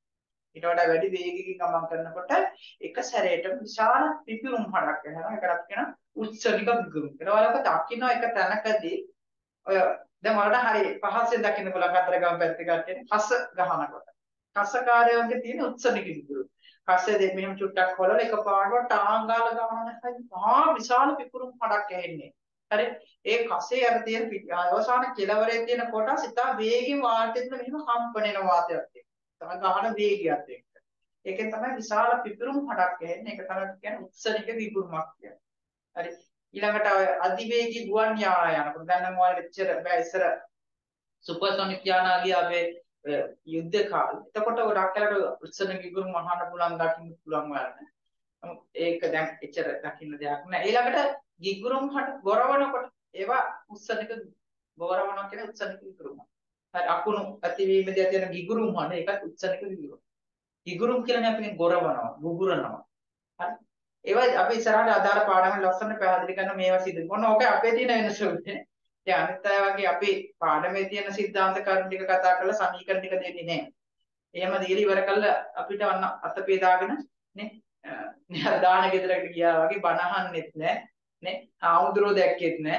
ඊට වඩා වැඩි වේගයකින් ගමන් කරනකොට එක සැරේටම විශාල පිපිරුම් හඩක් වෙනවා. ඒකට කියන උත්සනික ගිගුරුම්. ඒක වලක දකින්න එක තැනකදී ඔය දැන් වලට හරි පහසෙන් දකින්න පුළුවන් කතරගම පැත්තේ කට්ටිය හස ගහනකොට. කසකාරයන්ගේ තියෙන උත්සනික ගිගුරුම්. කස්සේ දෙක මෙහෙම චුට්ටක් හොලලා එකපාරට ටාංගාල ගමන මහා විශාල පිපුරුම් හඩක් ඇහෙන්නේ. හරි ඒ කසේ අර තියෙන අවසාන කෙළවරේ තියෙන කොටස් ඉතා වේගෙන් වාතයෙන් මෙහෙම කම්පන වෙන වාතයක් එක්ක. තමයි ගහන වේගයත් එක්ක. ඒකෙන් තමයි විශාල පිපුරුම් හඩක් එන්නේ. ඒක තමයි කියන්නේ උත්සනික පිපුරුමක් කියන්නේ. හරි ඊළඟට අධිවේගී ගුවන් යාන යනකොට දැන් නම් ඔයාලා මෙච්චර බෑ ඉස්සර සුපර්සොනික් යානා ගියා අපේ යුද්ධ කාලේ. එතකොට ගොඩක් වෙලාවට උත්සනික පිපුරුම් අහන්න පුළුවන් දකින්න පුළුවන් වයන්නේ. ඒක දැන් එච්චර දකින්න දෙයක් නෑ. ඊළඟට ගිගුරුම් හට ගොරවනකොට ඒවා උත්සනික ගොරවනවා කියන උත්සනික ගිගුරුම. හරි අකුණු ඇතිවීමේදී ඇති වෙන ගිගුරුම් හන ඒකත් උත්සනික ගිගුරුම. ගිගුරුම් කියන්නේ අපි ගොරවනවා, ගුගුරනවා. හරි. ඒවා අපි ඉස්සරහට අදාළ පාඩම් ලස්සන පැහැදිලි කරන මේවා සිදු. මොන ඕක අපේ තියෙන වෙනස උනේ. ඒ අනිත් අය වගේ අපි පාඩමේ තියෙන સિદ્ધාන්ත කරුණු ටික කතා කරලා සමීකරණ ටික දෙන්නේ නැහැ. එහෙම දීලා ඉවර කළා අපිට වන්න අතපේ දාගෙන නේ දාන ගෙදරකට ගියා වගේ බණ අහන්නෙත් නැහැ. නේ ආමුද්‍රෝ දැක්කෙත් නෑ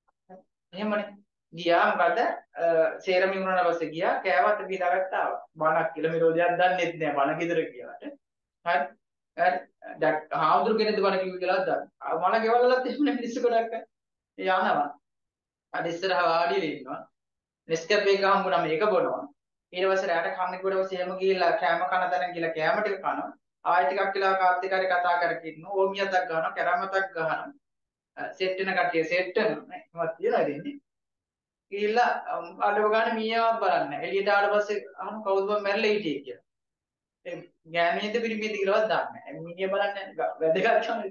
එහෙමනේ ගියා මොකද සේරම ඉවරන පස්සේ ගියා කෑවත් බීලාගත්ත ආවා බණක් කියලා මිරෝධයක් දන්නෙත් නෑ බණ ගෙදර කියලාට හරි හරි ආමුද්‍රෝ කෙනෙක්ද බණ කිව්ව කියලා දන්න මල ගෙවල්ලත් එහෙම මිනිස්සු ගොඩක් යනවා අද ඉස්සරහා වාඩිලා ඉන්නවා නෙස්කැෆේ එක හම්බුනම මේක බොනවා ඊට පස්සේ රැට කන්න කිව්වට පස්සේ එහෙම ගිහිල්ලා කෑම කන තැන ගිහිල්ලා කෑම ටික කනවා ආයෙ ටිකක් වෙලා කාත් එක්ක හරි කතා කරගෙන ඉන්නවා ඕමියතක් ගන්නවා කැරමතක් ගහනවා සෙට් වෙන කට්ටිය සෙට් වෙනවා එහෙමත් තියලා දෙන්නේ ගිහිල්ලා අඩව ගන්න මීයාවක් බලන්න එළියට ආවට පස්සේ අහන කවුද මම මැරලා හිටියේ කියලා ඒ ගෑණියද පිරිමියද කියලාවත් දන්නේ නැහැ මීනිය බලන්නේ වැදගත් තමයි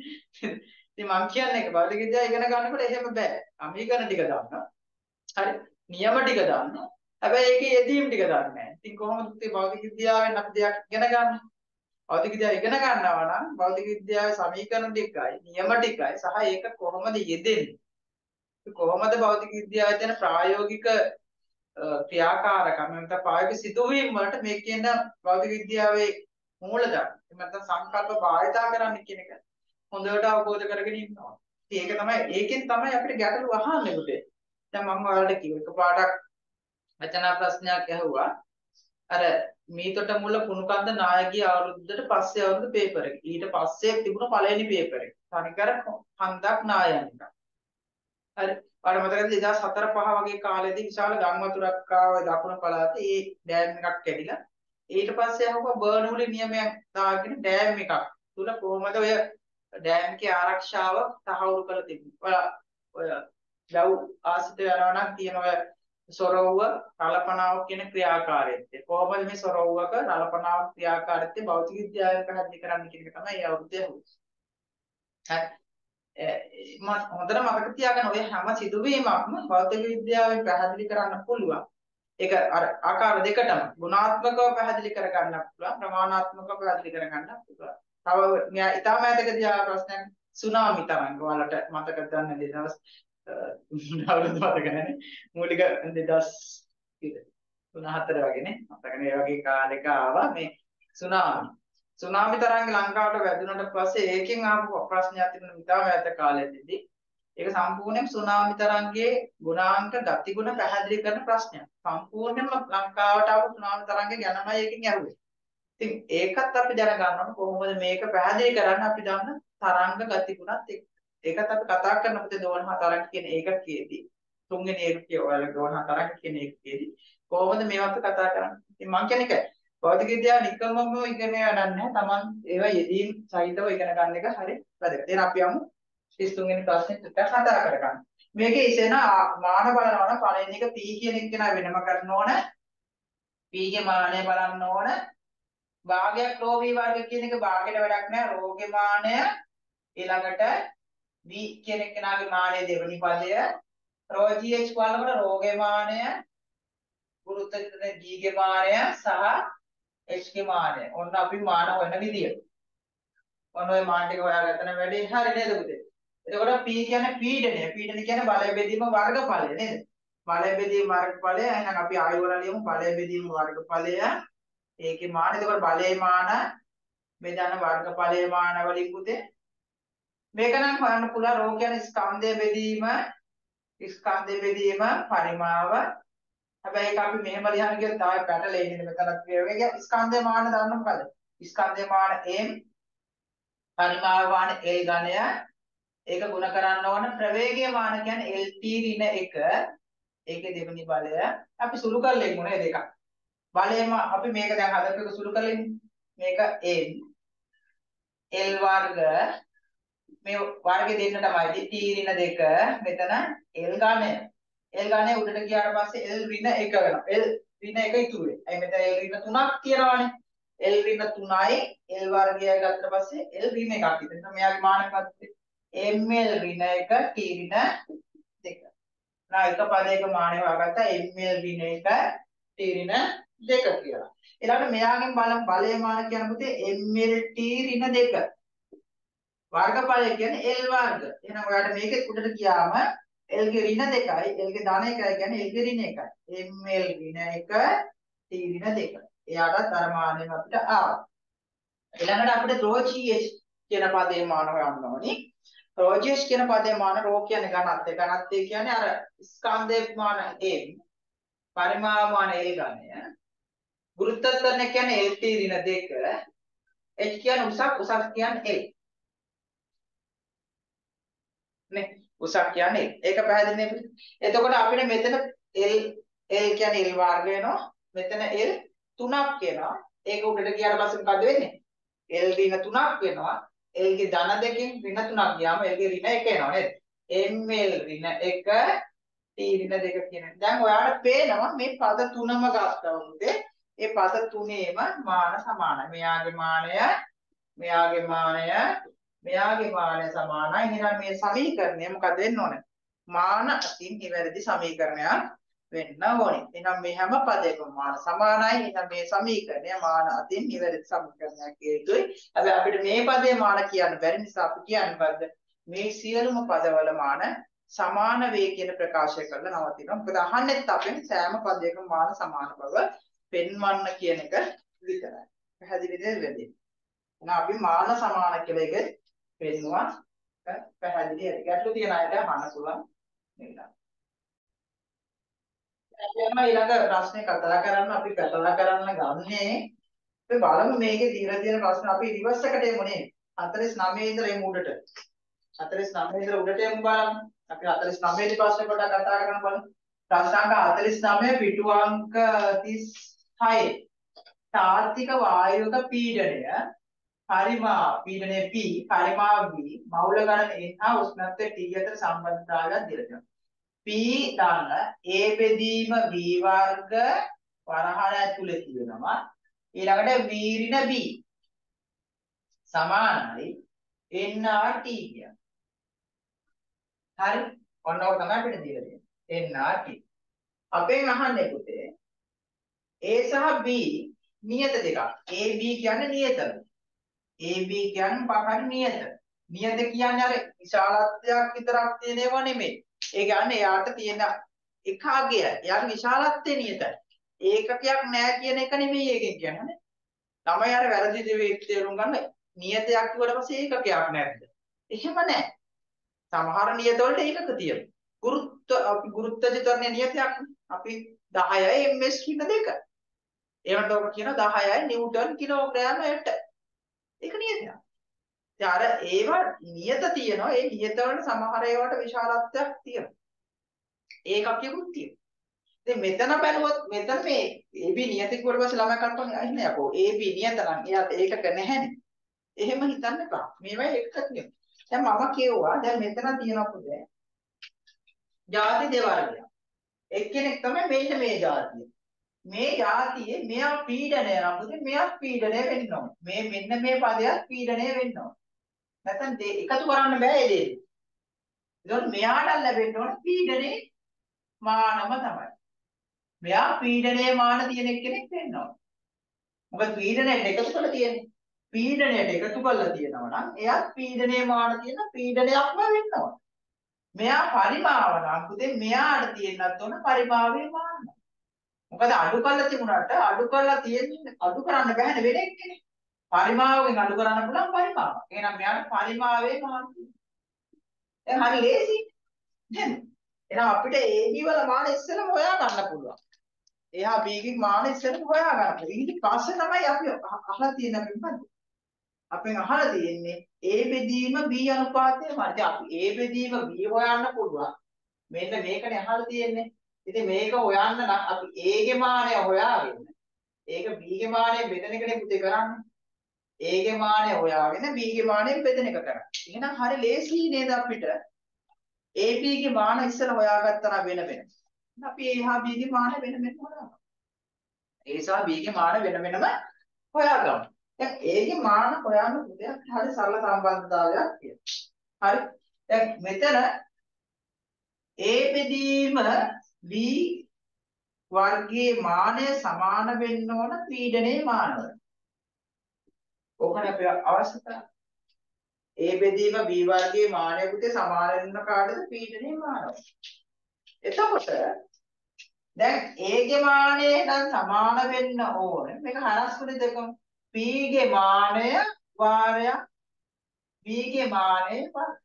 ඉතින් මං කියන්නේ ඒක භෞතික විද්‍යාව ඉගෙන ගන්නකොට එහෙම බෑ සමීකරණ ටික දාන්න හරි නියම ටික දාන්න හැබැයි ඒකේ යෙදීම් ටික දන්නේ නැහැ ඉතින් කොහොමද ඉතින් භෞතික විද්‍යාවෙන් අපි දෙයක් ඉගෙන ගන්න භෞතික විද්‍යාව ඉගෙන ගන්නවා නම් භෞතික විද්‍යාවේ සමීකරණ ටිකයි නියම ටිකයි සහ ඒක කොහොමද යෙදෙන්නේ කොහොමද භෞතික විද්‍යාවේ තියෙන ප්‍රායෝගික ක්‍රියාකාරකම් නැත්නම් ප්‍රායෝගික සිදුවීම් වලට මේ කියන භෞතික විද්‍යාවේ මූලධර්ම එහෙම නැත්නම් සංකල්ප භාවිතා කරන්න කියන එක හොඳට අවබෝධ කරගෙන ඉන්නවා. ඉතින් ඒක තමයි ඒකෙන් තමයි අපිට ගැටලු අහන්නේ පුතේ. දැන් මම ඔයාලට කිව්ව එකපාරක් රචනා ප්‍රශ්නයක් ඇහුවා. අර මීතොට මුල කුණුකන්ද නායකී අවුරුද්දට පස්සේ අවුරුදු පේපර් එක. ඊට පස්සේ තිබුණ පළවෙනි පේපර් එක. තනිකර හන්දක් නායනික. හරි. ඔයාලට මතකද 2004 5 වගේ කාලෙදී විශාල ගම් වතුරක් ආව දකුණු පළාතේ ඒ ඩෑම් එකක් කැඩිලා ඊට පස්සේ ආවම බර්නූලි නියමයක් දාගෙන ඩෑම් එකක් තුල කොහොමද ඔය ඩෑම් එකේ ආරක්ෂාව තහවුරු කරලා තිබුණේ. ඔය ලව් ආසිත යනවා නම් තියෙන ඔය සොරවුව රළපනාව කියන ක්‍රියාකාරීත්වය. කොහොමද මේ සොරවුවක රළපනාව ක්‍රියාකාරීත්වය භෞතික විද්‍යාවෙන් පැහැදිලි කරන්න කියන එක තමයි ඒ අවුරුද්දේ අහුවේ. හරි. හොඳට මතක තියාගන්න ඔය හැම සිදුවීමක්ම භෞතික විද්‍යාවෙන් පැහැදිලි කරන්න පුළුවන්. ඒක අර ආකාර දෙකටම ගුණාත්මකව පැහැදිලි කරගන්න පුළුවන්, ප්‍රමාණාත්මකව පැහැදිලි කරගන්න පුළුවන්. තව මෙයා ඊටම ඈතකදී ආ ප්‍රශ්නයක් සුනාමි තරංග වලට මතකද ගන්න දෙදවස් අවුරුදු මතක නැහැ. මූලික 2003 වගේනේ. මතකනේ ඒ වගේ කාලෙක ආවා මේ සුනාමි. සුනාමි තරංග ලංකාවට වැදුනට පස්සේ ඒකෙන් ආපු ප්‍රශ්නයක් තිබුණා ඊටම ඈත කාලෙදී. ඒක සම්පූර්ණයෙන්ම සුනාමි තරංගයේ ගුණාංක ගතිගුණ පැහැදිලි කරන ප්‍රශ්නයක්. සම්පූර්ණයෙන්ම ලංකාවට ආපු සුනාමි තරංගය ගැනමයි එකකින් ඇහුවේ. ඉතින් ඒකත් අපි දැනගන්න ඕන කොහොමද මේක පැහැදිලි කරන්න අපි දන්න තරංග ගතිගුණත් එක්ක. ඒකත් අපි කතා කරනකොට දෝණහ තරංග කියන ඒකකයේදී තුන්වෙනි ඒකකයේ ඔයාලා දෝණහ තරංග කියන ඒකකයේදී කොහොමද මේවත් කතා කරන්නේ. ඉතින් මම කියන්නේ භෞතික විද්‍යාව නිකම්මම ඉගෙන ගන්න නැහැ. Taman ඒවා යෙදීම් සහිතව ඉගෙන ගන්න එක හරි වැදගත්. එහෙනම් අපි යමු 33 වෙනි ප්‍රශ්නෙට කතා කරගන්න. මේකේ ඉතන මාන බලනවා නම් පළවෙනි එක P කියන එක කෙනා වෙනම කරන්න ඕන. P ගේ මානය බලන්න ඕන. භාගයක් ρ v වර්ග කියන එක භාගයට වැඩක් නැහැ. ρ ගේ මානය ඊළඟට v කියන කෙනාගේ මානය දෙවෙනි පදය. ρ g h බලනකොට ρ ගේ මානය ගුරුත්වයේ g ගේ මානය සහ h ගේ මානය. ඔන්න අපි මාන හොයන විදිය. ඔන්න ඔය මාන ටික හොයාගත්තන වැඩි හරි නේද පුතේ? එතකොට P කියන්නේ පීඩනය. පීඩනය කියන්නේ බලය බෙදීම වර්ගඵලය නේද? බලය බෙදීම වර්ගඵලය. එහෙනම් අපි ආයෙ වල ලියමු බලය බෙදීම වර්ගඵලය. ඒකේ මාන එතකොට බලයේ මාන බෙදන වර්ගඵලයේ මාන වලින් පුතේ. මේක නම් හොයන්න පුළුවන් රෝ කියන්නේ ස්කන්ධය බෙදීම පරිමාව. හැබැයි ඒක අපි මෙහෙම ලියන්න කියොත් තාම පැටලෙන්නේ මෙතනත් වගේ ස්කන්ධය මාන දන්න මොකද? ස්කන්ධය මාන m පරිමාව මාන l ඝනය ඒක ගුණ කරන්න ඕන ප්‍රවේගීය මාන කියන්නේ LT ඍණ 1 ඒකේ දෙවෙනි බලය අපි සුළු කරලා ඉමු නේද දෙකක් බලයම අපි මේක දැන් හදපු සුළු කරලා ඉමු මේක n l වර්ග මේ වර්ගේ දෙන්න තමයි T ඍණ 2 මෙතන l ඝනය උඩට ගියාට පස්සේ l ඍණ 1 වෙනවා l ඍණ 1 ඉතුරු වෙයි. අයි මෙතන l ඍණ 3ක් තියෙනවානේ. l ඍණ 3යි l වර්ගය ගත්තට පස්සේ l ඍණ 1ක් ඉතින් මෙයාගේ මානකත් ml ඍණ 1 t ඍණ 2. නා එක පදයක මානය හොයාගත්තා ml ඍණ 1 t ඍණ 2 කියලා. ඊළඟට මෙයාගෙන් බලමු බලයේ මාන කියන පුතේ ml t ඍණ 2. වර්ගඵලය කියන්නේ l වර්ග. එහෙනම් ඔයාලට මේකෙත් උඩට ගියාම l ගේ ඍණ 2යි l ගේ ධන 1යි කියන්නේ l ගේ ඍණ 1යි. ml ඍණ 1 t ඍණ 2. එයාටත් අර මානෙම අපිට ආවා. ඊළඟට අපිට ρ g h කියන පදේ මාන හොයන්න ඕනි. රෝජේෂ් කියන පදේ මාන රෝ කියන්නේ ඝනත්වය. ඝනත්වය කියන්නේ අර ස්කන්ධයේ මාන m පරිමාව මාන l ඝනය. ගුරුත්වාකර්ෂණය කියන්නේ lt ඍණ 2. h කියන්නේ උසක් කියන්නේ l. නේ උසක් කියන්නේ ඒක පැහැදිලි නේද? එතකොට අපිට මෙතන l කියන්නේ l වර්ග වෙනවා. මෙතන l 3ක් වෙනවා. ඒක උඩට ගියාට පස්සේ මොකද වෙන්නේ? l ඍණ 3ක් වෙනවා. l ගේ ධන දෙකෙන් ඍණ 3ක් ගියාම l ගේ ඍණ 1 එනවා නේද? ml ඍණ 1 t ඍණ 2 කියන. දැන් ඔයාලට පේනවා මේ පද තුනම ගත්තා වුණේ. ඒ පද තුනේම මාන සමානයි. මෙයාගේ මානය සමානයි. එහෙනම් මේ සමීකරණය මොකද වෙන්න ඕනේ? මාන අතින් නිවැරදි සමීකරණයක් වෙන්න ඕනේ. එහෙනම් මේ හැම පදයකම මාන සමානයි. එහෙනම් මේ සමීකරණය මාන අතින් නිවැරදි සමීකරණයක් හේතුයි. හැබැයි අපිට මේ පදේ මාන කියන්න බැරි නිසා අපි කියන්නේ මොකද්ද? මේ සියලුම පදවල මාන සමාන වේ කියන ප්‍රකාශය කරලා නවතිනවා. මොකද අහන්නෙත් අපෙන් සෑම පදයකම මාන සමාන බව පෙන්වන්න කියන එක විතරයි. පැහැදිලිද වෙන්නේ? එහෙනම් අපි මාන සමාන කියලා එක පෙන්නවා පැහැදිලි ඇති. ගැටලු තියන අයට අහන්න පුළුවන් නේද? එහෙනම් ඊළඟ ප්‍රශ්නේ කතා කරන්න අපි කතා කරන්න ගන්නේ අපි බලමු මේකේ දීලා තියෙන ප්‍රශ්න අපි රිවර්ස් එකට යමු නේ. 49 ඉඳලා එමු උඩට. 49 ඉඳලා උඩට යමු බලන්න. අපි 49 වෙනි ප්‍රශ්නේ පොඩ්ඩක් කතා කරන්න බලමු. ප්‍රශ්න අංක 49 පිටු අංක 36. තාත්වික වායුවක පීඩනය පරිමා පීඩනය P පරිමා V මවුල ගණන n හා උෂ්ණත්වය T අතර සම්බන්ධතාවයක් දිලනවා. P දන්න A බෙදීම V වර්ග වරහණ ඇතුලේ තියෙනවා. ඊළඟට V ඍණ B සමානයි nRT කියන. හරි. ඔන්න ඔක තමයි අපිට දීලා තියෙන්නේ. nRT. අපෙන් අහන්නේ පුතේ A සහ B නියත දෙකක්. A B කියන්නේ නියතම. AB කියන්නේ පහරි නියත. නියත කියන්නේ අර විශාලත්වයක් විතරක් තියෙන ඒවා නෙමෙයි. ඒ කියන්නේ යාට තියෙන එකගය. යාට විශාලත්වය නියතයි. ඒකකයක් නැහැ කියන එක නෙමෙයි ඒකෙන් කියන්නේ. තමයි අර වැරදි දෙවේ තේරුම් ගන්න. නියතයක් කිව්වට පස්සේ ඒකකයක් නැද්ද? එහෙම නැහැ. සමහර නියත වලට ඒකක තියෙනවා. අපි ගුරුත්ව චිතරණයේ නියතයක් අපි 10යි ms කියන දෙක. ඒවට ඔක කියන 10යි නිව්ටන් කිලෝග්‍රෑම යට. ඒක නියතයක්. දැන් අර ඒවා නියත තියෙනවා. ඒ නියත වල සමහර ඒවාට විශාලත්වයක් තියෙනවා. ඒකකියුත් තියෙනවා. ඉතින් මෙතන බැලුවොත් මෙතන මේ AB නියත කිව්වට පස්සේ ළමයි කල්පනා අයිනේ යකෝ AB නියත නම් එයාට ඒකක නැහැනේ. එහෙම හිතන්න එපා. මේවා එකක් නෙමෙයි. දැන් මම කියුවා දැන් මෙතන තියෙනවා පුතේ. ಜಾති දෙවර්ගයක්. එක්කෙනෙක් තමයි මෙන්න මේ ಜಾතිය. මේ જાතියේ මෙයා පීඩනය නම් පුතේ මෙයා පීඩනය වෙන්න ඕන. මේ මෙන්න මේ පදයක් පීඩනය වෙන්න ඕන. නැත්නම් එකතු කරන්න බෑ ඒ දේ. ඒකෝට මෙයාට ලැබෙන්න ඕන පීඩනේ මානම තමයි. මෙයා පීඩනයේ මාන තියෙන කෙනෙක් වෙන්න ඕන. මොකද පීඩනයට එකතු කරලා තියෙන්නේ. පීඩනයට එකතු කරලා තියෙනවා නම් එයාත් පීඩනයේ මාන තියෙන පීඩනයක්ම වෙන්න ඕන. මෙයා පරිමාව නම් පුතේ මෙයාට තියෙන්නත් ඕන පරිමාවේ මාන. මොකද අඩු කරලා තිබුණාට අඩු කරලා තියෙන්නේ අඩු කරන්න බෑනේ වෙන එක්කනේ. පරිමාවයෙන් අඩු කරන්න පුළුවන් පරිමාව. එහෙනම් මෙයාට පරිමාවේ මාන තියෙනවා. දැන් හරි ලේසි නේද? එහෙනම් අපිට AB වල මාන ඉස්සෙල්ලම හොයා ගන්න පුළුවන්. එහා B ගේ මාන ඉස්සෙල්ලම හොයා ගන්න පුළුවන්. ඊට පස්සේ තමයි අපි අහලා තියෙන මොකද්ද? අපෙන් අහලා තියෙන්නේ A බෙදීම B අනුපාතය මාන. අපි A බෙදීම B හොයන්න පුළුවන්. මෙන්න මේකනේ අහලා තියෙන්නේ. ඉතින් මේක හොයන්න නම් අපි A ගේ මානය හොයාගෙන ඒක B ගේ මානයෙන් බෙදෙන එකනේ පුතේ කරන්නේ. A ගේ මානය හොයාගෙන B ගේ මානයෙන් බෙදෙන එක කරන්නේ. එහෙනම් හරි ලේසි නේද අපිට? AB ගේ මාන ඉස්සෙල්ලා හොයාගත්තා නම් වෙන වෙන. අපි A හා B ගේ මාන වෙන වෙනම හොයාගමු. A සහ B ගේ මාන වෙන වෙනම හොයාගමු. දැන් A ගේ මාන හොයන්න පුතේ හරි සරල සම්බන්ධතාවයක් තියෙනවා. හරි. දැන් මෙතන A බෙදීම B වර්ගයේ මානය සමාන වෙන්න ඕන පීඩනයේ මානවල. ඕකනේ අපේ අවශ්‍යතාවය. A බෙදීම B වර්ගයේ මානය පුතේ සමාන වෙන්න කාටද පීඩනයේ මානවල. එතකොට දැන් A ගේ මානය නම් සමාන වෙන්න ඕනේ. මේක හරස් කුනේ දෙකම. P ගේ මානය වාරයක් B ගේ මානය වාරයක්.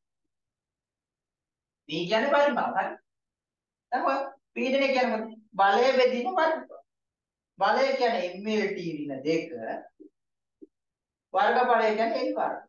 B කියන්නේ පරිමාව හරි. දැන් පීඩනය කියන්නේ බලය බෙදීම පරිමාව. බලය කියන්නේ MLT ඍණ 2 වර්ගඵලය කියන්නේ L වර්ග.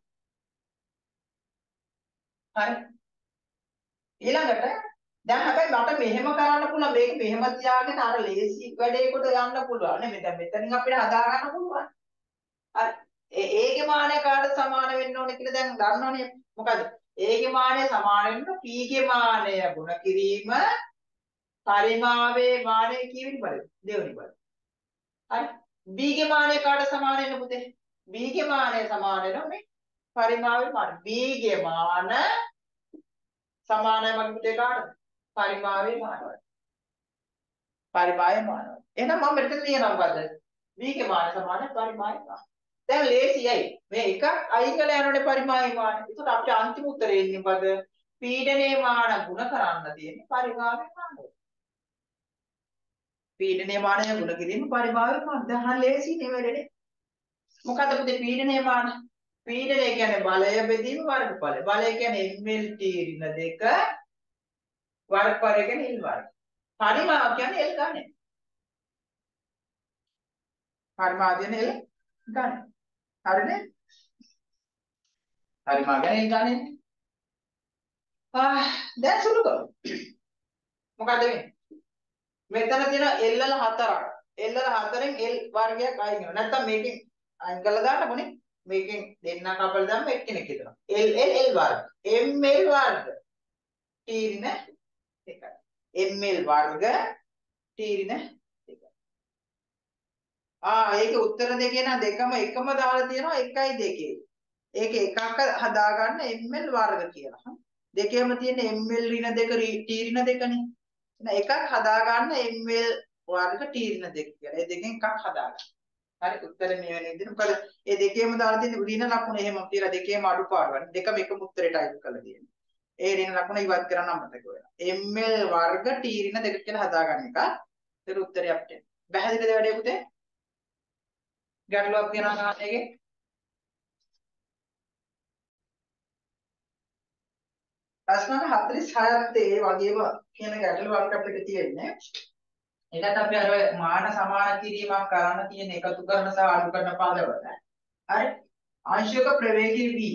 හරි. ඊළඟට දැන් හැබැයි මට මෙහෙම කරන්න පුළුවන් මේක මෙහෙම තියාගෙන අර ලේසි වැඩේකට යන්න පුළුවන් නේ. දැන් මෙතනින් අපිට හදා ගන්න පුළුවන්. හරි. ඒගේ මානය කාට සමාන වෙන්න ඕනේ කියලා දැන් දන්නවනේ. මොකද ඒගේ මානය සමාන වෙන්න P ගේ මානය ගුණ කිරීම පරිමාවේ මානය කියවෙන බලය. දෙවෙනි බලය. හරි. B ගේ මානය කාට සමාන වෙන්න පුතේ? B ගේ මානය සමාන වෙනවා මේ පරිමාවේ මාන. B ගේ මාන සමානයි මගේ පුතේ කාටද? පරිමාවේ මානවල. පරිමාවේ මානවල. එහෙනම් මම මෙතන ලියනවා මොකද්ද? B ගේ මාන සමානයි පරිමාවේ මාන. දැන් ලේසියයි. මේ එකක් අයින් කරලා යනෝනේ පරිමාවේ මාන. ඒකට අපිට අන්තිම උත්තරේ එන්නේ මොකද? පීඩනයේ මාන ගුණ කරන්න තියෙන්නේ පරිමාවේ මාන. පීඩනයේ මානය ගුණ කිරීම පරිමාවේ මාන. දැන් හරිය ලේසි නේ වැඩේ. මොකද්ද පුතේ පීඩනයේ මාන? පීඩනය කියන්නේ බලය බෙදීම වර්ගඵලය. බලය කියන්නේ mlt ඍණ 2 වර්ගඵලය කියන්නේ l වර්ග. පරිමාව කියන්නේ l ගණය. පරිමාව කියන්නේ l ගණය. හරිනේ? පරිමාව කියන්නේ l ගණය. දැන් සුළු කරමු. මොකද වෙන්නේ? මෙතන තියෙන l වල 4ක්. l වල 4න් l වර්ගයක් අයින් වෙනවා. නැත්තම් මේකෙන් අයින් කරලා දාන්නකො නේ. මේකෙන් දෙන්න කපලා දාන්න එක්කෙනෙක් හිතනවා. l වර්ග. ml වර්ග. t ඍණ 1. ml වර්ග t ඍණ 1. ඒකේ උත්තර දෙකේ නම් දෙකම එකම දාලා තියෙනවා 1යි 2. ඒක එකක් හදාගන්න ml වර්ග කියලා. දෙකේම තියෙන ml ඍණ 2 t ඍණ 2නේ. එකක් හදාගන්න ml වර්ග t ඍණ 2 කියලා. ඒ දෙකෙන් එකක් හදාගන්න. හරි උත්තරේ මේ වෙන විදිහට. මොකද මේ දෙකේම දාලා තියෙන ඍණ ලකුණ එහෙම තියලා දෙකේම අඩුපාඩුවක්. දෙකම එකම උත්තරේ ටයිප් කරලා තියෙනවා. ඒ ඍණ ලකුණ ඉවත් කරන්න අමතක වෙනවා. ml වර්ග t ඍණ 2 කියලා හදාගන්න එක. ඒක උත්තරේ අපිට. පැහැදිලිද වැඩේ පුතේ? ගැටලුවක් තියෙනවා මේකේ? ප්‍රශ්න 46ත් ඒ වගේම කියන ගැටලුවක් අපිට තියෙන්නේ. ඒකත් අපි අර මාන සමාන කිරීමක් කරන්න තියෙන එකතු කරන සහ අඩු කරන පදවල. හරි? අංශක ප්‍රවේගී v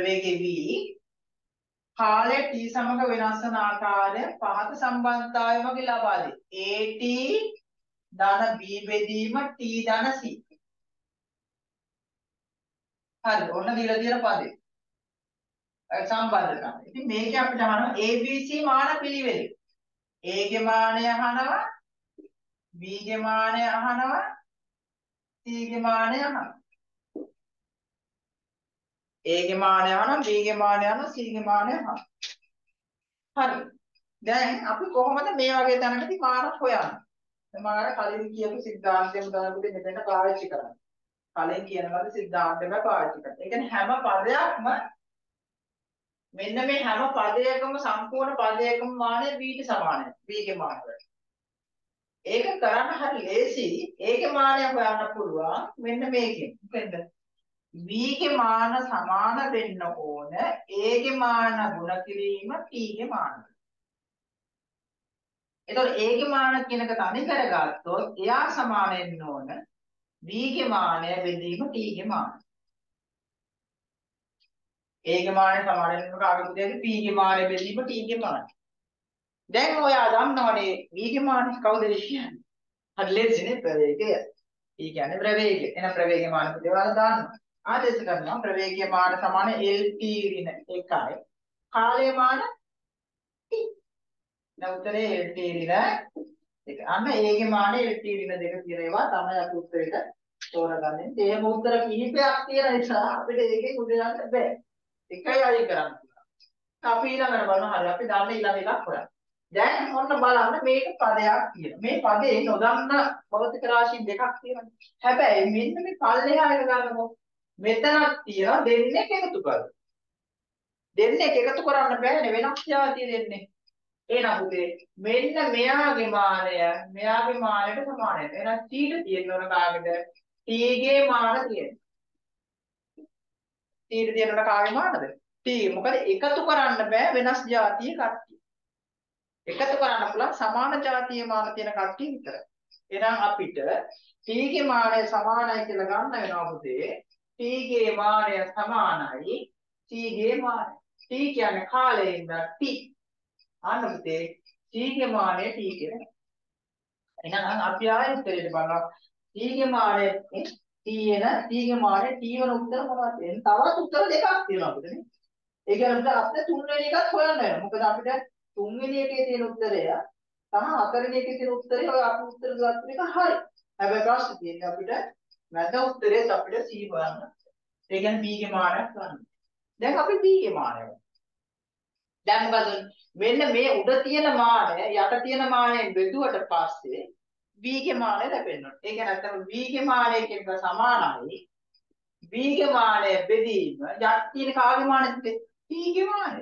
කාලය t සමග වෙනස් වන ආකාරය පහත සම්බන්ධතාවය මගින් ලබා දෙයි. at ධන b බෙදීම t ධන c. හරි ඔන්න දීලා තියෙන පදේ. සම්බන්ධකම්. ඉතින් මේක අපිට අහනවා ABC මාන පිළිවෙල. A ගේ මානය අහනවා B ගේ මානය අහනවා C ගේ මානය අහනවා. A ගේ මානය අහනවා B ගේ මානය අහනවා C ගේ මානය අහනවා. හරි. දැන් අපි කොහොමද මේ වගේ තැනකදී මාන හොයන්නේ? මම අර කලින් කියපු සිද්ධාන්තයම තමයි මෙතන පාවිච්චි කරන්නේ. කලින් කියන ලද සිද්ධාන්තයම පාවිච්චි කරනවා. ඒ කියන්නේ හැම පදයක්ම මෙන්න මේ හැම පදයකම සම්පූර්ණ පදයකම මානය b ට සමානයි. b ගේ මානය. ඒක කරන්න හරි ලේසි. ඒකේ මානය හොයන්න පුළුවන් මෙන්න මේකෙන්. මොකෙන්ද? b ගේ මාන සමාන වෙන්න ඕන. a ගේ මාන ගුණ කිරීම t ගේ මාන. එතකොට a ගේ මාන කියන එක තනි කරගත්තොත් එයා සමාන වෙන්න ඕන b ගේ මානය බෙදීම t ගේ මාන. a ගේ මානය සමාන වෙනකොට ආගමකදී p ගේ මානය බෙදීම t ගේ මාන. දැන් ඔයා දන්නවනේ b ගේ මානය කවුද කියන්නේ? හරි ලේසි නේ ප්‍රවේගය. e කියන්නේ ප්‍රවේගය. එන ප්‍රවේගය මාන පුතේවල දාන්නවා. ආදේශ කරනවා ප්‍රවේගය මාන සමාන lt ඍණ 1යි. කාලය මාන t. දැන් උත්තරේ lt ඍණ 1. අන්න a ගේ මාන lt ඍණ 2 කියන ඒවා තමයි අපි උත්තරේට තෝරගන්නේ. එහෙම උත්තර කිහිපයක් තියෙන නිසා අපිට ඒකෙන් උදයන්ට බෑ. එකයි අයින් කරන්න පුළුවන්. අපි ඊළඟට බලමු. හරි අපි දන්න ඊළඟ එකක් හොයන්න. දැන් ඔන්න බලන්න මේක පදයක් තියෙනවා. මේ පදේ නොදන්න භෞතික රාශි දෙකක් තියෙනවා. හැබැයි මෙන්න මේ පල්ලෙහා එක ගන්නකො. මෙතනක් තියෙනවා දෙන්නේ එකතු කරලා. දෙන්නේ එකතු කරන්න බෑනේ වෙනස් જાතිය දෙන්නේ. එහෙනම් පුතේ මෙන්න මෙයාගේ මානය මෙයාගේ මානයට සමානයි. එහෙනම් t ට තියෙන්න ඕන කාගෙද? t ගේ මාන තියෙන්න. t ට තියෙන්න ඕන කාගේ මානද? t. මොකද එකතු කරන්න බෑ වෙනස් જાතිය කට්ටිය. එකතු කරන්න පුළුවන් සමාන જાතිය මාන තියෙන කට්ටිය විතරයි. එහෙනම් අපිට t ගේ මානය සමානයි කියලා ගන්න වෙනවා පුතේ. t ගේ මානය සමානයි t ගේ මානය. t කියන්නේ කාලයේ ඉඳලා t. අන්න පුතේ t ගේ මානය t කියලා. එහෙනම් අපි ආයෙත් උත්තරේට බලනවා. t ගේ මානය t එන t ගේ මානය t වන උත්තර මොනවද? තවත් උත්තර දෙකක් තියෙනවා අපිට නේ. ඒ කියන්නේ අපිට තුන්වෙනි එකත් හොයන්න වෙනවා. මොකද අපිට තුන්වෙනි එකේ තියෙන උත්තරය තමයි හතරවෙනි එකේ තියෙන උත්තරය ඔය අපි උත්තර දාපු එක හරි. හැබැයි ප්‍රශ්නේ තියෙන්නේ අපිට මැද උත්තරේ අපිට C හොයන්න. ඒ කියන්නේ B ගේ මානයක් ගන්න. දැන් අපි B ගේ මානය. දැන් මොකද මෙන්න මේ උඩ තියෙන මානය යට තියෙන මානයෙන් බෙදුවට පස්සේ B ගේ මානය ලැබෙන්න ඕනේ. ඒ කියන්නේ අතන B ගේ මානය කියන එක සමානයි B ගේ මානය බෙදීම යට තියෙන කාගේ මානයද? T ගේ මානය.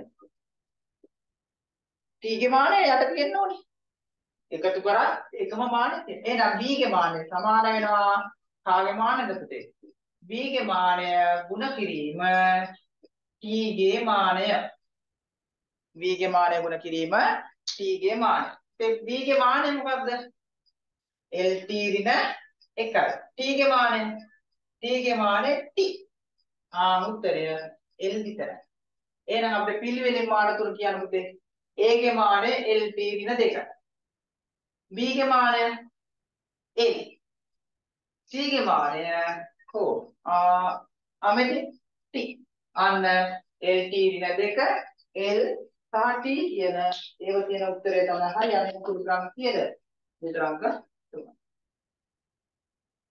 t ගේ මානය යට තියෙන්න ඕනේ. එකතු කරා එකම මානෙ තියෙන. එහෙනම් b ගේ මානය සමාන වෙනවා කාගේ මානෙද පුතේ? B ගේ මානය ගුණ කිරීම T ගේ මානය. V ගේ මානය ගුණ කිරීම T ගේ මානය. ඉතින් B ගේ මානය මොකද්ද? LT ඍණ 1යි. T ගේ මානය T. උත්තරය L විතරයි. එහෙනම් අපිට පිළිවෙලින් මාන තුන කියන්න පුතේ. A ගේ මානය LT ඍණ 2යි. B ගේ මානය L. C ගේ මානය කෝ මෙතන T. අන්න LT ඍණ 2 L සහ T කියන ඒව තියෙන උත්තරය තමයි හරි. අනිත් කුරුකම් කීයද? විතරංක